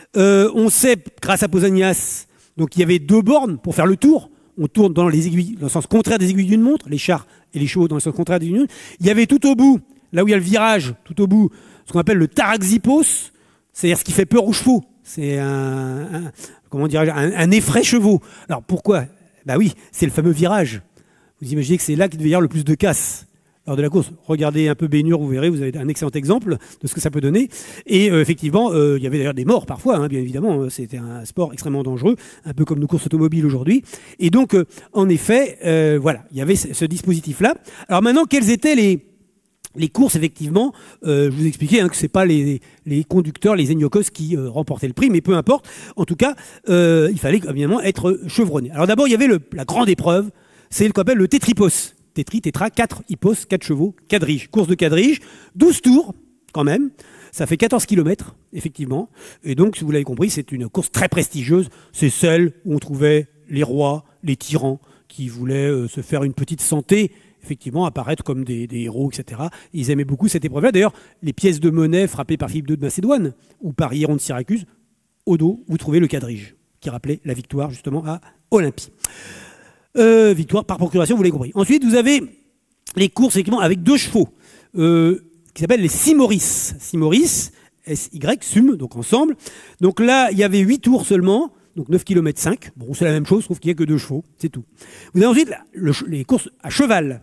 On sait, grâce à Pausanias, donc il y avait 2 bornes pour faire le tour. On tourne dans les aiguilles, dans le sens contraire des aiguilles d'une montre, les chars et les chevaux dans le sens contraire des aiguilles d'une montre. Il y avait tout au bout, là où il y a le virage, tout au bout, ce qu'on appelle le taraxipos, c'est-à-dire ce qui fait peur aux chevaux. C'est comment dirais-je, un effraie chevaux. Alors pourquoi? Bah oui, c'est le fameux virage. Vous imaginez que c'est là qu'il devait y avoir le plus de casse lors de la course. Regardez un peu Bénur, vous verrez, vous avez un excellent exemple de ce que ça peut donner. Et effectivement, il y avait d'ailleurs des morts parfois, hein, bien évidemment. C'était un sport extrêmement dangereux, un peu comme nos courses automobiles aujourd'hui. Et donc, en effet, voilà, il y avait ce dispositif-là. Alors maintenant, quelles étaient les courses, effectivement, je vous expliquais hein, que c'est pas les conducteurs, les Eniokos qui remportaient le prix, mais peu importe. En tout cas, il fallait évidemment être chevronné. Alors d'abord, il y avait la grande épreuve, c'est ce qu'on appelle le tétripos. Tétra, 4 hippos, 4 chevaux, quadrige. Course de quadrige, 12 tours, quand même. Ça fait 14 km, effectivement. Et donc, si vous l'avez compris, c'est une course très prestigieuse. C'est celle où on trouvait les rois, les tyrans, qui voulaient se faire une petite santé, effectivement, apparaître comme des héros, etc. Ils aimaient beaucoup cette épreuve-là. D'ailleurs, les pièces de monnaie frappées par Philippe II de Macédoine, ou par Hieron de Syracuse, au dos, vous trouvez le quadrige, qui rappelait la victoire, justement, à Olympie. Victoire par procuration, vous l'avez compris. Ensuite, vous avez les courses effectivement avec 2 chevaux qui s'appellent les Simoris. Simoris, S-Y, Sum, donc ensemble. Donc là, il y avait 8 tours seulement, donc 9 km 5. Bon, c'est la même chose, sauf qu'il n'y a que 2 chevaux, c'est tout. Vous avez ensuite les courses à cheval.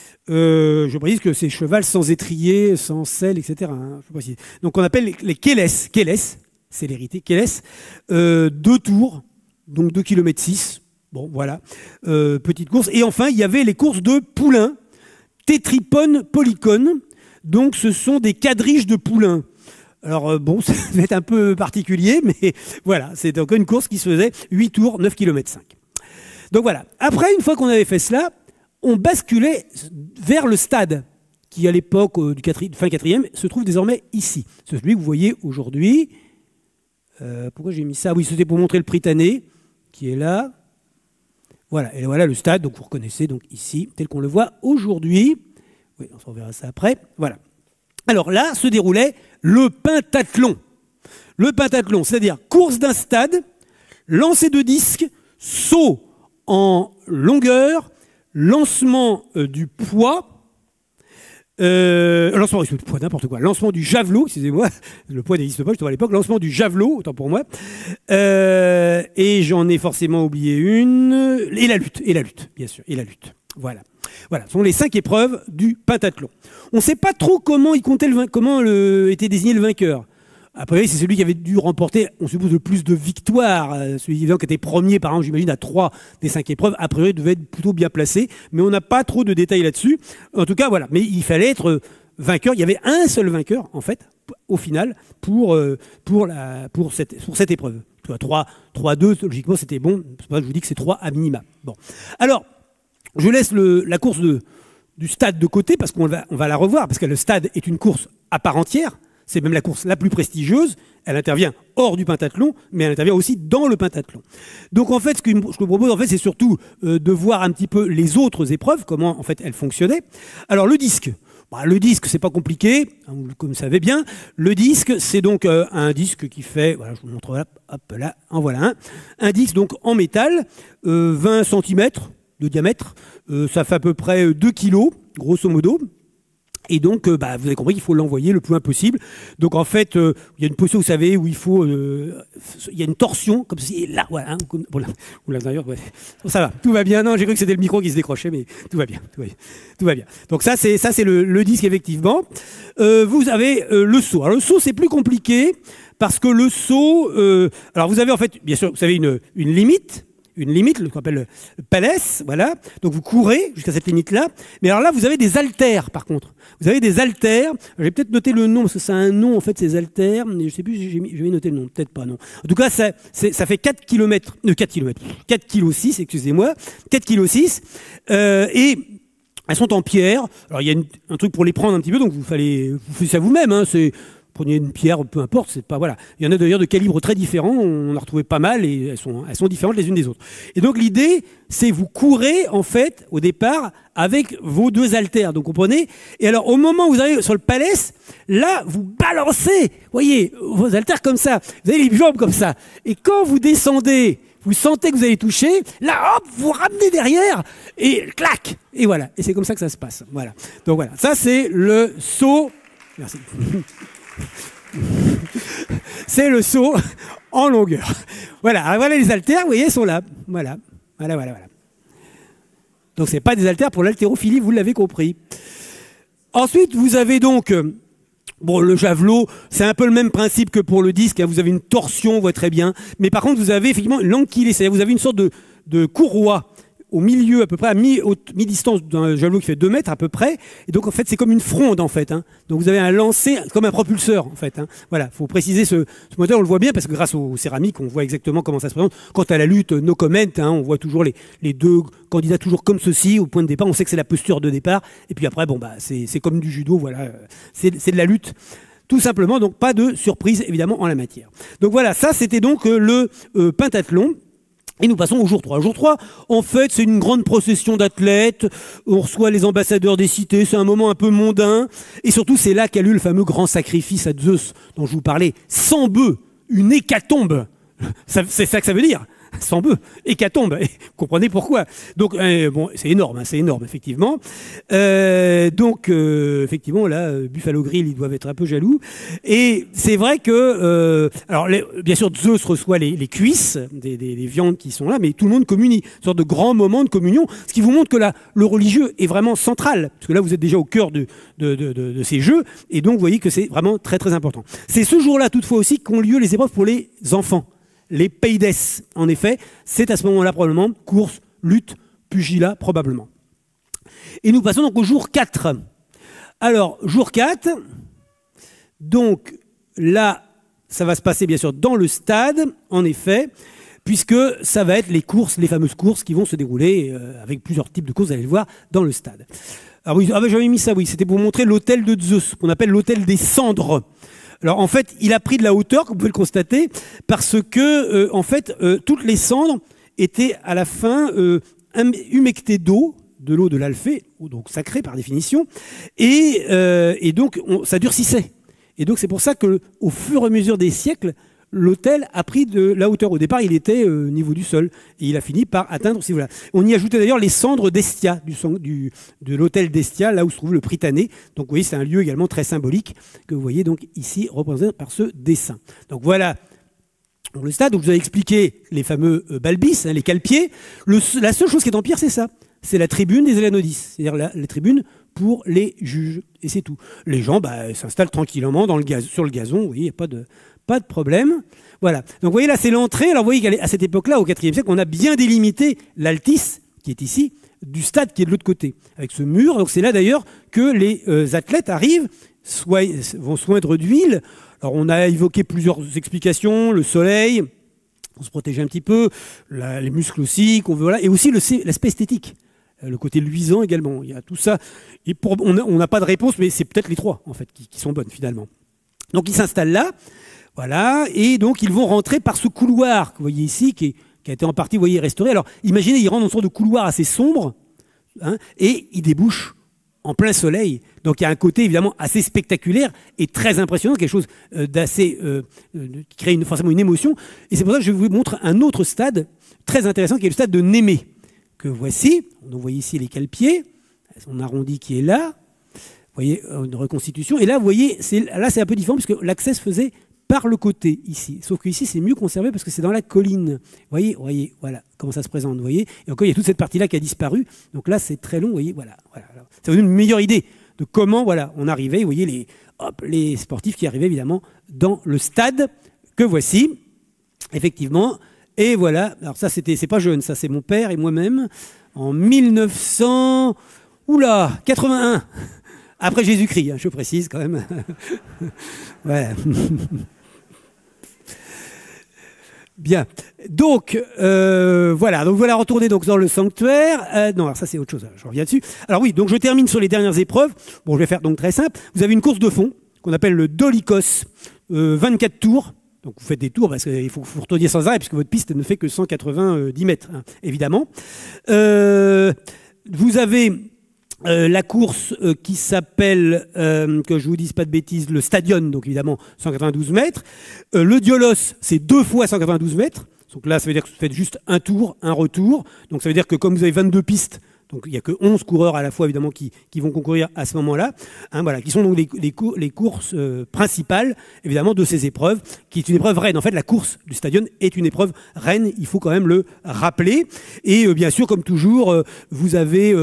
Je précise que c'est cheval sans étrier, sans selle, etc. Hein, je précise. Donc on appelle les Keles. Keles, célérité, Keles. 2 tours, donc 2 km 6. Bon, voilà, petite course. Et enfin, il y avait les courses de poulains, tétripone, polycone. Donc, ce sont des quadriges de poulains. Alors, bon, ça va être un peu particulier, mais voilà, c'est donc une course qui se faisait 8 tours, 9 km 5. Donc, voilà. Après, une fois qu'on avait fait cela, on basculait vers le stade, qui, à l'époque du fin 4e, se trouve désormais ici. C'est celui que vous voyez aujourd'hui. Pourquoi j'ai mis ça? Oui, c'était pour montrer le Prytanée, qui est là. Voilà, et voilà le stade, donc vous reconnaissez donc ici, tel qu'on le voit aujourd'hui. Oui, on s'en verra ça après. Voilà. Alors là se déroulait le pentathlon. Le pentathlon, c'est-à-dire course d'un stade, lancer de disque, saut en longueur, lancement du poids, lancement du poids, n'importe quoi, lancement du javelot, excusez-moi, le poids n'existe pas, je à l'époque, lancement du javelot, autant pour moi, et j'en ai forcément oublié une, et la lutte, bien sûr, et la lutte. Voilà. Voilà, ce sont les 5 épreuves du pentathlon. On ne sait pas trop comment était désigné le vainqueur. Après, c'est celui qui avait dû remporter, on suppose, le plus de victoires. Celui qui était premier, par exemple, j'imagine, à 3 des 5 épreuves, a priori, devait être plutôt bien placé. Mais on n'a pas trop de détails là-dessus. En tout cas, voilà. Mais il fallait être vainqueur. Il y avait un seul vainqueur, en fait, au final, pour cette épreuve. 3-2, logiquement, c'était bon. C'est pour ça que je vous dis que c'est 3 à minima. Bon. Alors, je laisse la course du stade de côté, parce qu'on va la revoir, parce que le stade est une course à part entière. C'est même la course la plus prestigieuse. Elle intervient hors du pentathlon, mais elle intervient aussi dans le pentathlon. Donc en fait, ce que je vous propose, en fait, c'est surtout de voir un petit peu les autres épreuves, comment en fait elles fonctionnaient. Alors le disque. Le disque, c'est pas compliqué, comme vous savez bien. Le disque, c'est donc un disque qui fait, voilà, je vous montre là, hop là, en voilà un disque donc en métal, 20 cm de diamètre, ça fait à peu près 2 kg, grosso modo. Et donc, vous avez compris qu'il faut l'envoyer le plus loin possible. Donc, en fait, il y a une position, vous savez, où il faut... il y a une torsion, comme ceci, et là, voilà. Hein, d'ailleurs, ouais. Ça va, tout va bien. Non, j'ai cru que c'était le micro qui se décrochait, mais tout va bien. Tout va bien. Donc, ça, c'est le disque, effectivement. Vous avez le saut. Alors, le saut, c'est plus compliqué, parce que le saut... alors, vous avez, en fait, bien sûr, vous avez une limite, ce qu'on appelle le palès, voilà. Donc vous courez jusqu'à cette limite-là. Mais alors là, vous avez des haltères, par contre. Vous avez des haltères. Je vais peut-être noter le nom, parce que ça a un nom, en fait, ces haltères. Mais je sais plus si je vais noter le nom. Peut-être pas, non. En tout cas, ça fait 4 km, 4 kg 6, excusez-moi. 4 kg 6. Et elles sont en pierre. Alors, il y a un truc pour les prendre un petit peu, donc vous faites ça vous-même, hein. C'est prenez une pierre, peu importe, c'est pas voilà. Il y en a d'ailleurs de calibres très différents, on en a retrouvé pas mal et elles sont différentes les unes des autres. Et donc l'idée, c'est vous courez en fait au départ avec vos deux haltères, donc comprenez. Et alors au moment où vous arrivez sur le palès, là vous balancez, voyez, vos haltères comme ça, vous avez les jambes comme ça. Et quand vous descendez, vous sentez que vous allez toucher, là hop, vous ramenez derrière et clac. Et voilà, et c'est comme ça que ça se passe. Voilà. Donc voilà, ça c'est le saut. Merci. C'est le saut en longueur. Voilà, alors voilà les haltères, vous voyez, sont là. Voilà. Donc c'est pas des haltères pour l'haltérophilie, vous l'avez compris. Ensuite, vous avez donc bon, le javelot, c'est un peu le même principe que pour le disque, hein, vous avez une torsion, on voit très bien, mais par contre vous avez effectivement l'ankylée, c'est-à-dire vous avez une sorte de courroie au milieu, à peu près à mi-distance d'un javelot qui fait 2 mètres à peu près. Et donc en fait c'est comme une fronde en fait. Hein. Donc vous avez un lancer, comme un propulseur en fait. Hein. Voilà, faut préciser ce moteur, on le voit bien parce que grâce aux céramiques, on voit exactement comment ça se présente. Quant à la lutte, no comment, hein, on voit toujours les deux candidats toujours comme ceci au point de départ. On sait que c'est la posture de départ. Et puis après, bon bah c'est comme du judo, voilà, c'est de la lutte. Tout simplement, donc pas de surprise évidemment en la matière. Donc voilà, ça c'était donc le pentathlon. Et nous passons au jour 3. Jour 3, en fait, c'est une grande procession d'athlètes. On reçoit les ambassadeurs des cités. C'est un moment un peu mondain. Et surtout, c'est là qu'a eu le fameux grand sacrifice à Zeus dont je vous parlais. 100 bœufs, une hécatombe. C'est ça que ça veut dire. 100 bœufs, hécatombe. Et vous comprenez pourquoi. Donc, bon, c'est énorme, effectivement. Effectivement, là, Buffalo Grill, ils doivent être un peu jaloux. Et c'est vrai que, alors, bien sûr, Zeus reçoit les cuisses des viandes qui sont là, mais tout le monde communie. Une sorte de grand moment de communion, ce qui vous montre que là, le religieux est vraiment central, parce que là, vous êtes déjà au cœur de ces jeux, et donc, vous voyez que c'est vraiment très, très important. C'est ce jour-là, toutefois aussi, qu'ont lieu les épreuves pour les enfants. Les peides, en effet, c'est à ce moment-là probablement course, lutte, pugilat, probablement. Et nous passons donc au jour 4. Alors, jour 4, donc là, ça va se passer bien sûr dans le stade, en effet, puisque ça va être les courses, les fameuses courses qui vont se dérouler avec plusieurs types de courses, vous allez le voir, dans le stade. Ah oui, j'avais mis ça, oui, c'était pour montrer l'hôtel de Zeus, qu'on appelle l'hôtel des cendres. Alors en fait, il a pris de la hauteur, comme vous pouvez le constater, parce que en fait, toutes les cendres étaient à la fin humectées d'eau, de l'eau de l'Alphée, donc sacrée par définition, et donc ça durcissait. Et donc c'est pour ça que, au fur et à mesure des siècles, l'hôtel a pris de la hauteur. Au départ, il était au niveau du sol. Et il a fini par atteindre, si voilà. On y ajoutait d'ailleurs les cendres d'Estia, de l'hôtel d'Estia, là où se trouve le Prytanée. Donc vous voyez, c'est un lieu également très symbolique que vous voyez donc ici représenté par ce dessin. Donc voilà le stade. Donc je vous ai expliqué les fameux balbis, hein, les cale-pieds. La seule chose qui est en pire, c'est ça. C'est la tribune des Élanodis. C'est-à-dire la tribune pour les juges. Et c'est tout. Les gens s'installent tranquillement sur le gazon. Vous voyez, il n'y a pas de problème. Voilà. Donc vous voyez là, c'est l'entrée. Alors vous voyez qu'à cette époque-là, au IVe siècle, on a bien délimité l'altis, qui est ici, du stade qui est de l'autre côté, avec ce mur. Donc c'est là d'ailleurs que les athlètes arrivent, vont soindre d'huile. Alors on a évoqué plusieurs explications, le soleil, on se protéger un petit peu, les muscles aussi, voilà, et aussi l'aspect esthétique. Le côté luisant également. Il y a tout ça. Et on n'a pas de réponse, mais c'est peut-être les trois, en fait, qui sont bonnes, finalement. Donc, ils s'installent là. Voilà. Et donc, ils vont rentrer par ce couloir que vous voyez ici, qui a été en partie, vous voyez, restauré. Alors, imaginez, ils rentrent dans une sorte de couloir assez sombre, hein, et ils débouchent en plein soleil. Donc, il y a un côté, évidemment, assez spectaculaire et très impressionnant, quelque chose d'assez... qui crée forcément une émotion. Et c'est pour ça que je vous montre un autre stade très intéressant, qui est le stade de Némée. Que voici, on voit ici les cale-pieds, son arrondi qui est là, vous voyez une reconstitution, et là vous voyez, là c'est un peu différent puisque l'accès se faisait par le côté ici, sauf qu'ici c'est mieux conservé parce que c'est dans la colline, vous voyez, voilà comment ça se présente, vous voyez, et encore il y a toute cette partie là qui a disparu, donc là c'est très long, vous voyez, voilà. Ça vous donne une meilleure idée de comment, voilà, on arrivait, vous voyez les sportifs qui arrivaient évidemment dans le stade que voici, effectivement. Et voilà, alors ça c'est pas jeune, ça c'est mon père et moi-même, en 1981, après Jésus-Christ, hein, je précise quand même. Ouais. Bien, donc voilà, retourner donc dans le sanctuaire. Non, alors ça c'est autre chose, je reviens dessus. Alors oui, donc je termine sur les dernières épreuves. Bon, je vais faire donc très simple. Vous avez une course de fond. qu'on appelle le Dolichos, 24 tours. Donc vous faites des tours parce qu'il faut que vous retourniez sans arrêt puisque votre piste ne fait que 190 mètres, hein, évidemment. Vous avez la course qui s'appelle, que je vous dise pas de bêtises, le Stadion, donc évidemment 192 mètres. Le Diolos, c'est 2 fois 192 mètres. Donc là, ça veut dire que vous faites juste un tour, un retour. Donc ça veut dire que comme vous avez 22 pistes, donc il n'y a que 11 coureurs à la fois évidemment qui vont concourir à ce moment-là, hein, voilà, qui sont donc les courses principales évidemment de ces épreuves, qui est une épreuve reine. En fait, la course du Stadion est une épreuve reine, il faut quand même le rappeler. Et bien sûr, comme toujours, vous avez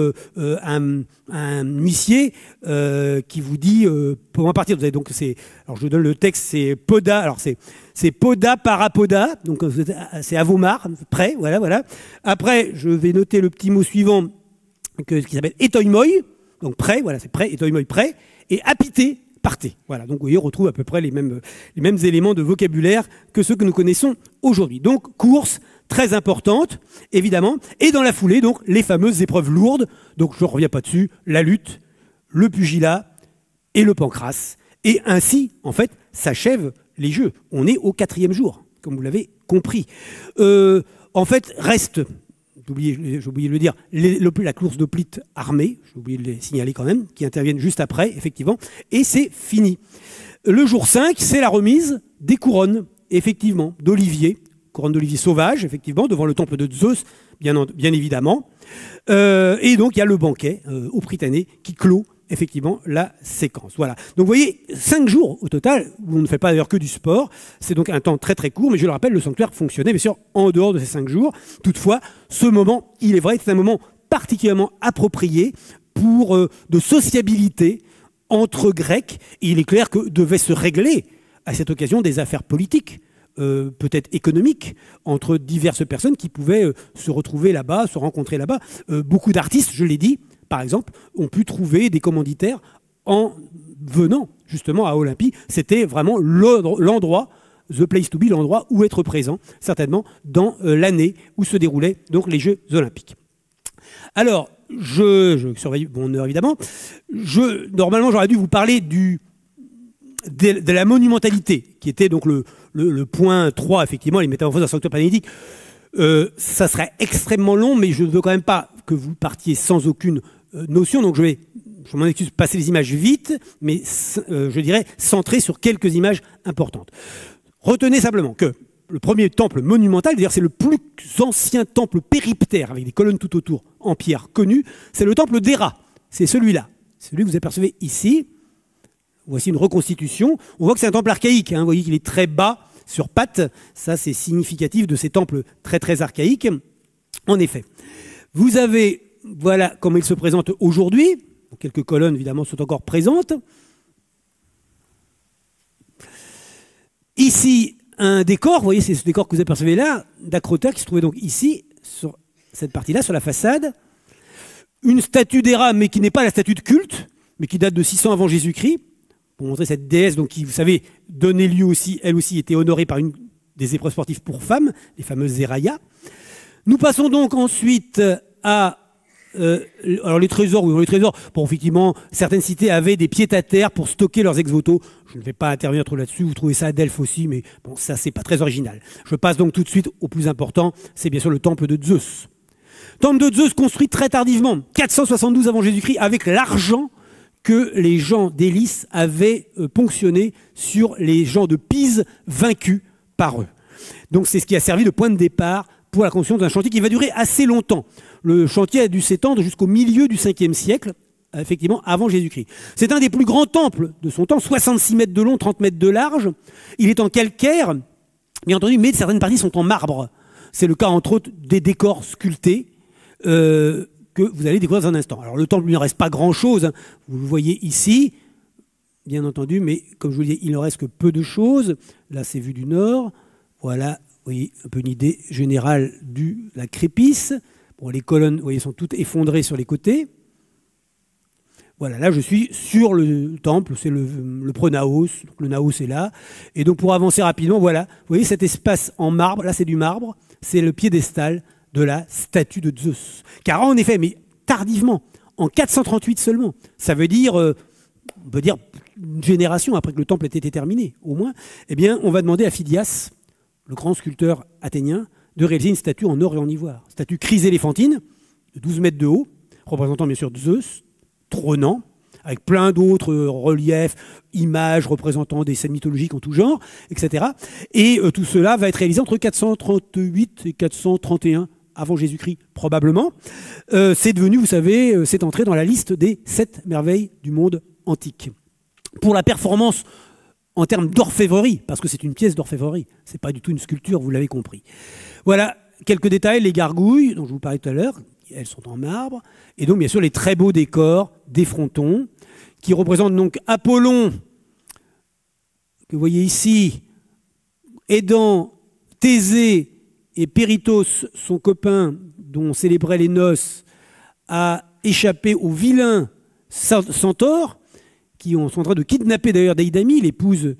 un huissier qui vous dit comment partir. Vous avez donc alors je vous donne le texte, c'est Poda. Alors c'est Poda Parapoda, donc c'est à Vomar, près, voilà. Après, je vais noter le petit mot suivant qui s'appelle Etoimoy, donc près, voilà, c'est près, Etoimoy près, et Apité, partez. Voilà, donc vous voyez, on retrouve à peu près les mêmes éléments de vocabulaire que ceux que nous connaissons aujourd'hui. Donc, course très importante, évidemment, et dans la foulée, donc, les fameuses épreuves lourdes, donc je ne reviens pas dessus, la lutte, le pugilat et le pancrace. Et ainsi, en fait, s'achèvent les Jeux. On est au 4e jour, comme vous l'avez compris. En fait, reste, j'ai oublié de le dire, la course d'hoplites armée, j'ai oublié de les signaler quand même, qui interviennent juste après, effectivement, et c'est fini. Le jour 5, c'est la remise des couronnes, effectivement, d'olivier, couronne d'olivier sauvage, effectivement, devant le temple de Zeus, bien évidemment. Et donc, il y a le banquet au Prytanée qui clôt effectivement la séquence. Voilà. Donc vous voyez, 5 jours au total, où on ne fait pas d'ailleurs que du sport. C'est donc un temps très très court, mais je le rappelle, le sanctuaire fonctionnait bien sûr en dehors de ces 5 jours. Toutefois, ce moment, il est vrai, c'est un moment particulièrement approprié pour de sociabilité entre Grecs. Et il est clair que devaient se régler à cette occasion des affaires politiques, peut-être économiques, entre diverses personnes qui pouvaient se retrouver là-bas, se rencontrer là-bas. Beaucoup d'artistes, je l'ai dit, par exemple, ont pu trouver des commanditaires en venant justement à Olympie. C'était vraiment l'endroit, the place to be, l'endroit où être présent, certainement, dans l'année où se déroulaient donc les Jeux Olympiques. Alors, je surveille mon heure évidemment. Normalement, j'aurais dû vous parler de la monumentalité, qui était donc le point 3, effectivement, les métamorphoses d'un sanctuaire panéolithique. Ça serait extrêmement long, mais je ne veux quand même pas que vous partiez sans aucune notion, donc je m'en excuse, passer les images vite, mais je dirais centrer sur quelques images importantes. Retenez simplement que le premier temple monumental, d'ailleurs c'est le plus ancien temple périptère, avec des colonnes tout autour en pierre connu, c'est le temple d'Héra. C'est celui-là, celui que vous apercevez ici. Voici une reconstitution. On voit que c'est un temple archaïque, hein. Vous voyez qu'il est très bas sur pattes. Ça, c'est significatif de ces temples très très archaïques. En effet, vous avez, voilà comment il se présente aujourd'hui. Quelques colonnes, évidemment, sont encore présentes. Ici, un décor, vous voyez, c'est ce décor que vous apercevez là, d'Acrota, qui se trouvait donc ici, sur cette partie-là, sur la façade. Une statue d'Héra, mais qui n'est pas la statue de culte, mais qui date de 600 avant Jésus-Christ, pour montrer cette déesse donc, qui, vous savez, donnait lieu aussi, elle aussi était honorée par une des épreuves sportives pour femmes, les fameuses Zeraya. Nous passons donc ensuite à alors les trésors, bon, effectivement, certaines cités avaient des pieds-à-terre pour stocker leurs ex-voto. Je ne vais pas intervenir trop là-dessus, vous trouvez ça à Delphes aussi, mais bon, ça c'est pas très original. Je passe donc tout de suite au plus important, c'est bien sûr le temple de Zeus. Temple de Zeus construit très tardivement, 472 avant Jésus-Christ, avec l'argent que les gens d'Élis avaient ponctionné sur les gens de Pise vaincus par eux. Donc c'est ce qui a servi de point de départ pour la construction d'un chantier qui va durer assez longtemps. Le chantier a dû s'étendre jusqu'au milieu du 5e siècle, effectivement, avant Jésus-Christ. C'est un des plus grands temples de son temps, 66 mètres de long, 30 mètres de large. Il est en calcaire, bien entendu, mais certaines parties sont en marbre. C'est le cas, entre autres, des décors sculptés que vous allez découvrir dans un instant. Alors, le temple, il ne reste pas grand-chose, hein. Vous le voyez ici, bien entendu, mais comme je vous le dis, il ne reste que peu de choses. Là, c'est vu du nord. Voilà, vous voyez, un peu une idée générale de la crépice. Bon, les colonnes, vous voyez, sont toutes effondrées sur les côtés. Voilà, là, je suis sur le temple, c'est le pronaos, donc le naos est là. Et donc, pour avancer rapidement, voilà, vous voyez cet espace en marbre, là, c'est du marbre, c'est le piédestal de la statue de Zeus. Car en effet, mais tardivement, en 438 seulement, ça veut dire on peut dire une génération après que le temple ait été terminé, au moins, eh bien, on va demander à Phidias, le grand sculpteur athénien, de réaliser une statue en or et en ivoire. Statue chryséléphantine, de 12 mètres de haut, représentant bien sûr Zeus, trônant, avec plein d'autres reliefs, images représentant des scènes mythologiques en tout genre, etc. Et tout cela va être réalisé entre 438 et 431 avant Jésus-Christ, probablement. C'est devenu, vous savez, c'est entré dans la liste des 7 merveilles du monde antique. Pour la performance en termes d'orfèvrerie, parce que c'est une pièce d'orfèvrerie, c'est pas du tout une sculpture, vous l'avez compris. Voilà quelques détails, les gargouilles dont je vous parlais tout à l'heure, elles sont en marbre, et donc bien sûr les très beaux décors des frontons, qui représentent donc Apollon, que vous voyez ici, aidant Thésée et Péritos, son copain, dont on célébrait les noces, à échapper aux vilains centaures, qui sont en train de kidnapper d'ailleurs Déidamie, l'épouse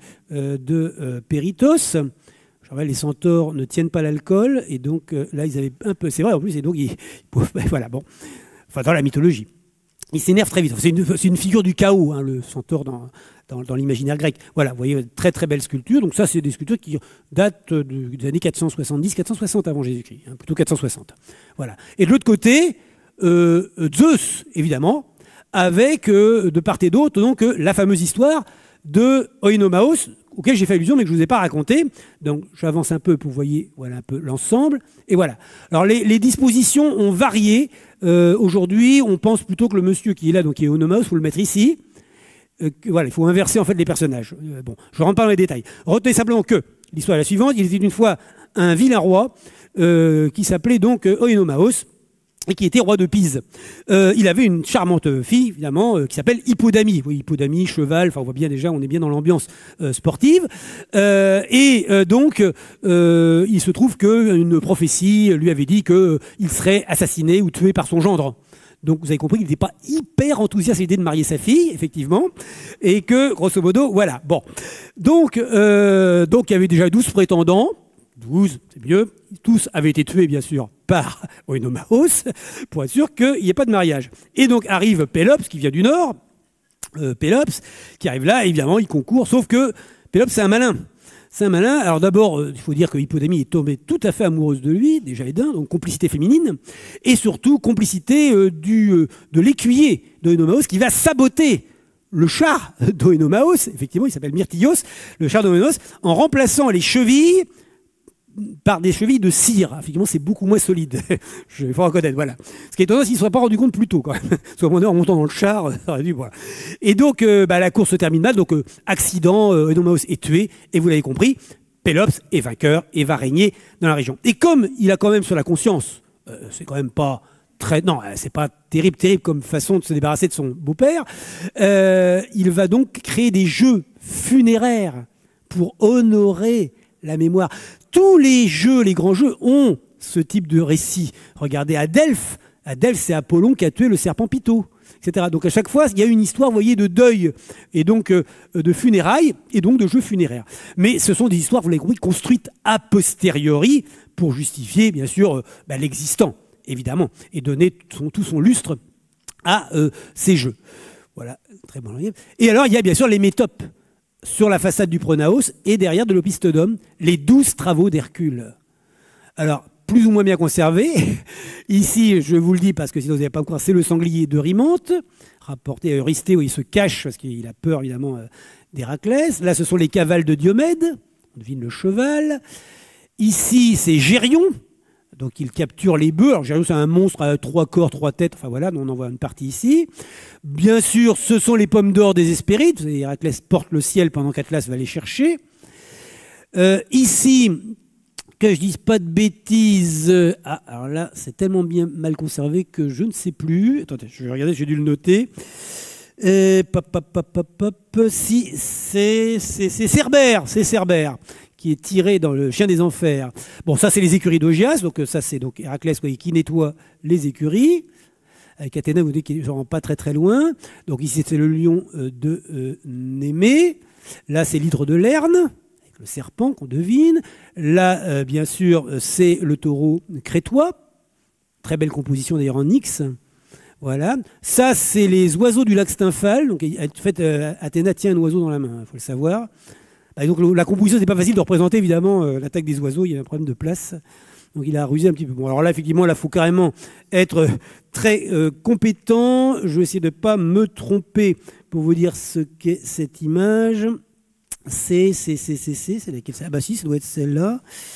de Péritos. Je rappelle, les centaures ne tiennent pas l'alcool, et donc là, ils avaient un peu... C'est vrai, en plus, et donc, voilà, bon. Enfin, dans la mythologie. Ils s'énervent très vite. C'est une figure du chaos, hein, le centaure dans l'imaginaire grec. Voilà, vous voyez, très très belle sculpture. Donc ça, c'est des sculptures qui datent des années 470-460 avant Jésus-Christ, hein, plutôt 460. Voilà. Et de l'autre côté, Zeus, évidemment, avec, de part et d'autre, donc, la fameuse histoire de Oinomaos, auquel j'ai fait allusion, mais que je ne vous ai pas raconté. Donc, j'avance un peu pour vous voyez voilà, un peu l'ensemble. Et voilà. Alors, les dispositions ont varié. Aujourd'hui, on pense plutôt que le monsieur qui est là, donc qui est Oinomaos, il faut le mettre ici. Voilà, il faut inverser en fait les personnages. Bon, je ne rentre pas dans les détails. Retenez simplement que l'histoire est la suivante. Il était une fois un vilain roi qui s'appelait donc Oinomaos, et qui était roi de Pise. Il avait une charmante fille, évidemment, qui s'appelle Hippodamie. Oui, Hippodamie, cheval, enfin on voit bien déjà, on est bien dans l'ambiance sportive. Donc, il se trouve qu'une prophétie lui avait dit qu'il serait assassiné ou tué par son gendre. Donc vous avez compris qu'il n'était pas hyper enthousiaste à l'idée de marier sa fille, effectivement, et que, grosso modo, voilà. Bon. Donc il y avait déjà 12 prétendants. 12, c'est mieux. Tous avaient été tués, bien sûr, par Oinomaos, pour être sûr qu'il n'y ait pas de mariage. Et donc arrive Pélops, qui vient du Nord, Pélops, qui arrive là, évidemment, il concourt, sauf que Pélops, c'est un malin. C'est un malin. Alors d'abord, il faut dire que Hippodamie est tombée tout à fait amoureuse de lui, déjà et d'un, donc complicité féminine, et surtout complicité de l'écuyer d'Oinomaos, qui va saboter le char d'Oinomaos, effectivement, il s'appelle Myrtillos, le char d'Oinomaos, en remplaçant les chevilles par des chevilles de cire. Effectivement, c'est beaucoup moins solide. Il faut reconnaître, voilà. Ce qui est étonnant, s'il ne se serait pas rendu compte plus tôt, quand même. Soit en montant dans le char, ça aurait dû, voilà. Et donc, la course se termine mal. Donc, accident, Oinomaos est tué. Et vous l'avez compris, Pélops est vainqueur et va régner dans la région. Et comme il a quand même sur la conscience, c'est quand même pas très... Non, c'est pas terrible comme façon de se débarrasser de son beau-père. Il va donc créer des jeux funéraires pour honorer la mémoire. Tous les jeux, les grands jeux, ont ce type de récit. Regardez à Delphes. À Delphes, c'est Apollon qui a tué le serpent Python, etc. Donc à chaque fois, il y a une histoire, vous voyez, de deuil et donc de funérailles et donc de jeux funéraires. Mais ce sont des histoires, vous l'avez compris, construites a posteriori pour justifier, bien sûr, l'existant, évidemment, et donner tout son lustre à ces jeux. Voilà, très bon. Et alors, il y a bien sûr les métopes sur la façade du Pronaos et derrière de l'Opisthodome, les 12 travaux d'Hercule. Alors, plus ou moins bien conservés. Ici, je vous le dis parce que sinon vous n'allez pas me croire, c'est le sanglier d'Eurymanthe, rapporté à Eurysthée où il se cache parce qu'il a peur évidemment d'Héraclès. Là, ce sont les cavales de Diomède, on devine le cheval. Ici, c'est Gérion. Donc il capture les bœufs. Alors Gérion, c'est un monstre à 3 corps, 3 têtes. Enfin voilà, on en voit une partie ici. Bien sûr, ce sont les pommes d'or des Hespérides. Héraclès porte le ciel pendant qu'Atlas va les chercher. Ici, que je dise pas de bêtises. Ah, alors là, c'est tellement bien mal conservé que je ne sais plus. Attendez, je vais regarder, j'ai dû le noter. Si, c'est Cerbère, qui est tiré dans le Chien des Enfers. Bon, ça, c'est les écuries d'Augias. Donc, ça, c'est donc Héraclès qui nettoie les écuries. Avec Athéna, vous dites qu'il ne rend pas très très loin. Donc, ici, c'est le lion de Némée. Là, c'est l'hydre de Lerne, avec le serpent qu'on devine. Là, bien sûr, c'est le taureau crétois. Très belle composition d'ailleurs en X. Voilà. Ça, c'est les oiseaux du lac Stymphal. Donc, en fait, Athéna tient un oiseau dans la main, il faut le savoir. Et donc, la composition, c'est pas facile de représenter, évidemment, l'attaque des oiseaux. Il y a un problème de place. Donc, il a rusé un petit peu. Bon, alors là, effectivement, il faut carrément être très compétent. Je vais essayer de ne pas me tromper pour vous dire ce qu'est cette image. C'est laquelle? Ah bah si, ça doit être celle-là.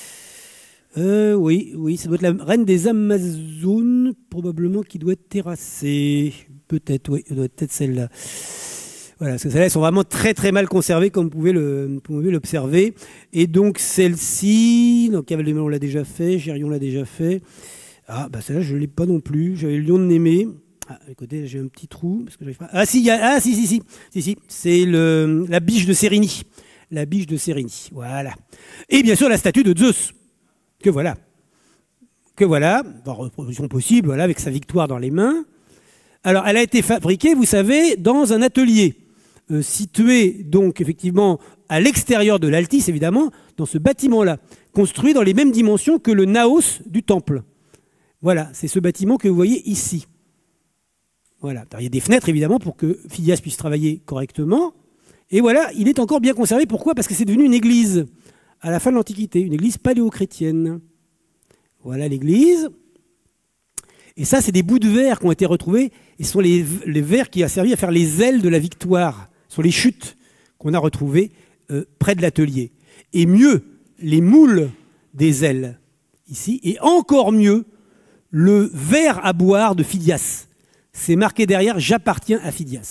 Oui, ça doit être la reine des Amazones, probablement, qui doit être terrassée. Peut-être, oui, ça doit être peut-être celle-là. Voilà, parce que celles-là, elles sont vraiment très très mal conservées, comme vous pouvez l'observer. Et donc celle-ci, donc Cavale de Melon l'a déjà fait, Gérion l'a déjà fait. Ah, bah celle-là, je ne l'ai pas non plus. J'avais le lion de Némée. Ah, écoutez, j'ai un petit trou. Parce que j'arrive pas... Ah, si, si. C'est la biche de Sérigny. La biche de Sérigny, voilà. Et bien sûr, la statue de Zeus. Que voilà, reproduction possible, voilà, avec sa victoire dans les mains. Alors, elle a été fabriquée, vous savez, dans un atelier, situé donc effectivement à l'extérieur de l'Altis, évidemment, dans ce bâtiment-là, construit dans les mêmes dimensions que le naos du temple. Voilà, c'est ce bâtiment que vous voyez ici. Voilà, alors, il y a des fenêtres, évidemment, pour que Phidias puisse travailler correctement. Et voilà, il est encore bien conservé. Pourquoi? Parce que c'est devenu une église. À la fin de l'Antiquité, une église paléochrétienne. Voilà l'église. Et ça, c'est des bouts de verre qui ont été retrouvés. Et ce sont les verres qui ont servi à faire les ailes de la victoire. Ce sont les chutes qu'on a retrouvées près de l'atelier. Et mieux, les moules des ailes, ici. Et encore mieux, le verre à boire de Phidias. C'est marqué derrière « J'appartiens à Phidias ».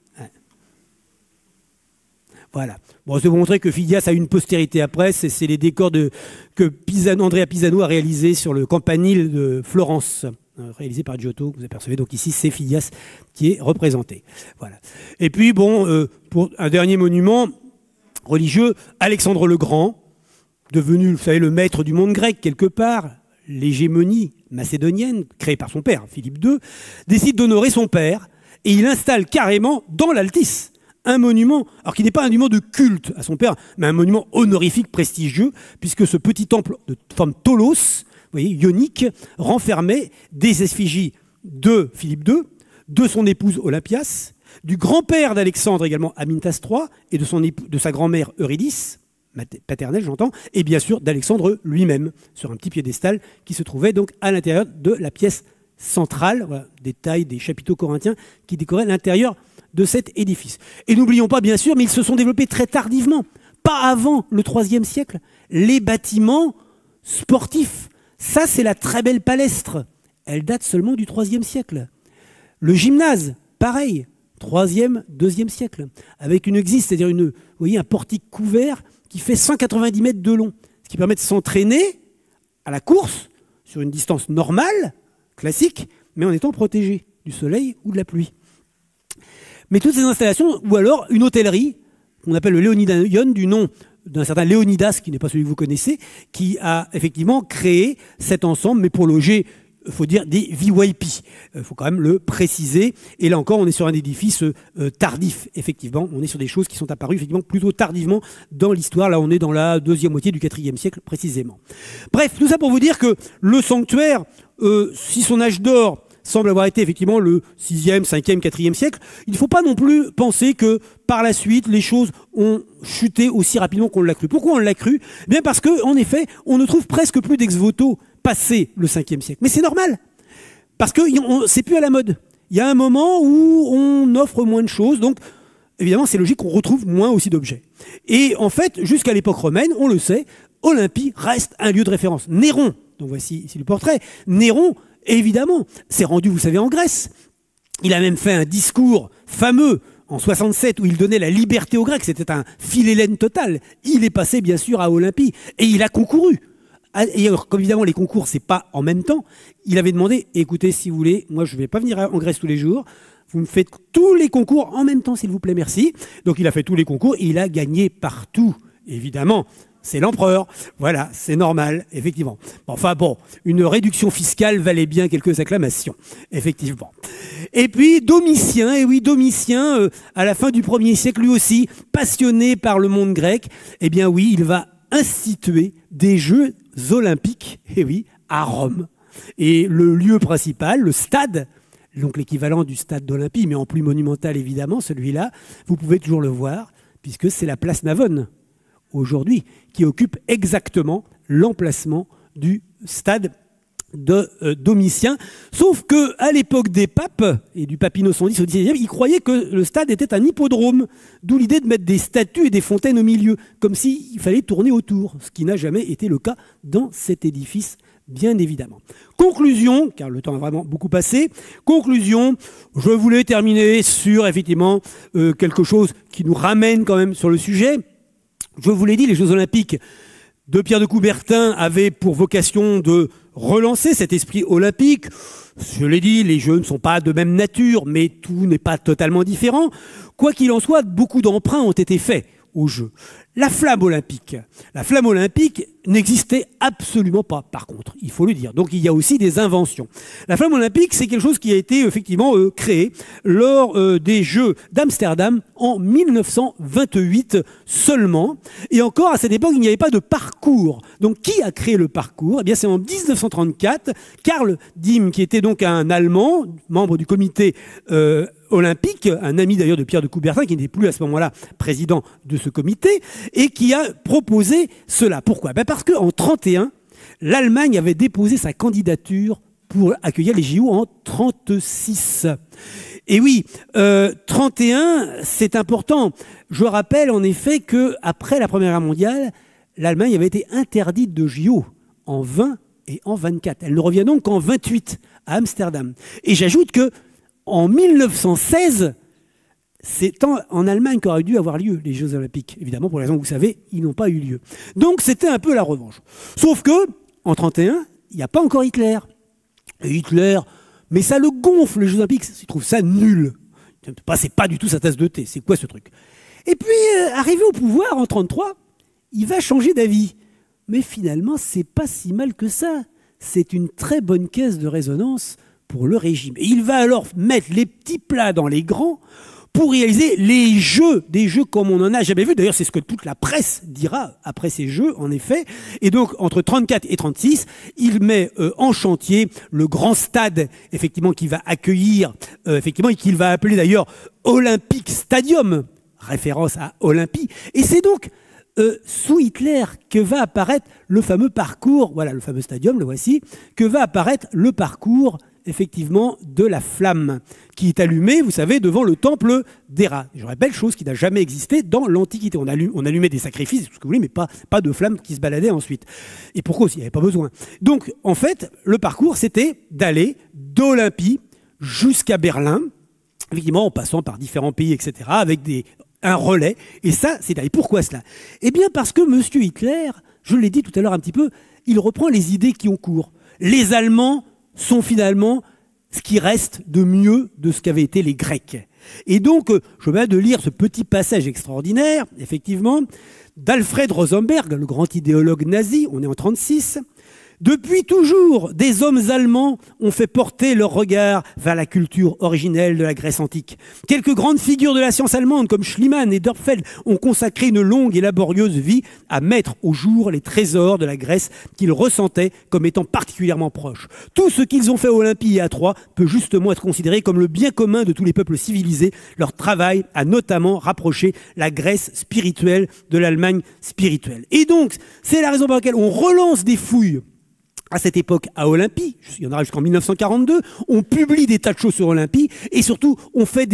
Voilà. Bon, c'est pour montrer que Phidias a une postérité après. C'est les décors que Andrea Pisano a réalisés sur le campanile de Florence, réalisé par Giotto, que vous apercevez. Donc ici, c'est Phidias qui est représenté. Voilà. Et puis, bon, pour un dernier monument religieux, Alexandre le Grand, devenu, vous savez, le maître du monde grec quelque part, l'hégémonie macédonienne, créée par son père, Philippe II, décide d'honorer son père et il installe carrément dans l'Altis un monument, alors qui n'est pas un monument de culte à son père, mais un monument honorifique, prestigieux, puisque ce petit temple de forme tholos, vous voyez, ionique, renfermait des effigies de Philippe II, de son épouse Olympias, du grand-père d'Alexandre également, Amyntas III, et de sa grand-mère Eurydice, paternelle j'entends, et bien sûr d'Alexandre lui-même, sur un petit piédestal qui se trouvait donc à l'intérieur de la pièce centrale, voilà, détail des chapiteaux corinthiens qui décoraient l'intérieur de cet édifice. Et n'oublions pas, bien sûr, mais ils se sont développés très tardivement, pas avant le IIIe siècle, les bâtiments sportifs. Ça, c'est la très belle palestre. Elle date seulement du IIIe siècle. Le gymnase, pareil, IIIe, IIe siècle, avec une existe, c'est-à-dire vous voyez, un portique couvert qui fait 190 mètres de long, ce qui permet de s'entraîner à la course sur une distance normale, classique, mais en étant protégé du soleil ou de la pluie. Mais toutes ces installations, ou alors une hôtellerie, qu'on appelle le Léonidaion, du nom d'un certain Léonidas, qui n'est pas celui que vous connaissez, qui a effectivement créé cet ensemble, mais pour loger, il faut dire, des VIP. Il faut quand même le préciser. Et là encore, on est sur un édifice tardif, effectivement. On est sur des choses qui sont apparues effectivement plutôt tardivement dans l'histoire. Là, on est dans la deuxième moitié du IVe siècle, précisément. Bref, tout ça pour vous dire que le sanctuaire, si son âge d'or semble avoir été effectivement le 6e, 5e, 4e siècle, il ne faut pas non plus penser que par la suite, les choses ont chuté aussi rapidement qu'on l'a cru. Pourquoi on l'a cru? Bien parce qu'en effet, on ne trouve presque plus d'ex-voto passé le 5e siècle. Mais c'est normal, parce que c'est plus à la mode. Il y a un moment où on offre moins de choses, donc évidemment c'est logique qu'on retrouve moins aussi d'objets. Et en fait, jusqu'à l'époque romaine, on le sait, Olympie reste un lieu de référence. Néron, donc voici ici le portrait, Néron, évidemment, s'est rendu, vous savez, en Grèce. Il a même fait un discours fameux en 67 où il donnait la liberté aux Grecs. C'était un philhellène total. Il est passé, bien sûr, à Olympie et il a concouru. Et alors, comme évidemment, les concours, c'est pas en même temps, il avait demandé, écoutez, si vous voulez, moi, je vais pas venir en Grèce tous les jours. Vous me faites tous les concours en même temps, s'il vous plaît, merci. Donc, il a fait tous les concours et il a gagné partout, évidemment. C'est l'empereur. Voilà, c'est normal, effectivement. Enfin bon, une réduction fiscale valait bien quelques acclamations, effectivement. Et puis Domitien, et oui, Domitien, à la fin du 1er siècle, lui aussi, passionné par le monde grec, eh bien oui, il va instituer des Jeux olympiques, et oui, à Rome. Et le lieu principal, le stade, donc l'équivalent du stade d'Olympie, mais en plus monumental évidemment, celui-là, vous pouvez toujours le voir, puisque c'est la place Navone, aujourd'hui, qui occupe exactement l'emplacement du stade de Domitien. Sauf qu'à l'époque des papes, et du pape Innocent X au XIXe, ils croyaient que le stade était un hippodrome, d'où l'idée de mettre des statues et des fontaines au milieu, comme s'il fallait tourner autour, ce qui n'a jamais été le cas dans cet édifice, bien évidemment. Conclusion, car le temps a vraiment beaucoup passé, conclusion, je voulais terminer sur effectivement quelque chose qui nous ramène quand même sur le sujet. Je vous l'ai dit, les Jeux Olympiques de Pierre de Coubertin avaient pour vocation de relancer cet esprit olympique. Je l'ai dit, les Jeux ne sont pas de même nature, mais tout n'est pas totalement différent. Quoi qu'il en soit, beaucoup d'emprunts ont été faits aux Jeux. La flamme olympique n'existait absolument pas, par contre, il faut le dire. Donc il y a aussi des inventions. La flamme olympique, c'est quelque chose qui a été effectivement créé lors des Jeux d'Amsterdam en 1928 seulement. Et encore, à cette époque, il n'y avait pas de parcours. Donc qui a créé le parcours? Eh bien, c'est en 1934, Karl Diem, qui était donc un Allemand, membre du comité olympique, un ami d'ailleurs de Pierre de Coubertin, qui n'était plus à ce moment-là président de ce comité, et qui a proposé cela. Pourquoi? Parce qu'en 1931, l'Allemagne avait déposé sa candidature pour accueillir les JO en 1936. Et oui, 31, c'est important. Je rappelle en effet qu'après la Première Guerre mondiale, l'Allemagne avait été interdite de JO en 20 et en 24. Elle ne revient donc qu'en 28 à Amsterdam. Et j'ajoute que en 1916, c'est en Allemagne qu'auraient dû avoir lieu les Jeux Olympiques. Évidemment, pour les raisons que vous savez, ils n'ont pas eu lieu. Donc c'était un peu la revanche. Sauf que, en 1931, il n'y a pas encore Hitler. Et Hitler, mais ça le gonfle, les Jeux Olympiques, il trouve ça nul. C'est pas du tout sa tasse de thé, c'est quoi ce truc? Et puis, arrivé au pouvoir en 1933, il va changer d'avis. Mais finalement, c'est pas si mal que ça. C'est une très bonne caisse de résonance pour le régime. Et il va alors mettre les petits plats dans les grands pour réaliser les Jeux, des Jeux comme on n'en a jamais vu. D'ailleurs, c'est ce que toute la presse dira après ces Jeux, en effet. Et donc, entre 1934 et 1936, il met en chantier le grand stade, effectivement, qui va accueillir, effectivement, et qu'il va appeler d'ailleurs Olympic Stadium, référence à Olympie. Et c'est donc sous Hitler que va apparaître le fameux parcours, voilà, le fameux stadium, le voici, que va apparaître le parcours effectivement de la flamme qui est allumée, vous savez, devant le temple d'Héra. Je rappelle, chose qui n'a jamais existé dans l'Antiquité. On allumait des sacrifices, tout ce que vous voulez, mais pas de flamme qui se baladait ensuite. Et pourquoi aussi? Il n'y avait pas besoin. Donc, en fait, le parcours, c'était d'aller d'Olympie jusqu'à Berlin, effectivement, en passant par différents pays, etc., avec un relais. Et ça, c'est d'aller. Pourquoi cela? Eh bien, parce que M. Hitler, je l'ai dit tout à l'heure un petit peu, il reprend les idées qui ont cours. Les Allemands sont finalement ce qui reste de mieux de ce qu'avaient été les Grecs. Et donc, je vais de lire ce petit passage extraordinaire, effectivement, d'Alfred Rosenberg, le grand idéologue nazi, on est en 1936. Depuis toujours, des hommes allemands ont fait porter leur regard vers la culture originelle de la Grèce antique. Quelques grandes figures de la science allemande, comme Schliemann et Dörpfeld, ont consacré une longue et laborieuse vie à mettre au jour les trésors de la Grèce qu'ils ressentaient comme étant particulièrement proches. Tout ce qu'ils ont fait à Olympie et à Troie peut justement être considéré comme le bien commun de tous les peuples civilisés. Leur travail a notamment rapproché la Grèce spirituelle de l'Allemagne spirituelle. Et donc, c'est la raison pour laquelle on relance des fouilles à cette époque à Olympie, il y en aura jusqu'en 1942, on publie des tas de choses sur Olympie, et surtout on fait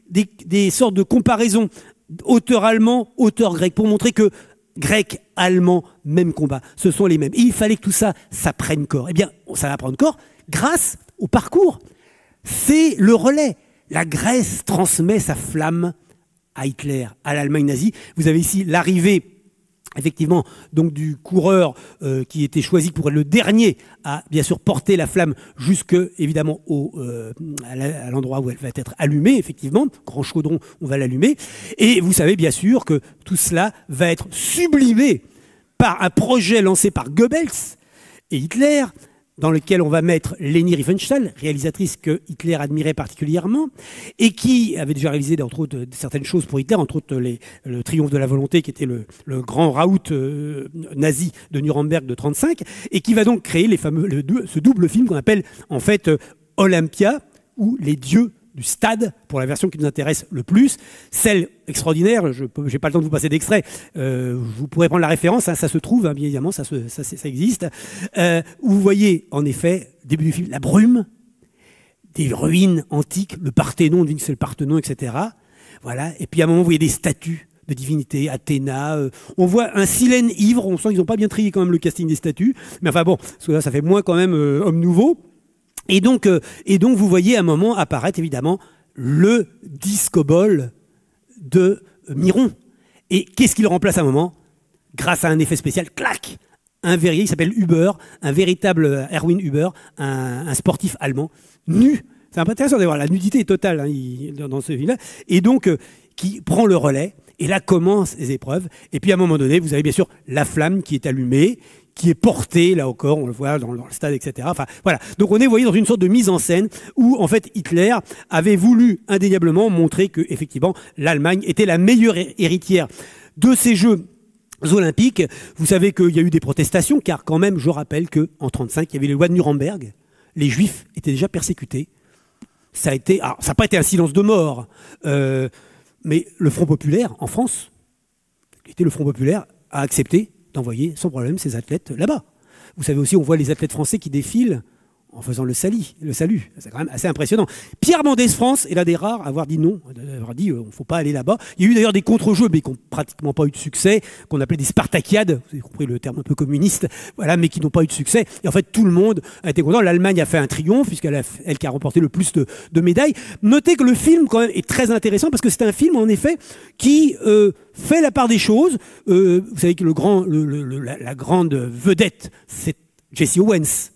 des sortes de comparaisons auteur allemand, auteur grec, pour montrer que grec, allemand, même combat, ce sont les mêmes. Et il fallait que tout ça, ça prenne corps. Eh bien, ça va prendre corps grâce au parcours. C'est le relais. La Grèce transmet sa flamme à Hitler, à l'Allemagne nazie. Vous avez ici l'arrivée effectivement, donc du coureur qui était choisi pour être le dernier à, bien sûr, porter la flamme jusque, évidemment, à l'endroit où elle va être allumée, effectivement. Grand chaudron, on va l'allumer. Et vous savez, bien sûr, que tout cela va être sublimé par un projet lancé par Goebbels et Hitler, dans lequel on va mettre Leni Riefenstahl, réalisatrice que Hitler admirait particulièrement, et qui avait déjà réalisé, entre autres, certaines choses pour Hitler, entre autres le Triomphe de la volonté, qui était le grand raout nazi de Nuremberg de 1935, et qui va donc créer ce double film qu'on appelle, en fait, Olympia, ou les dieux du stade, pour la version qui nous intéresse le plus. Celle extraordinaire, je n'ai pas le temps de vous passer d'extrait, vous pourrez prendre la référence, hein, ça se trouve, hein, bien évidemment, ça existe, où vous voyez, en effet, début du film, la brume, des ruines antiques, le Parthénon, on dit que c'est le Parthénon, etc. Voilà. Et puis à un moment, vous voyez des statues de divinités, Athéna, on voit un Silène ivre, on sent qu'ils n'ont pas bien trié quand même le casting des statues, mais enfin bon, parce que là, ça fait moins quand même homme nouveau. Et donc, vous voyez à un moment apparaître évidemment le disco-ball de Miron. Et qu'est-ce qu'il remplace à un moment? Grâce à un effet spécial, clac, un verrier qui s'appelle Huber, un véritable Erwin Huber, un sportif allemand, nu. C'est intéressant d'avoir la nudité est totale hein, dans ce film-là. Et donc, qui prend le relais. Et là commencent les épreuves. Et puis à un moment donné, vous avez bien sûr la flamme qui est allumée, qui est portée, là encore, on le voit dans le stade, etc. Enfin, voilà. Donc on est, vous voyez, dans une sorte de mise en scène où, en fait, Hitler avait voulu indéniablement montrer que, effectivement, l'Allemagne était la meilleure héritière de ces Jeux olympiques. Vous savez qu'il y a eu des protestations, car quand même, je rappelle qu'en 1935, il y avait les lois de Nuremberg. Les Juifs étaient déjà persécutés. Ça n'a pas été un silence de mort, mais le Front populaire, en France, qui était le Front populaire, a accepté d'envoyer sans problème ses athlètes là-bas. Vous savez aussi, on voit les athlètes français qui défilent en faisant le salut. C'est quand même assez impressionnant. Pierre Mendès France est l'un des rares à avoir dit non, à avoir dit on ne faut pas aller là-bas. Il y a eu d'ailleurs des contre-jeux, mais qui n'ont pratiquement pas eu de succès, qu'on appelait des Spartakiades, vous avez compris le terme un peu communiste, voilà, mais qui n'ont pas eu de succès. Et en fait, tout le monde a été content. L'Allemagne a fait un triomphe, elle qui a remporté le plus de médailles. Notez que le film, quand même, est très intéressant, parce que c'est un film, en effet, qui fait la part des choses. Vous savez que la grande vedette, c'est Jesse Owens,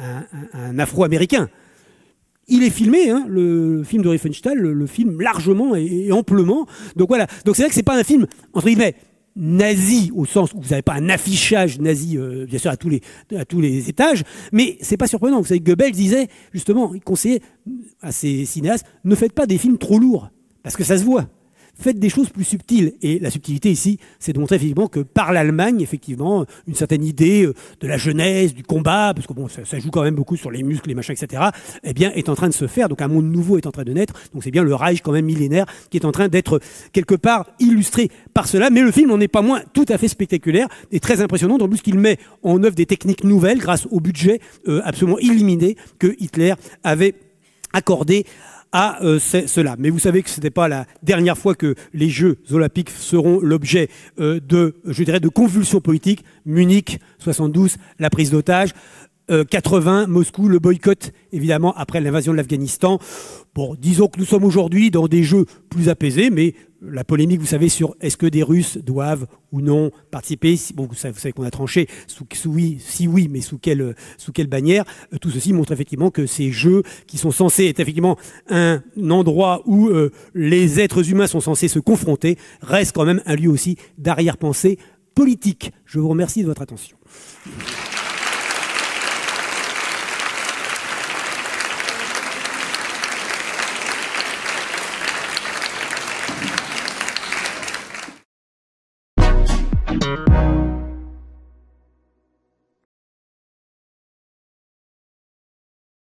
un Afro-Américain. Il est filmé, hein, le film de Riefenstahl, le film largement et amplement. Donc voilà. Donc c'est vrai que c'est pas un film entre guillemets nazi au sens où vous n'avez pas un affichage nazi, bien sûr à tous les étages, mais c'est pas surprenant. Vous savez, Goebbels disait justement, il conseillait à ses cinéastes, ne faites pas des films trop lourds parce que ça se voit. Faites des choses plus subtiles. Et la subtilité ici, c'est de montrer effectivement que par l'Allemagne, effectivement, une certaine idée de la jeunesse, du combat, parce que bon, ça joue quand même beaucoup sur les muscles, les machins, etc., eh bien, est en train de se faire. Donc un monde nouveau est en train de naître. Donc c'est bien le Reich quand même millénaire qui est en train d'être quelque part illustré par cela. Mais le film n'en est pas moins tout à fait spectaculaire et très impressionnant, dans le plus qu'il met en œuvre des techniques nouvelles grâce au budget absolument illimité que Hitler avait accordé à cela. Mais vous savez que ce n'était pas la dernière fois que les Jeux olympiques seront l'objet de convulsions politiques. Munich, 72, la prise d'otages. 80, Moscou, le boycott, évidemment, après l'invasion de l'Afghanistan. Bon, disons que nous sommes aujourd'hui dans des jeux plus apaisés, mais la polémique, vous savez, sur est-ce que des Russes doivent ou non participer. Bon, vous savez qu'on a tranché si oui, mais sous quelle bannière. Tout ceci montre effectivement que ces jeux, qui sont censés être effectivement un endroit où les êtres humains sont censés se confronter, restent quand même un lieu aussi d'arrière-pensée politique. Je vous remercie de votre attention. Thank you.